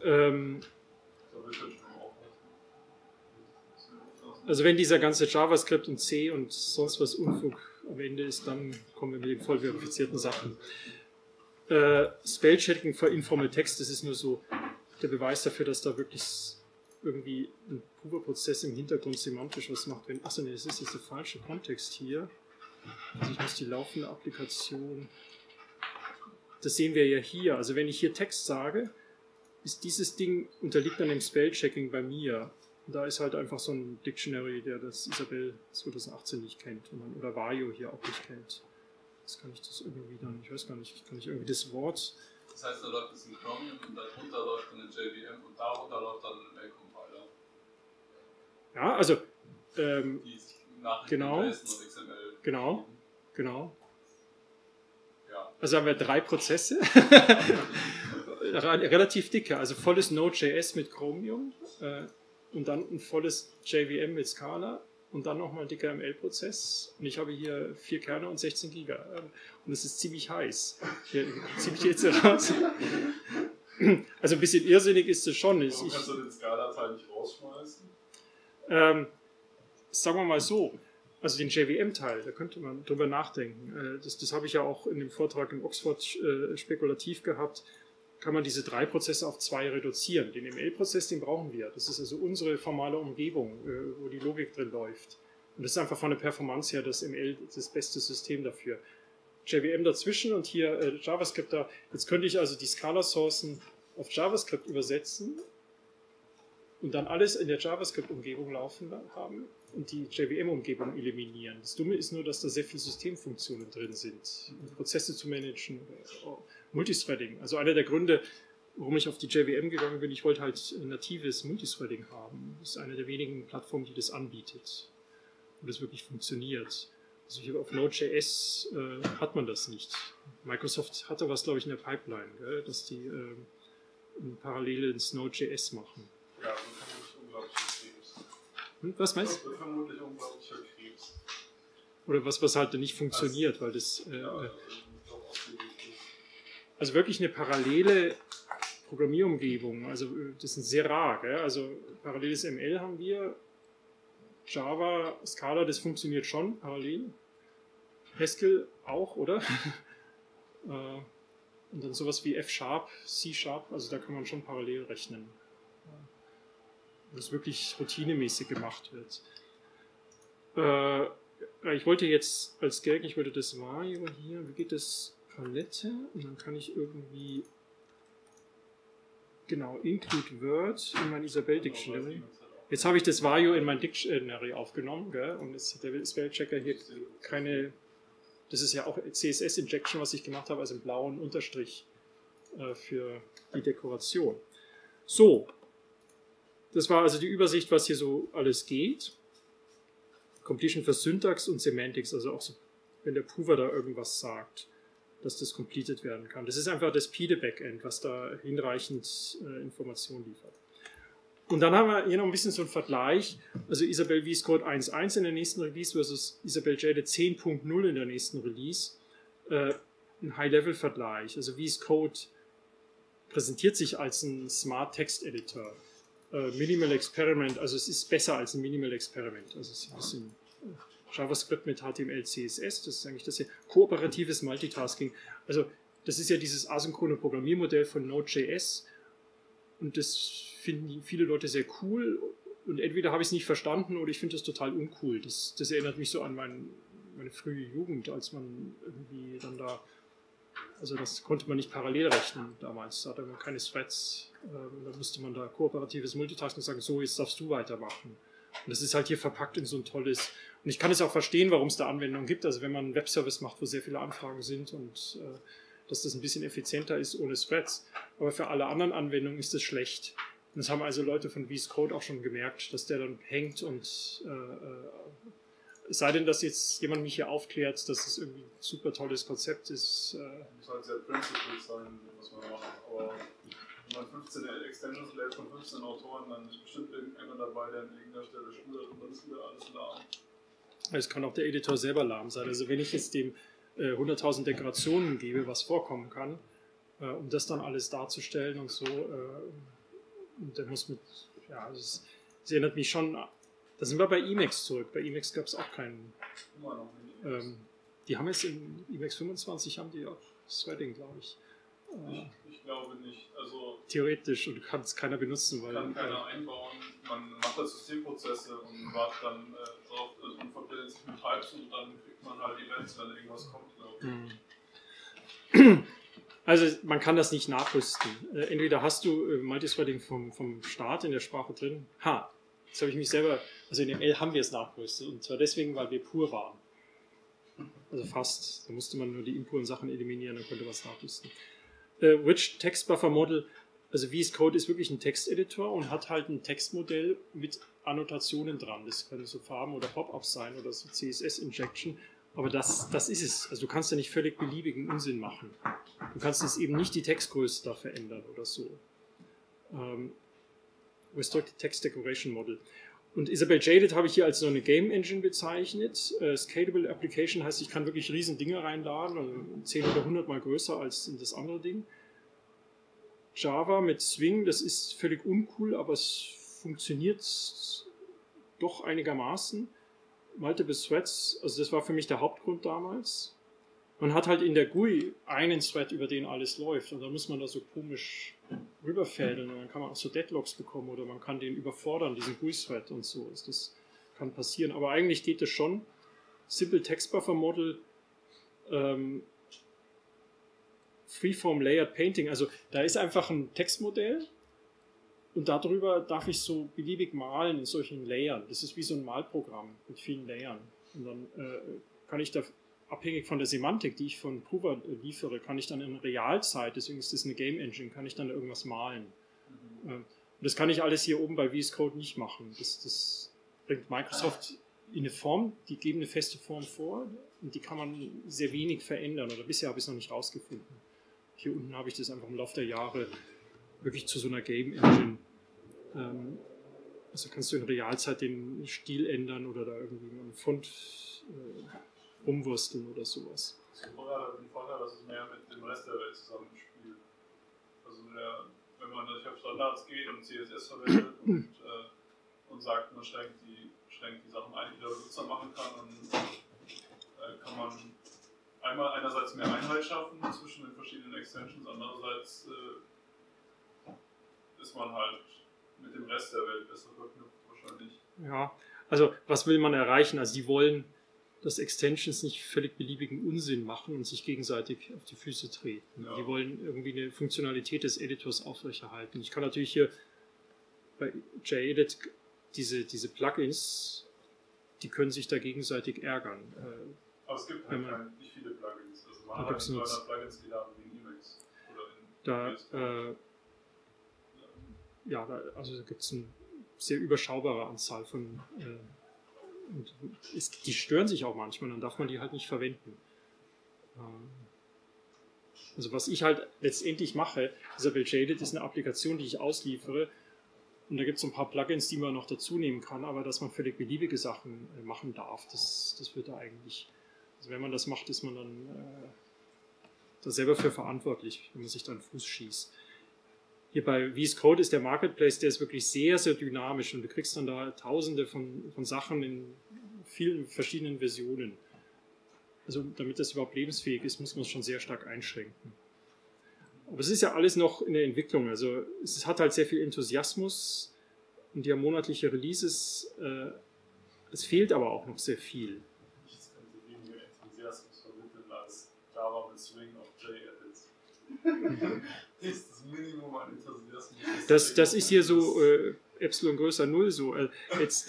also wenn dieser ganze JavaScript und C und sonst was Unfug am Ende ist, dann kommen wir mit den voll verifizierten Sachen. Spellchecking für Informal Text, das ist nur so der Beweis dafür, dass da wirklich irgendwie ein Prover-Prozess im Hintergrund semantisch was macht. Achso, nee, das ist jetzt der falsche Kontext hier. Also ich muss die laufende Applikation... Das sehen wir ja hier. Also wenn ich hier Text sage, ist dieses Ding, unterliegt dann dem Spellchecking bei mir. Und da ist halt einfach so ein Dictionary, der das Isabel 2018 nicht kennt. Oder Vario hier auch nicht kennt. Jetzt kann ich das irgendwie dann, ich weiß gar nicht, kann ich irgendwie das Wort...
Das heißt, da läuft es in Chromium und darunter läuft dann ein JVM und darunter läuft dann ein Mail-Compiler.
Ja, also...
die Nachrichten
genau,
und XML.
Genau.
Ja.
Also haben wir 3 Prozesse, relativ dicke, also volles Node.js mit Chromium und dann ein volles JVM mit Scala und dann nochmal ein dicker ML-Prozess. Und ich habe hier 4 Kerne und 16 Giga. Und es ist ziemlich heiß. Hier ziehe ich jetzt raus. Also ein bisschen irrsinnig ist es schon.
Warum kannst du den Scala-Teil nicht rausschmeißen?
Sagen wir mal so. Also den JVM-Teil, da könnte man drüber nachdenken. Das habe ich ja auch in dem Vortrag in Oxford spekulativ gehabt. Kann man diese 3 Prozesse auf 2 reduzieren. Den ML-Prozess, den brauchen wir. Das ist also unsere formale Umgebung, wo die Logik drin läuft. Und das ist einfach von der Performance her das ML das beste System dafür. JVM dazwischen und hier JavaScript da. Jetzt könnte ich also die Scala-Sourcen auf JavaScript übersetzen und dann alles in der JavaScript-Umgebung laufen haben und die JVM-Umgebung eliminieren. Das Dumme ist nur, dass da sehr viele Systemfunktionen drin sind, Prozesse zu managen, Multithreading. Also einer der Gründe, warum ich auf die JVM gegangen bin, ich wollte halt natives Multithreading haben. Das ist eine der wenigen Plattformen, die das anbietet und das wirklich funktioniert. Also hier auf Node.js hat man das nicht. Microsoft hatte was, glaube ich, in der Pipeline, gell, dass die ein paralleles Node.js machen.
Ja, das ist vermutlich unglaublicher Krebs.
Was meinst
Das ist vermutlich unglaublicher Krebs.
Oder was halt nicht funktioniert, weil das also wirklich eine parallele Programmierumgebung, also das ist sehr rar, gell? Also paralleles ML haben wir, Java, Scala, das funktioniert schon parallel, Haskell auch, oder? Und dann sowas wie F#, C#, also da kann man schon parallel rechnen, wo es wirklich routinemäßig gemacht wird. Ich wollte jetzt als Gag, ich wollte das Vario hier, wie geht das? Palette und dann kann ich irgendwie genau include Word in mein Isabelle Dictionary. Jetzt habe ich das Vario in mein Dictionary aufgenommen, gell? Und jetzt hat der Spellchecker hier keine, das ist ja auch CSS Injection, was ich gemacht habe, also einen blauen Unterstrich für die Dekoration. So, das war also die Übersicht, was hier so alles geht. Completion für Syntax und Semantics, also auch so, wenn der Prover da irgendwas sagt, dass das completed werden kann. Das ist einfach das PIDE-Backend, was da hinreichend Informationen liefert. Und dann haben wir hier noch ein bisschen so einen Vergleich, also Isabelle VS Code 1.1 in der nächsten Release versus Isabelle Jade 10.0 in der nächsten Release. Ein High-Level-Vergleich. Also VS Code präsentiert sich als ein Smart Text Editor. Minimal Experiment, also es ist besser als ein Minimal Experiment. Also es ist ein bisschen JavaScript mit HTML, CSS, das ist eigentlich das hier. Kooperatives Multitasking. Also das ist ja dieses asynchrone Programmiermodell von Node.js und das finden viele Leute sehr cool und entweder habe ich es nicht verstanden oder ich finde das total uncool. Das erinnert mich so an meine frühe Jugend, als man irgendwie dann da, also das konnte man nicht parallel rechnen damals, da hatte man keine Threads, da musste man da kooperatives Multitasking sagen, so jetzt darfst du weitermachen. Und das ist halt hier verpackt in so ein tolles, und ich kann es auch verstehen, warum es da Anwendungen gibt, also wenn man einen Webservice macht, wo sehr viele Anfragen sind und dass das ein bisschen effizienter ist ohne Threads, aber für alle anderen Anwendungen ist das schlecht. Und das haben also Leute von VS Code auch schon gemerkt, dass der dann hängt und es sei denn, dass jetzt jemand mich hier aufklärt, dass es irgendwie ein super tolles Konzept ist.
Muss halt sehr principled sein, was man macht, aber wenn man 15 Extensions lädt von 15 Autoren, dann ist bestimmt irgendeiner dabei, der an irgendeiner Stelle schmudert und dann ist wieder alles lahm.
Es kann auch der Editor selber lahm sein. Also wenn ich jetzt dem 100.000 Dekorationen gebe, was vorkommen kann, um das dann alles darzustellen und so, und der muss mit, ja, es erinnert mich schon, da sind wir bei Emacs zurück. Bei Emacs gab es auch keinen,
Immer noch nicht.
die haben jetzt in Emacs 25 haben die auch Threading, glaube ich.
Ich glaube nicht. Also
Theoretisch, und kann es keiner benutzen, weil
kann keiner einbauen. Man macht das Systemprozesse und wartet dann drauf und verbindet sich mit Types und dann kriegt man halt Events, wenn irgendwas kommt, glaube ich.
Also man kann das nicht nachrüsten. Entweder hast du Multithreading vom Start in der Sprache drin. Jetzt habe ich mich selber, also in ML haben wir es nachgerüstet und zwar deswegen, weil wir pur waren. Also fast. Da musste man nur die impuren Sachen eliminieren, dann konnte was nachrüsten. Rich Text Buffer Model, also VS Code ist wirklich ein Texteditor und hat halt ein Textmodell mit Annotationen dran. Das können so Farben oder Pop-ups sein oder so CSS-Injection. Aber das ist es. Also du kannst ja nicht völlig beliebigen Unsinn machen. Du kannst jetzt eben nicht die Textgröße da verändern oder so. Restricted Text Decoration Model. Und Isabelle Jaded habe ich hier als so eine Game Engine bezeichnet. Scalable Application heißt, ich kann wirklich riesen Dinge reinladen, also 10 oder 100 mal größer als in das andere Ding. Java mit Swing, das ist völlig uncool, aber es funktioniert doch einigermaßen. Multiple Threads, also das war für mich der Hauptgrund damals. Man hat halt in der GUI einen Thread, über den alles läuft und da muss man da so komisch rüberfädeln und dann kann man auch so Deadlocks bekommen oder man kann den überfordern, diesen GUI-Thread und so. Das kann passieren, aber eigentlich geht das schon. Simple Text Buffer Model, Freeform Layered Painting, also da ist einfach ein Textmodell und darüber darf ich so beliebig malen in solchen Layern. Das ist wie so ein Malprogramm mit vielen Layern und dann kann ich da abhängig von der Semantik, die ich von Prover liefere, kann ich dann in Realzeit, deswegen ist das eine Game Engine, kann ich dann irgendwas malen. Und das kann ich alles hier oben bei VS Code nicht machen. Das bringt Microsoft in eine Form, die geben eine feste Form vor und die kann man sehr wenig verändern, oder bisher habe ich es noch nicht rausgefunden. Hier unten habe ich das einfach im Laufe der Jahre wirklich zu so einer Game Engine. Also kannst du in Realzeit den Stil ändern oder da irgendwie einen Font rumwursteln oder sowas.
Das ist den Vorteil, dass es mehr mit dem Rest der Welt zusammenspielt. Also wenn man durch auf Standards geht und CSS verwendet und sagt, man schränkt die Sachen ein, die der Benutzer machen kann, dann kann man einerseits mehr Einheit schaffen zwischen den verschiedenen Extensions, andererseits ist man halt mit dem Rest der Welt besser verknüpft wahrscheinlich.
Ja, also was will man erreichen? Also die wollen, dass Extensions nicht völlig beliebigen Unsinn machen und sich gegenseitig auf die Füße treten. Ja. Die wollen irgendwie eine Funktionalität des Editors aufrechterhalten. Ich kann natürlich hier bei JEdit diese Plugins, die können sich da gegenseitig ärgern.
Aber es gibt halt nicht viele Plugins. Also man hat 200 Plugins, die laden wie in Emacs. Also da gibt es eine sehr überschaubare Anzahl von und die stören sich auch manchmal, dann darf man die halt nicht verwenden. Also was ich halt letztendlich mache, Isabel JEdit ist eine Applikation, die ich ausliefere und da gibt es ein paar Plugins, die man noch dazu nehmen kann, aber dass man völlig beliebige Sachen machen darf, das wird da eigentlich, also wenn man das macht, ist man dann da selber für verantwortlich, wenn man sich da einen Fuß schießt. Hier bei VS Code ist der Marketplace, der ist wirklich sehr, sehr dynamisch und du kriegst dann da tausende von Sachen in vielen verschiedenen Versionen. Also damit das überhaupt lebensfähig ist, muss man es schon sehr stark einschränken. Aber es ist ja alles noch in der Entwicklung. Also es hat halt sehr viel Enthusiasmus und die haben monatliche Releases. Es fehlt aber auch noch sehr viel. Nichts könnte weniger Enthusiasmus vermitteln als Java mit Swing auf JEdit. Das ist das Minimum an Enthusiasmus.
Das ist hier so Epsilon größer 0 so. Jetzt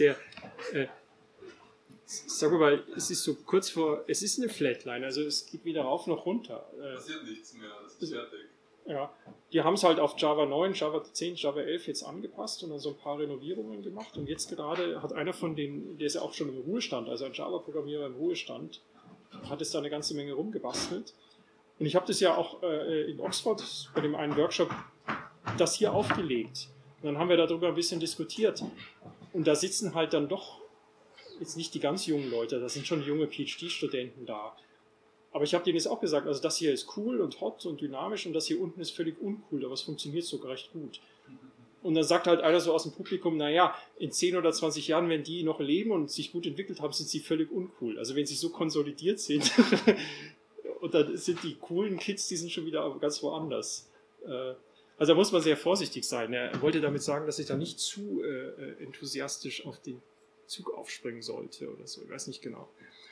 sagen wir mal, es ist so kurz vor, es ist eine Flatline, also es geht weder rauf noch runter.
Passiert nichts mehr, das ist fertig.
Ja, die haben es halt auf Java 9, Java 10, Java 11 jetzt angepasst und dann so ein paar Renovierungen gemacht und jetzt gerade hat einer von denen, der ist ja auch schon im Ruhestand, also ein Java-Programmierer im Ruhestand, hat es da eine ganze Menge rumgebastelt. Und ich habe das ja auch in Oxford bei dem einen Workshop das hier aufgelegt. Und dann haben wir darüber ein bisschen diskutiert. Und da sitzen halt dann doch jetzt nicht die ganz jungen Leute, da sind schon junge PhD-Studenten da. Aber ich habe denen jetzt auch gesagt, also das hier ist cool und hot und dynamisch und das hier unten ist völlig uncool, aber es funktioniert sogar recht gut. Und dann sagt halt einer so aus dem Publikum, naja, in 10 oder 20 Jahren, wenn die noch leben und sich gut entwickelt haben, sind sie völlig uncool. Also wenn sie so konsolidiert sind und dann sind die coolen Kids, die sind schon wieder ganz woanders. Also da muss man sehr vorsichtig sein. Er wollte damit sagen, dass ich da nicht zu enthusiastisch auf den Zug aufspringen sollte oder so. Ich weiß nicht genau.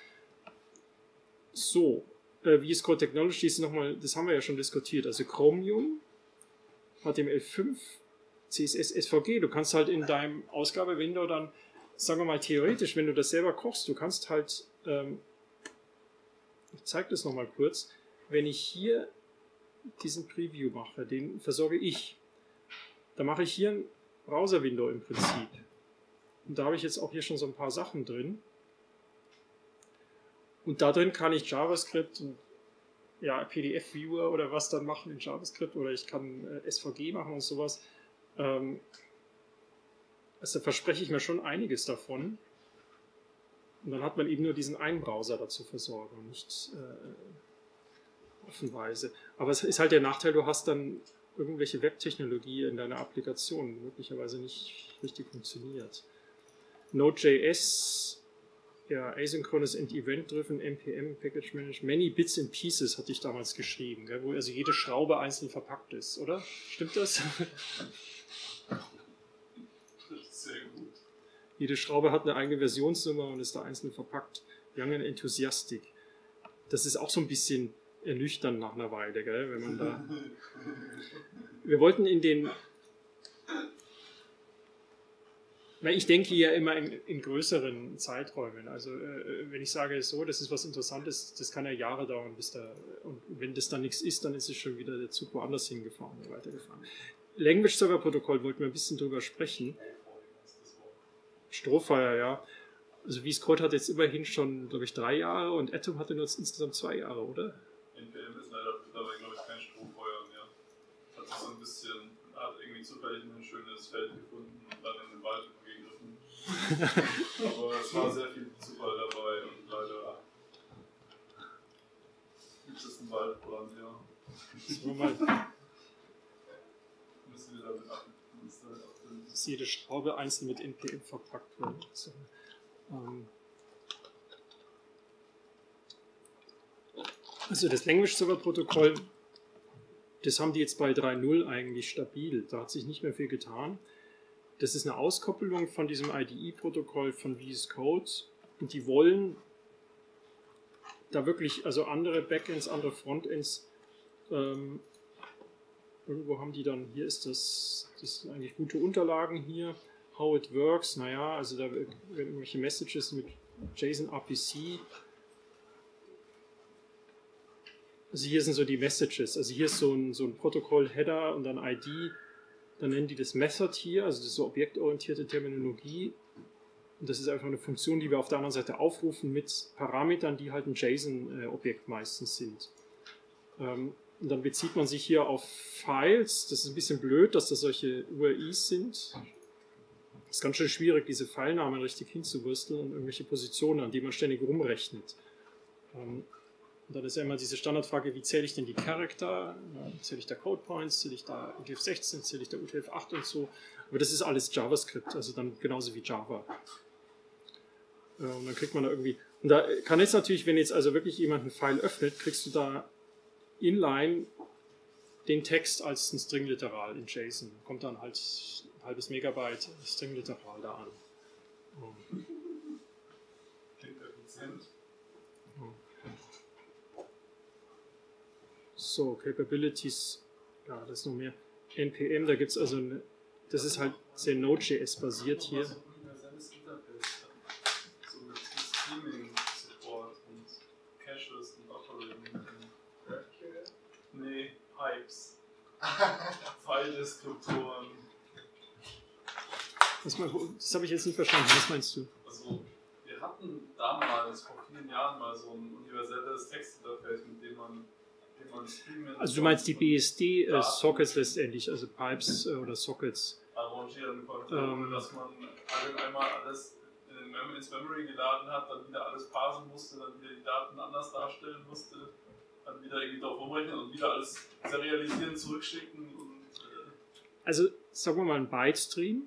So, VS Code Technologies nochmal, das haben wir ja schon diskutiert. Also Chromium, HTML5, CSS, SVG. Du kannst halt in deinem Ausgabewindow dann, sagen wir mal theoretisch, wenn du das selber kochst, du kannst halt, ich zeige das nochmal kurz, wenn ich hier diesen Preview mache, den versorge ich, da mache ich hier ein Browser-Window im Prinzip. Und da habe ich jetzt auch hier schon so ein paar Sachen drin. Und da drin kann ich JavaScript und ja, PDF-Viewer oder was dann machen in JavaScript oder ich kann SVG machen und sowas. Also verspreche ich mir schon einiges davon. Und dann hat man eben nur diesen einen Browser dazu versorgen und nicht offenweise. Aber es ist halt der Nachteil, du hast dann irgendwelche Webtechnologie in deiner Applikation, die möglicherweise nicht richtig funktioniert. Node.js, ja, Asynchronous and Event-Driven, NPM, Package Management, Many Bits and Pieces hatte ich damals geschrieben, gell, wo also jede Schraube einzeln verpackt ist, oder? Stimmt das?
Sehr gut.
Jede Schraube hat eine eigene Versionsnummer und ist da einzeln verpackt. Young and Enthusiastic. Das ist auch so ein bisschen ernüchternd nach einer Weile, gell, wenn man da... Wir wollten in den Weil ich denke ja immer in größeren Zeiträumen. Also wenn ich sage, so, das ist was Interessantes, das kann ja Jahre dauern, bis da, und wenn das dann nichts ist, dann ist es schon wieder der Zug woanders hingefahren und weitergefahren. Language Server Protokoll wollten wir ein bisschen drüber sprechen. Strohfeuer, ja. Also VS Code hat jetzt immerhin schon, glaube ich, 3 Jahre und Atom hatte nur insgesamt 2 Jahre, oder?
NPM ist leider dabei, glaube ich, kein Strohfeuer mehr. Hat sich so ein bisschen, hat irgendwie zufällig ein schönes Feld gefunden und dann in den Wald gegriffen. Aber es war sehr viel Zufall dabei und leider gibt es einen Waldbrand, ja. Müssen wir damit abbilden.
Dass jede Schraube einzeln mit NPM verpackt wird. So. Also das Language Server Protokoll, das haben die jetzt bei 3.0 eigentlich stabil. Da hat sich nicht mehr viel getan. Das ist eine Auskoppelung von diesem IDE-Protokoll von VS Code und die wollen da wirklich, also andere Backends, andere Frontends, irgendwo haben die dann, hier ist das sind eigentlich gute Unterlagen hier, how it works, naja, also da werden irgendwelche Messages mit JSON RPC. Also hier sind so die Messages, also hier ist so ein Protokoll-Header und dann ID, dann nennen die das Method hier, also das ist so objektorientierte Terminologie und das ist einfach eine Funktion, die wir auf der anderen Seite aufrufen mit Parametern, die halt ein JSON-Objekt meistens sind. Und dann bezieht man sich hier auf Files, das ist ein bisschen blöd, dass das solche URIs sind. Es ist ganz schön schwierig, diese Filenamen richtig hinzuwursteln und irgendwelche Positionen, an die man ständig rumrechnet. Und dann ist ja immer diese Standardfrage, wie zähle ich denn die Charakter? Zähle ich da Code Points, zähle ich da UTF-16, zähle ich da UTF-8 und so. Aber das ist alles JavaScript, also dann genauso wie Java. Und dann kriegt man da irgendwie... Und da kann jetzt natürlich, wenn jetzt also wirklich jemand einen File öffnet, kriegst du da inline den Text als ein String-Literal in JSON. Kommt dann halt ein halbes Megabyte String-Literal da an.
Klingt effizient.
So, Capabilities, ja, das ist noch mehr. NPM, da gibt es also eine, das ist halt sehr Node.js basiert hier.
So ein universelles Interface, so mit Streaming-Support und Caches und Operating. Nee, Pipes. File-Deskriptoren.
Das habe ich jetzt nicht verstanden. Was meinst du?
Also, wir hatten damals, vor vielen Jahren, mal so ein universelles Textinterface, mit dem man streamen.
Also, du meinst die BSD-Sockets letztendlich, also Pipes oder Sockets.
Arrangieren konnte, dass man einmal alles ins Memory geladen hat, dann wieder alles parsen musste, dann wieder die Daten anders darstellen musste, dann wieder irgendwie drauf umrechnen und wieder alles serialisieren, zurückschicken.
Also, sagen wir mal, ein Byte-Stream,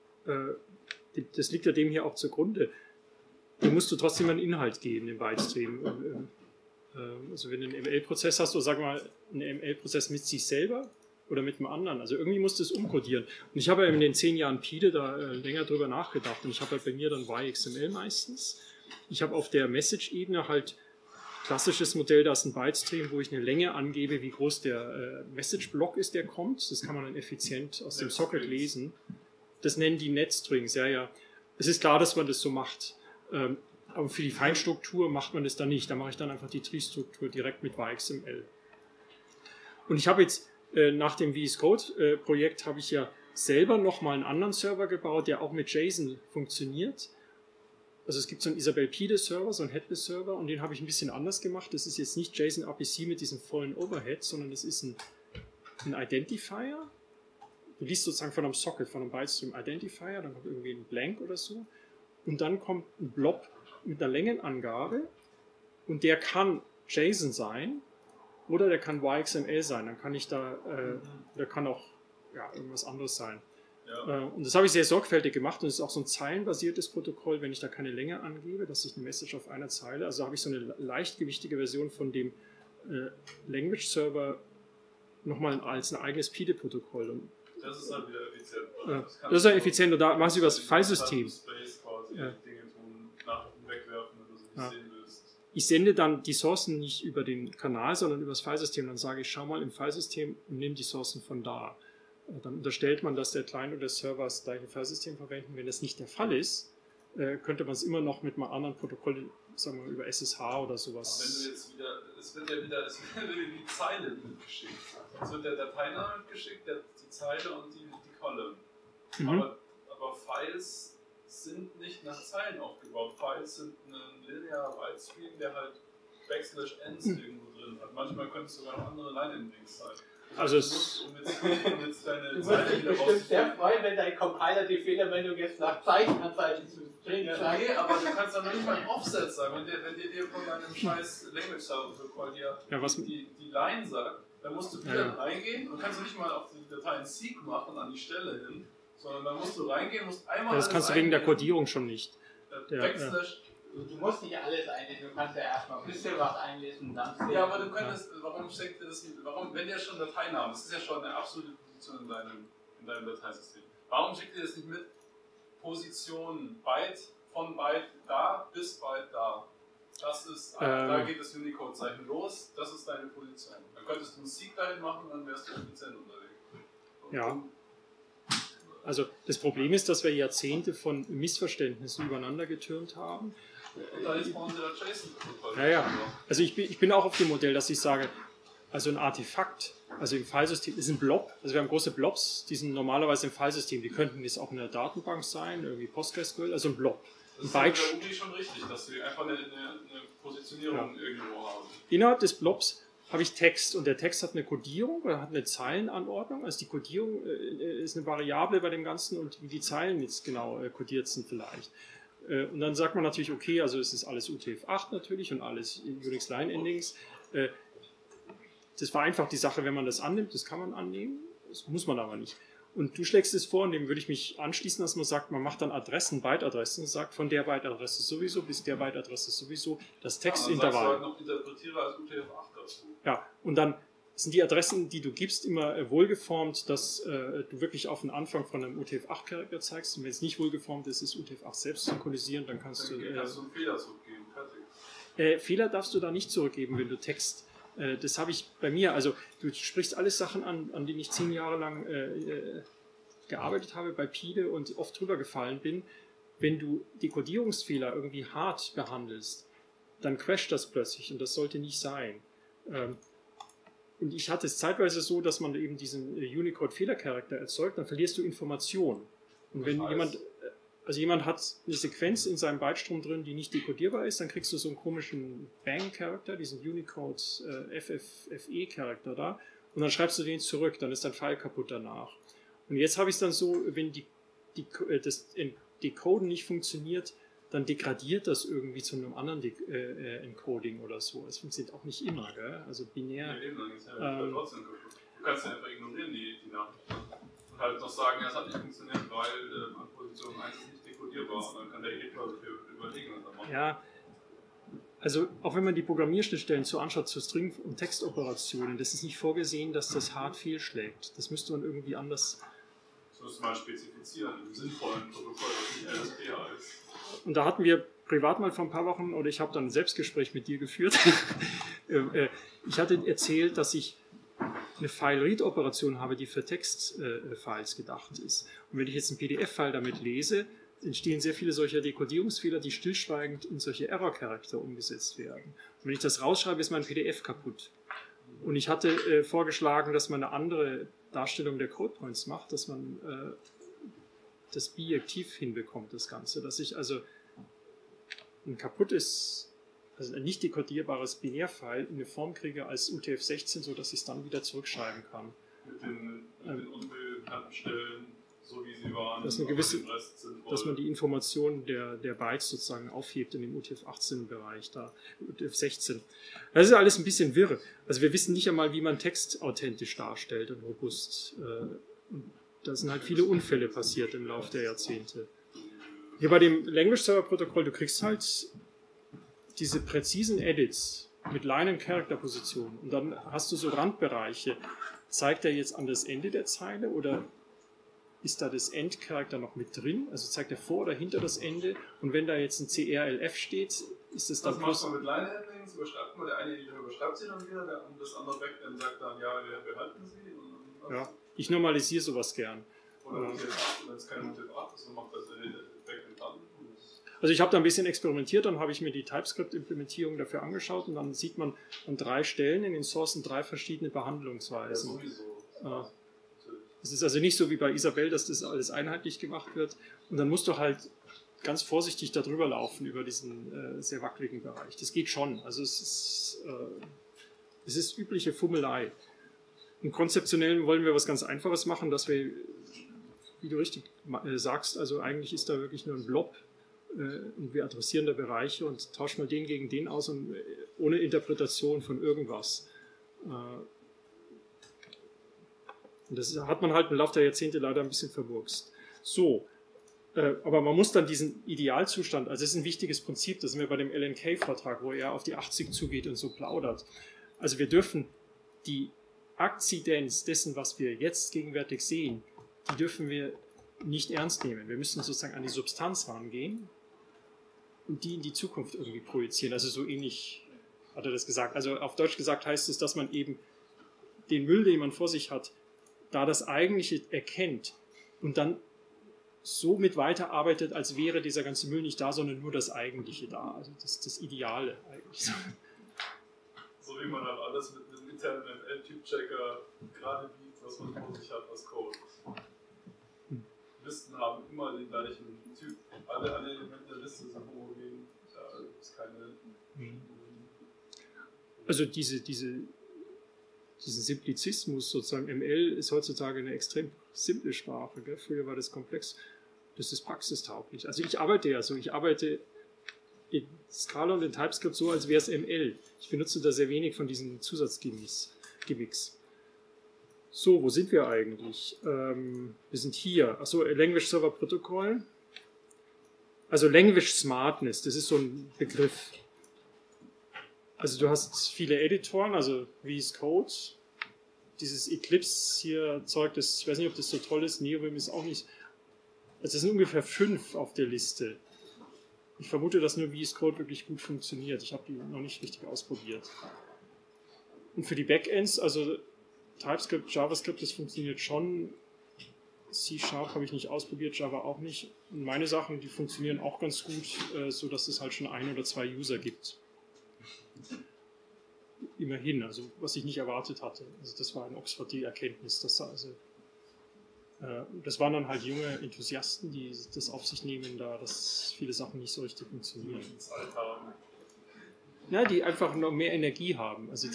das liegt ja dem hier auch zugrunde. Dem musst du trotzdem einen Inhalt geben, den Byte-Stream. Also, wenn du einen ML-Prozess hast, oder sagen wir mal, einen ML-Prozess mit sich selber oder mit einem anderen. Also, irgendwie musst du es umkodieren. Und ich habe ja in den 10 Jahren PIDE da länger drüber nachgedacht und ich habe halt bei mir dann YXML meistens. Ich habe auf der Message-Ebene halt klassisches Modell, da ist ein Byte-Stream, wo ich eine Länge angebe, wie groß der Message-Block ist, der kommt. Das kann man dann effizient aus dem Socket lesen. Das nennen die Net-Strings, ja. Es ist klar, dass man das so macht. Aber für die Feinstruktur macht man das dann nicht. Da mache ich dann einfach die Tree-Struktur direkt mit YXML. Und ich habe jetzt nach dem VS Code-Projekt habe ich ja selber nochmal einen anderen Server gebaut, der auch mit JSON funktioniert. Also es gibt so einen Isabelle Pide-Server, so einen Headless-Server, und den habe ich ein bisschen anders gemacht. Das ist jetzt nicht JSON RPC mit diesem vollen Overhead, sondern das ist ein Identifier. Du liest sozusagen von einem Socket, von einem Byte-Stream Identifier, dann kommt irgendwie ein Blank oder so. Und dann kommt ein Blob mit einer Längenangabe und der kann JSON sein oder der kann YXML sein. Dann kann ich da, der kann auch irgendwas anderes sein. Ja. Und das habe ich sehr sorgfältig gemacht und es ist auch so ein zeilenbasiertes Protokoll, wenn ich da keine Länge angebe, dass ich eine Message auf einer Zeile, also habe ich so eine leichtgewichtige Version von dem Language Server nochmal als ein eigenes PIDE-Protokoll.
Das ist halt wieder effizient.
Das ist ja effizient und da machst du über das Filesystem. Ich sende dann die Sourcen nicht über den Kanal, sondern über das Filesystem. Dann sage ich, schau mal im Filesystem und nimm die Sourcen von da. dann unterstellt man, dass der Client und der Server das gleiche Filesystem verwenden. Wenn das nicht der Fall ist, könnte man es immer noch mit einem anderen Protokoll, sagen wir über SSH oder sowas.
Aber wenn du jetzt wieder, es wird die Zeile mitgeschickt. Es wird der Dateiname mitgeschickt, die Zeile und die Column. Aber Files sind nicht nach Zeilen aufgebaut. Files sind ein linearer Bytestream, der halt \n irgendwo drin hat. Manchmal können es sogar noch andere Line-Endings sein.
Also
Du wirst dich bestimmt sehr freuen, wenn dein Compiler die Fehlermeldung jetzt nach Zeichenanzeichen zu String sagt.
Nee, aber du kannst dann noch nicht mal einen Offset sagen. Wenn dir von deinem scheiß Language-Server die Line sagt, dann musst du wieder reingehen und kannst du nicht mal auf die Datei einen Seek machen an die Stelle hin, sondern dann musst du reingehen, musst einmal
das kannst du wegen der Codierung schon nicht.
Du musst nicht alles einlesen, du kannst ja erstmal ein bisschen was einlesen und dann.
Ja, aber du könntest, warum steckt dir das, wenn der schon Dateinamen, das ist ja schon eine absolute Position in deinem Dateisystem. Warum schickt ihr das nicht mit Position Byte von Byte da bis Byte da? Das ist, da geht das Unicode-Zeichen los, das ist deine Position. Dann könntest du einen Seek dahin machen und dann wärst du effizient unterwegs.
Ja. Also das Problem ist, dass wir Jahrzehnte von Missverständnissen übereinander getürmt haben.
Und da ist brauchen sie das JSON-Protokoll.
Ja. Also ich bin auch auf dem Modell, dass ich sage, also ein Artefakt, also im Filesystem ist ein Blob, also wir haben große Blobs, die sind normalerweise im Filesystem, die könnten jetzt auch in der Datenbank sein, irgendwie PostgreSQL, also ein Blob.
Das ist bei UDI schon richtig, dass sie einfach eine Positionierung irgendwo haben.
Innerhalb des Blobs habe ich Text und der Text hat eine Codierung oder hat eine Zeilenanordnung. Also die Codierung ist eine Variable bei dem Ganzen und wie die Zeilen jetzt genau codiert sind vielleicht. Und dann sagt man natürlich, okay, also es ist alles UTF-8 natürlich und alles Unix Line Endings. Das vereinfacht die Sache, wenn man das annimmt, das kann man annehmen, das muss man aber nicht. Und du schlägst es vor, und dem würde ich mich anschließen, dass man sagt, man macht dann Adressen, Byte-Adressen, sagt von der Byte-Adresse sowieso bis der Byte-Adresse sowieso das Textintervall.
Ja, dann sagst du halt noch interpretiere als UTF-8 dazu.
Ja, und dann sind die Adressen, die du gibst, immer wohlgeformt, dass du wirklich auf den Anfang von einem UTF-8-Charakter zeigst. Und wenn es nicht wohlgeformt ist, ist UTF-8 selbst synchronisieren, dann kannst du
einen Fehler zurückgeben, fertig.
Fehler darfst du da nicht zurückgeben, wenn du Text. Das habe ich bei mir, also du sprichst alles Sachen an denen ich 10 Jahre lang gearbeitet habe bei Pide und oft drüber gefallen bin. Wenn du Dekodierungsfehler irgendwie hart behandelst, dann crasht das plötzlich und das sollte nicht sein. Und ich hatte es zeitweise so, dass man eben diesen Unicode-Fehlercharakter erzeugt, dann verlierst du Informationen. Und wenn jemand hat eine Sequenz in seinem Bytestrom drin, die nicht dekodierbar ist, dann kriegst du so einen komischen Bang-Charakter, diesen Unicode FFE-Charakter da, und dann schreibst du den zurück, dann ist dein File kaputt danach. Und jetzt habe ich es dann so, wenn das Decoden nicht funktioniert, dann degradiert das irgendwie zu einem anderen Encoding oder so. Das funktioniert auch nicht immer, gell? Also binär.
Nee, dann ist ja trotzdem kaputt. Du kannst ja einfach ignorieren die Nachricht. Und halt noch sagen, ja, es hat nicht funktioniert, weil an Position 1 ist nicht dekodierbar. Und dann kann der Editor überlegen und dann machen.
Ja, also auch wenn man die Programmierschnittstellen so anschaut, zu String- und Textoperationen, das ist nicht vorgesehen, dass das hart fehlschlägt. Das müsste man irgendwie anders.
Das müsste man spezifizieren, im sinnvollen Protokoll, das nicht LSP heißt.
Und da hatten wir privat mal vor ein paar Wochen, oder ich habe dann ein Selbstgespräch mit dir geführt. Ich hatte erzählt, dass ich eine File-Read-Operation habe, die für Textfiles gedacht ist. Und wenn ich jetzt ein PDF-File damit lese, entstehen sehr viele solcher Dekodierungsfehler, die stillschweigend in solche Error-Charakter umgesetzt werden. Und wenn ich das rausschreibe, ist mein PDF kaputt. Und ich hatte vorgeschlagen, dass man eine andere Darstellung der Codepoints macht, dass man das bijektiv hinbekommt, das Ganze. Dass ich also ein kaputtes, also ein nicht dekodierbares Binärfile in eine Form kriege als UTF-16, sodass ich es dann wieder zurückschreiben kann.
Mit den unbekannten Stellen, so wie sie waren,
dass, dass man die Informationen der Bytes sozusagen aufhebt in dem UTF-18-Bereich, da UTF-16. Das ist alles ein bisschen wirr. Also wir wissen nicht einmal, wie man Text authentisch darstellt und robust. Da sind halt viele Unfälle passiert im Laufe der Jahrzehnte. Hier bei dem Language-Server-Protokoll, du kriegst halt diese präzisen Edits mit Line- und Character-Positionen und dann hast du so Randbereiche. Zeigt er jetzt an das Ende der Zeile oder ist da das End-Charakter noch mit drin? Also zeigt er vor oder hinter das Ende? Und wenn da jetzt ein CRLF steht, ist es dann
plus... Das macht man mit Line-Handlings, überschreibt man, der eine Editor überschreibt sie dann wieder, und das andere Backend sagt dann, ja, wir behalten sie. Und
Ja. Ich normalisiere sowas gern.
Oder wenn es kein UTF-8 ist, dann macht das Backend an.
Also ich habe da ein bisschen experimentiert, dann habe ich mir die TypeScript-Implementierung dafür angeschaut und dann sieht man an 3 Stellen in den Sourcen 3 verschiedene Behandlungsweisen.
Ja, sowieso.
Es ist also nicht so wie bei Isabelle, dass das alles einheitlich gemacht wird. Und dann musst du halt ganz vorsichtig darüber laufen, über diesen sehr wackeligen Bereich. Das geht schon. Also es ist übliche Fummelei. Im Konzeptionellen wollen wir was ganz Einfaches machen, dass wir, wie du richtig sagst, also eigentlich ist da wirklich nur ein Blob und wir adressieren da Bereiche und tauschen mal den gegen den aus und ohne Interpretation von irgendwas. Und das hat man halt im Laufe der Jahrzehnte leider ein bisschen vermurkst. So, aber man muss dann diesen Idealzustand, also das ist ein wichtiges Prinzip, das sind wir bei dem LNK-Vortrag, wo er auf die 80 zugeht und so plaudert. Also wir dürfen die Akzidenz dessen, was wir jetzt gegenwärtig sehen, die dürfen wir nicht ernst nehmen. Wir müssen sozusagen an die Substanz rangehen und die in die Zukunft irgendwie projizieren. Also so ähnlich hat er das gesagt. Also auf Deutsch gesagt heißt es, dass man eben den Müll, den man vor sich hat, da das Eigentliche erkennt und dann so mit weiterarbeitet, als wäre dieser ganze Müll nicht da, sondern nur das Eigentliche da. Also das Ideale eigentlich.
So wie man halt alles mit einem internen ML-Typ-Checker gerade biegt, was man vor sich hat als Code. Listen haben immer den gleichen Typ. Alle Elemente der Liste sind homogen. Da gibt es keine...
Also diesen Simplizismus sozusagen, ML ist heutzutage eine extrem simple Sprache. Gell? Früher war das komplex. Das ist praxistauglich. Also ich arbeite ja so, ich arbeite in Scala und in TypeScript so, als wäre es ML. Ich benutze da sehr wenig von diesen Zusatzgimmicks. So, wo sind wir eigentlich? Wir sind hier. Achso, Language Server Protocol. Also Language Smartness, das ist so ein Begriff. Also du hast viele Editoren, also VS Code. Dieses Eclipse hier erzeugt das, ich weiß nicht, ob das so toll ist, NeoVim ist auch nicht. Also es sind ungefähr 5 auf der Liste. Ich vermute, dass nur VS Code wirklich gut funktioniert. Ich habe die noch nicht richtig ausprobiert. Und für die Backends, also TypeScript, JavaScript, das funktioniert schon. C# habe ich nicht ausprobiert, Java auch nicht. Und meine Sachen, die funktionieren auch ganz gut, so dass es halt schon 1 oder 2 User gibt. Immerhin, also was ich nicht erwartet hatte. Also das war in Oxford die Erkenntnis, dass das waren dann halt junge Enthusiasten, die das auf sich nehmen, da dass viele Sachen nicht so richtig funktionieren.
Zeit haben.
Ja, die einfach noch mehr Energie haben. Also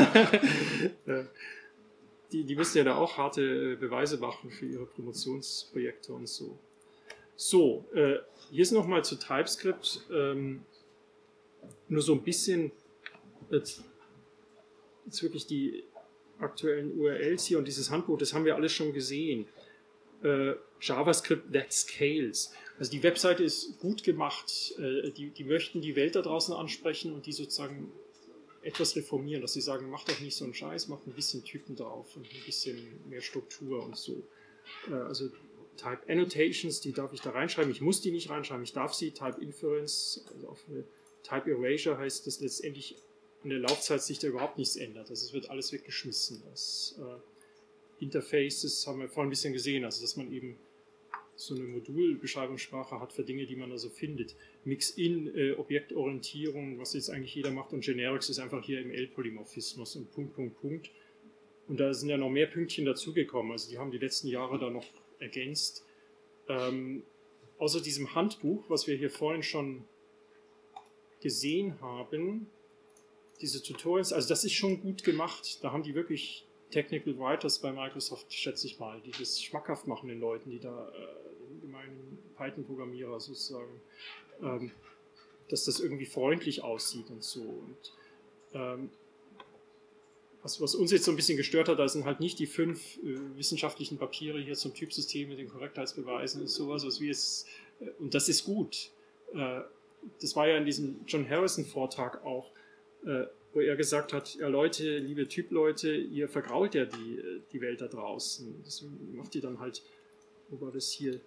die müssen ja da auch harte Beweise machen für ihre Promotionsprojekte und so. So, hier ist nochmal zu TypeScript nur so ein bisschen jetzt wirklich die aktuellen URLs hier und dieses Handbuch, das haben wir alles schon gesehen. JavaScript that scales. Also die Webseite ist gut gemacht, die möchten die Welt da draußen ansprechen und die sozusagen etwas reformieren, dass sie sagen, macht doch nicht so einen Scheiß, macht ein bisschen Typen drauf und ein bisschen mehr Struktur und so. Also Type Annotations, die darf ich da reinschreiben, ich muss die nicht reinschreiben, ich darf sie, Type Inference, also auf eine Type Erasure heißt, dass letztendlich an der Laufzeit sich da überhaupt nichts ändert, also es wird alles weggeschmissen. Das Interfaces haben wir vorhin ein bisschen gesehen, also dass man eben so eine Modulbeschreibungssprache hat für Dinge, die man also findet. Mix-in, Objektorientierung, was jetzt eigentlich jeder macht, und Generics ist einfach hier ML-Polymorphismus und Punkt. Und da sind ja noch mehr Pünktchen dazugekommen, also die haben die letzten Jahre da noch ergänzt. Außer diesem Handbuch, was wir hier vorhin schon gesehen haben, diese Tutorials, also das ist schon gut gemacht, da haben die wirklich Technical Writers bei Microsoft, schätze ich mal, die das schmackhaft machen den Leuten, die da den gemeinen Python-Programmierer sozusagen, dass das irgendwie freundlich aussieht und so. Und was uns jetzt so ein bisschen gestört hat, da sind halt nicht die 5 wissenschaftlichen Papiere hier zum Typsystem mit den Korrektheitsbeweisen und sowas, was wir jetzt, und das ist gut. Das war ja in diesem John Harrison-Vortrag auch, wo er gesagt hat, ja Leute, liebe Typleute, ihr vergrault ja die Welt da draußen. Deswegen macht ihr dann halt, wo war das hier?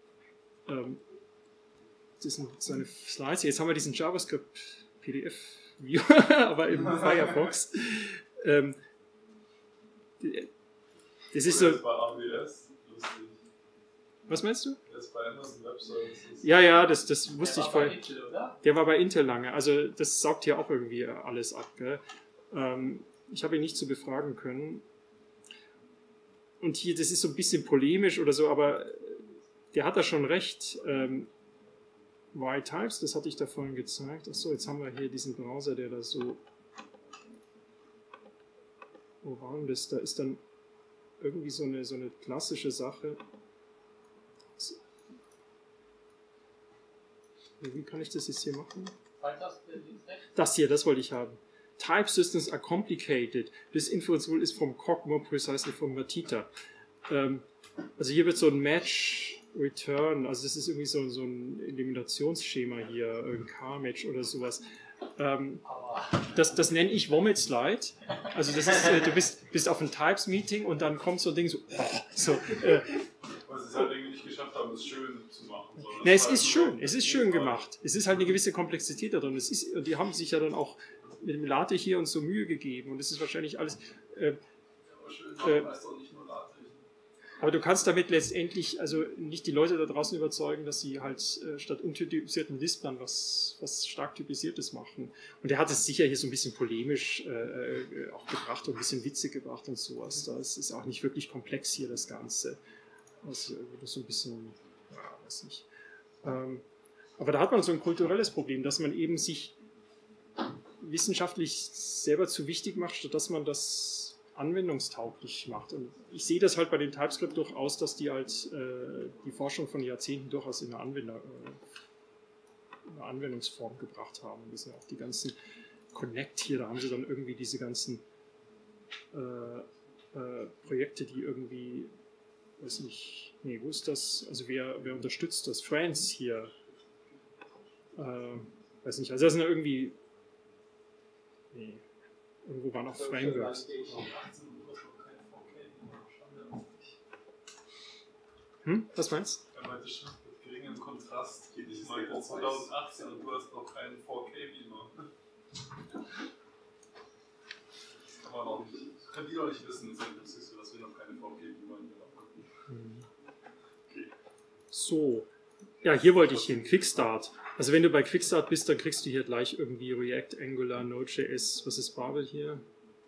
Das sind seine Slides. Jetzt haben wir diesen JavaScript-PDF-View, aber im Firefox. Das ist so.
Bei AWS, lustig.
Was meinst du?
Der ist bei Amazon Web Services.
Ja, das wusste ich vorher.
Intel, oder?
Der war bei Intel lange. Also das saugt hier auch irgendwie alles ab. Gell? Ich habe ihn nicht so befragen können. Und hier, das ist so ein bisschen polemisch oder so, aber der hat da schon recht. Y-Types, das hatte ich da vorhin gezeigt. Achso, jetzt haben wir hier diesen Browser, der da so... Wo war denn das? Da ist dann irgendwie so eine klassische Sache. Wie kann ich das jetzt hier machen? Das hier, das wollte ich haben. Type systems are complicated. This inference rule is from Coq, more precisely from Matita. Also hier wird so ein Match Return, also das ist irgendwie so ein Eliminationsschema hier, ein Car-Match oder sowas. Das nenne ich Vomit Slide. Also das ist, du bist auf einem Types-Meeting und dann kommt so ein Ding so.
Weil sie es halt irgendwie nicht geschafft haben, es schön zu machen.
Ne, es ist schön gemacht. Es ist halt eine gewisse Komplexität da drin. Und die haben sich ja dann auch mit dem LaTeX hier uns so Mühe gegeben. Und es ist wahrscheinlich alles.
Aber schön machen heißt auch nicht nur LaTeX.
Aber du kannst damit letztendlich also nicht die Leute da draußen überzeugen, dass sie halt statt untypisierten Lisplern was stark typisiertes machen. Und er hat es sicher hier so ein bisschen polemisch auch gebracht und ein bisschen witzig gebracht und sowas. Das ist auch nicht wirklich komplex hier, das Ganze. Also so ein bisschen, ja, weiß nicht. Aber da hat man so ein kulturelles Problem, dass man eben sich wissenschaftlich selber zu wichtig macht, statt dass man das anwendungstauglich macht. Und ich sehe das halt bei dem TypeScript durchaus, dass die halt die Forschung von Jahrzehnten durchaus in eine Anwendungsform gebracht haben. Das sind auch die ganzen Connect hier, da haben sie dann irgendwie diese ganzen Projekte, die irgendwie, weiß nicht, nee, wo ist das? Also wer unterstützt das? France hier. Weiß nicht, also das sind ja irgendwie, nee, irgendwo waren auch Frameworks. Was meinst
Er meinte Schrift mit geringem Kontrast. Ich meinte 2018 und du hast noch keinen 4K-Beamer. Kann man auch nicht. Das können die doch nicht wissen, dass wir noch keine 4K-Beamer haben.
Okay. So. Ja, hier wollte ich hin. Quickstart. Also wenn du bei Quickstart bist, dann kriegst du hier gleich irgendwie React, Angular, Node.js. Was ist Babel hier?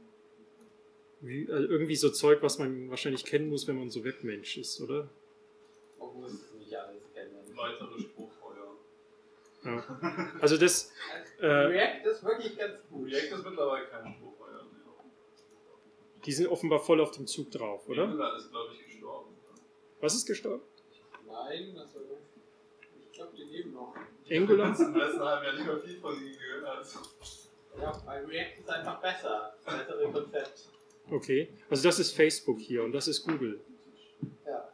Also irgendwie so Zeug, was man wahrscheinlich kennen muss, wenn man so Webmensch ist, oder?
Man muss es nicht alles kennen.
Weitere Spruchfeuer.
Ja. Also das...
React ist wirklich ganz gut.
React ist mittlerweile kein Spruchfeuer mehr.
Die sind offenbar voll auf dem Zug drauf, oder?
Angular ist, glaube ich, gestorben.
Was ist gestorben?
Nein, das war ich glaube, die leben noch.
Angular?
Im letzten halben Jahr nicht mehr viel von ihnen gehört.
Ja, weil React ist einfach besser. Das bessere Konzept.
Okay, also das ist Facebook hier und das ist Google.
Ja.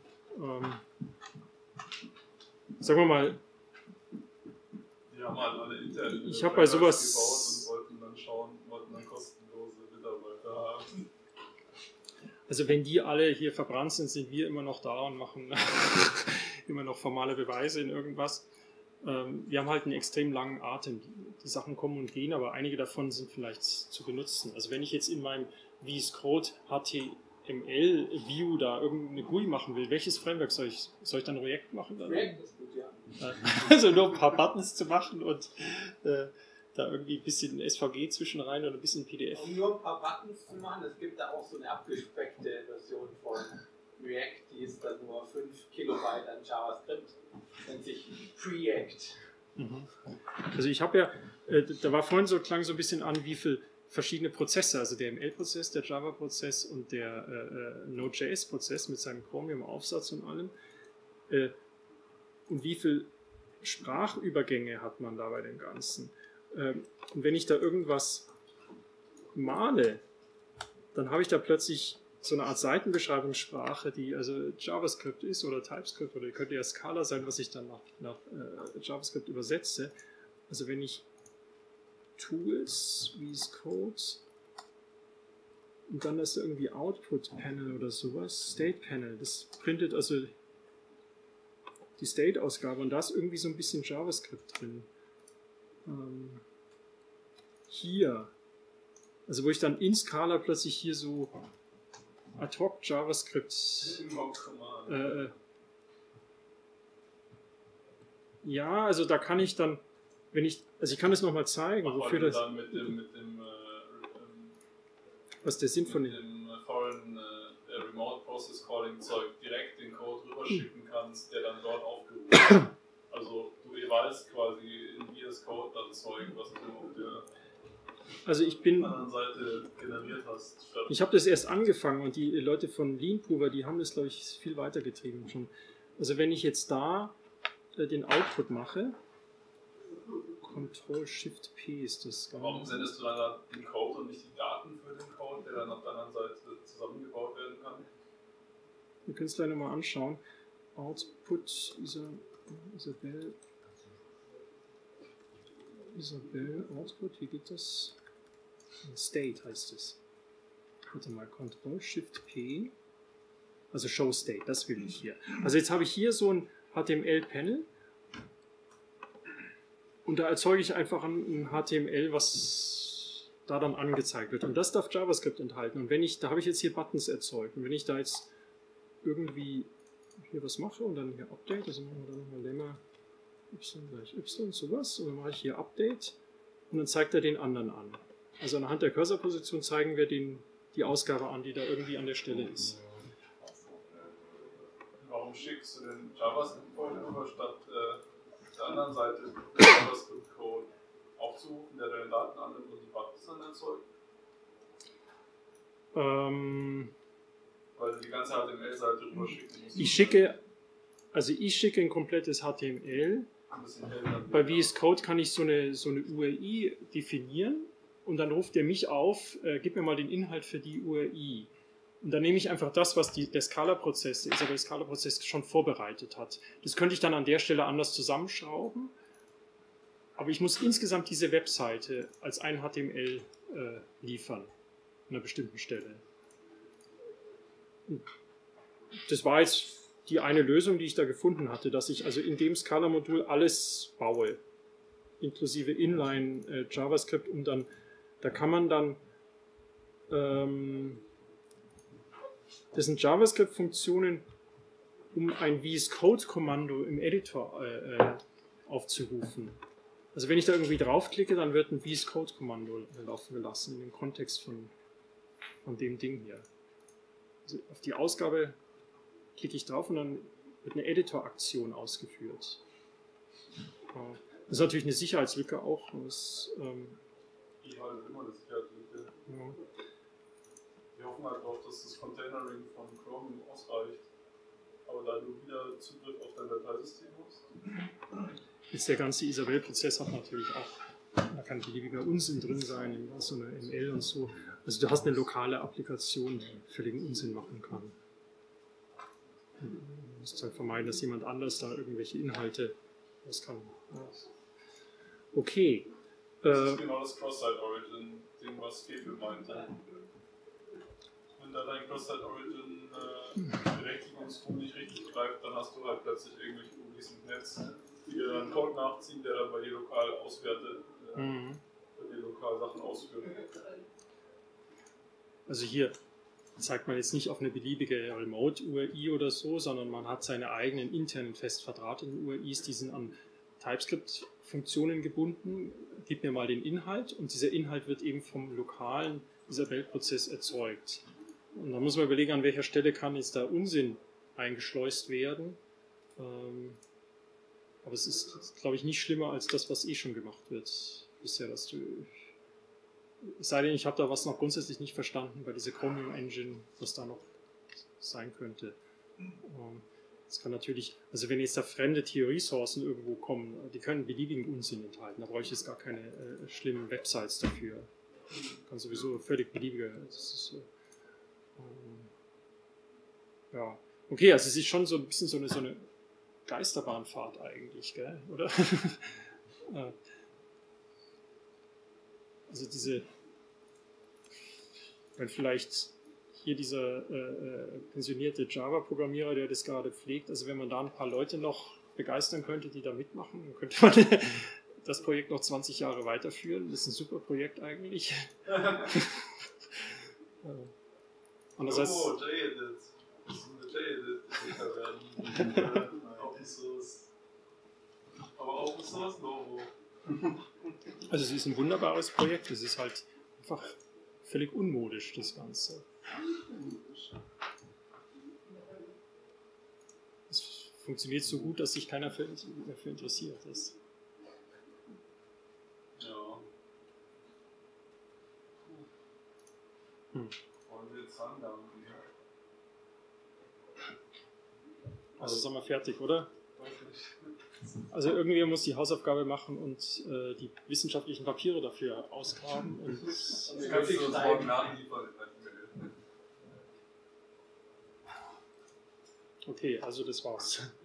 Sagen wir mal,
Die haben halt alle intern
ich habe bei sowas
gebaut und wollten dann kostenlose Mitarbeiter haben.
Also wenn die alle hier verbrannt sind, sind wir immer noch da und machen immer noch formale Beweise in irgendwas. Wir haben halt einen extrem langen Atem. Die Sachen kommen und gehen, aber einige davon sind vielleicht zu benutzen. Also wenn ich jetzt in meinem VS Code HTML View da irgendeine GUI machen will, welches Framework soll ich dann React machen? Dann?
React ist gut, ja.
Also nur ein paar Buttons zu machen und da irgendwie ein bisschen SVG zwischen rein oder ein bisschen PDF.
Um nur ein paar Buttons zu machen, es gibt da auch so eine abgespeckte Version von React, die ist dann nur 5 Kilobyte an JavaScript. Nennt sich Preact.
Also ich habe ja, da war vorhin klang so ein bisschen an, wie viele verschiedene Prozesse, also der ML-Prozess, der Java-Prozess und der Node.js-Prozess mit seinem Chromium-Aufsatz und allem. Und wie viele Sprachübergänge hat man da bei dem Ganzen? Und wenn ich da irgendwas male, dann habe ich da plötzlich so eine Art Seitenbeschreibungssprache, die also JavaScript ist oder TypeScript oder könnte ja Scala sein, was ich dann nach JavaScript übersetze. Also wenn ich Tools, VS Code und dann ist da irgendwie Output Panel oder sowas, State Panel, das printet also die State-Ausgabe und da ist irgendwie so ein bisschen JavaScript drin. Hier, also wo ich dann in Scala plötzlich hier so Ad-hoc JavaScript. Ja, also da kann ich dann, ich kann es nochmal zeigen, wofür das.
Dann mit dem
was der Sinn von
dem Foreign Remote Process Calling Zeug direkt den Code rüberschicken kannst, der dann dort aufgerufen wird. Also du weißt quasi in VS Code das Zeug, was du auf der anderen Seite generiert hast.
Ich habe das erst angefangen und die Leute von Leanprover, die haben das, glaube ich, viel weiter getrieben schon. Also wenn ich jetzt da den Output mache, Ctrl-Shift-P ist das.
Warum sendest du dann den Code und nicht die Daten für den Code, der dann auf der anderen Seite zusammengebaut werden kann?
Wir können es gleich nochmal anschauen. Output Isabel Output, wie geht das? State heißt es. Warte mal, Ctrl-Shift-P. Also Show State, das will ich hier. Also jetzt habe ich hier so ein HTML-Panel. Und da erzeuge ich einfach ein HTML, was da dann angezeigt wird. Und das darf JavaScript enthalten. Und da habe ich jetzt hier Buttons erzeugt. Und wenn ich da jetzt irgendwie hier was mache und dann hier Update, also machen wir dann nochmal Lemma y gleich y, sowas. Und dann mache ich hier Update und dann zeigt er den anderen an. Also anhand der Cursorposition zeigen wir die Ausgabe an, die da irgendwie an der Stelle ist.
Warum schickst du den JavaScript-Code rüber, statt der anderen Seite den JavaScript-Code aufzurufen, der deine Daten annimmt und die Buttons dann erzeugt? Weil du die ganze HTML-Seite rüberschicken musst. Ich schicke
ein komplettes HTML. Bei VS Code kann ich so eine URI definieren und dann ruft er mich auf, gib mir mal den Inhalt für die URI. Und dann nehme ich einfach das, was der Scala-Prozess schon vorbereitet hat. Das könnte ich dann an der Stelle anders zusammenschrauben. Aber ich muss insgesamt diese Webseite als ein HTML liefern. An einer bestimmten Stelle. Und das war jetzt die eine Lösung, die ich da gefunden hatte, dass ich also in dem Scala-Modul alles baue. Inklusive Inline JavaScript. Und dann, da kann man dann das sind JavaScript-Funktionen, um ein VS Code-Kommando im Editor aufzurufen. Also wenn ich da irgendwie draufklicke, dann wird ein VS Code-Kommando laufen gelassen, in dem Kontext von dem Ding hier. Also auf die Ausgabe klicke ich drauf und dann wird eine Editor-Aktion ausgeführt. Das ist natürlich eine Sicherheitslücke auch. Das,
die halt immer eine Sicherheitslücke. Ja. Wir hoffen halt darauf, dass das Containering von Chrome ausreicht. Aber da du wieder Zugriff auf dein Dateisystem hast.
Jetzt der ganze Isabel-Prozess hat natürlich auch, da kann beliebiger Unsinn drin sein, so eine ML und so. Also du hast eine lokale Applikation, die völligen Unsinn machen kann. Du musst halt vermeiden, dass jemand anders da irgendwelche Inhalte was kann. Okay.
Das ist genau das Cross-Site-Origin-Ding, was Fefe meinte. Wenn da dein Cross-Site-Origin-Berechtigungsform nicht richtig greift, dann hast du halt plötzlich irgendwelche URIs im Netz, die dir dann Code nachziehen, der dann bei dir lokal auswertet, bei dir lokal Sachen ausführt.
Also hier zeigt man jetzt nicht auf eine beliebige Remote-URI oder so, sondern man hat seine eigenen internen fest verdrahteten URIs, die sind an TypeScript-Funktionen gebunden. Gib mir mal den Inhalt und dieser Inhalt wird eben vom lokalen Isabel-Prozess erzeugt. Und dann muss man überlegen, an welcher Stelle kann jetzt da Unsinn eingeschleust werden. Aber es ist, glaube ich, nicht schlimmer als das, was eh schon gemacht wird bisher. Es sei denn, ich habe da was noch grundsätzlich nicht verstanden bei dieser Chromium Engine, was da noch sein könnte. Es kann natürlich, also wenn jetzt da fremde Theoriesourcen irgendwo kommen, die können beliebigen Unsinn enthalten. Da brauche ich jetzt gar keine schlimmen Websites dafür. Kann sowieso völlig beliebige. Das ist, ja, okay, also es ist schon so ein bisschen so eine Geisterbahnfahrt eigentlich, gell? Oder? Also wenn vielleicht hier dieser pensionierte Java-Programmierer, der das gerade pflegt, also wenn man da ein paar Leute noch begeistern könnte, die da mitmachen, dann könnte man das Projekt noch 20 Jahre weiterführen. Das ist ein super Projekt eigentlich. Andererseits,
JEdit. Das ist eine JEdit-Entwickler werden. Open Source. Aber Open Source Logo.
also es ist ein wunderbares Projekt, es ist halt einfach völlig unmodisch, das Ganze. Es funktioniert so gut, dass sich keiner dafür interessiert ist.
Ja. Wollen wir jetzt anfangen?
Also sind wir fertig, oder? Also irgendwer muss die Hausaufgabe machen und die wissenschaftlichen Papiere dafür ausgraben. Und
kannst du uns morgen nachliefern.
okay, also das war's.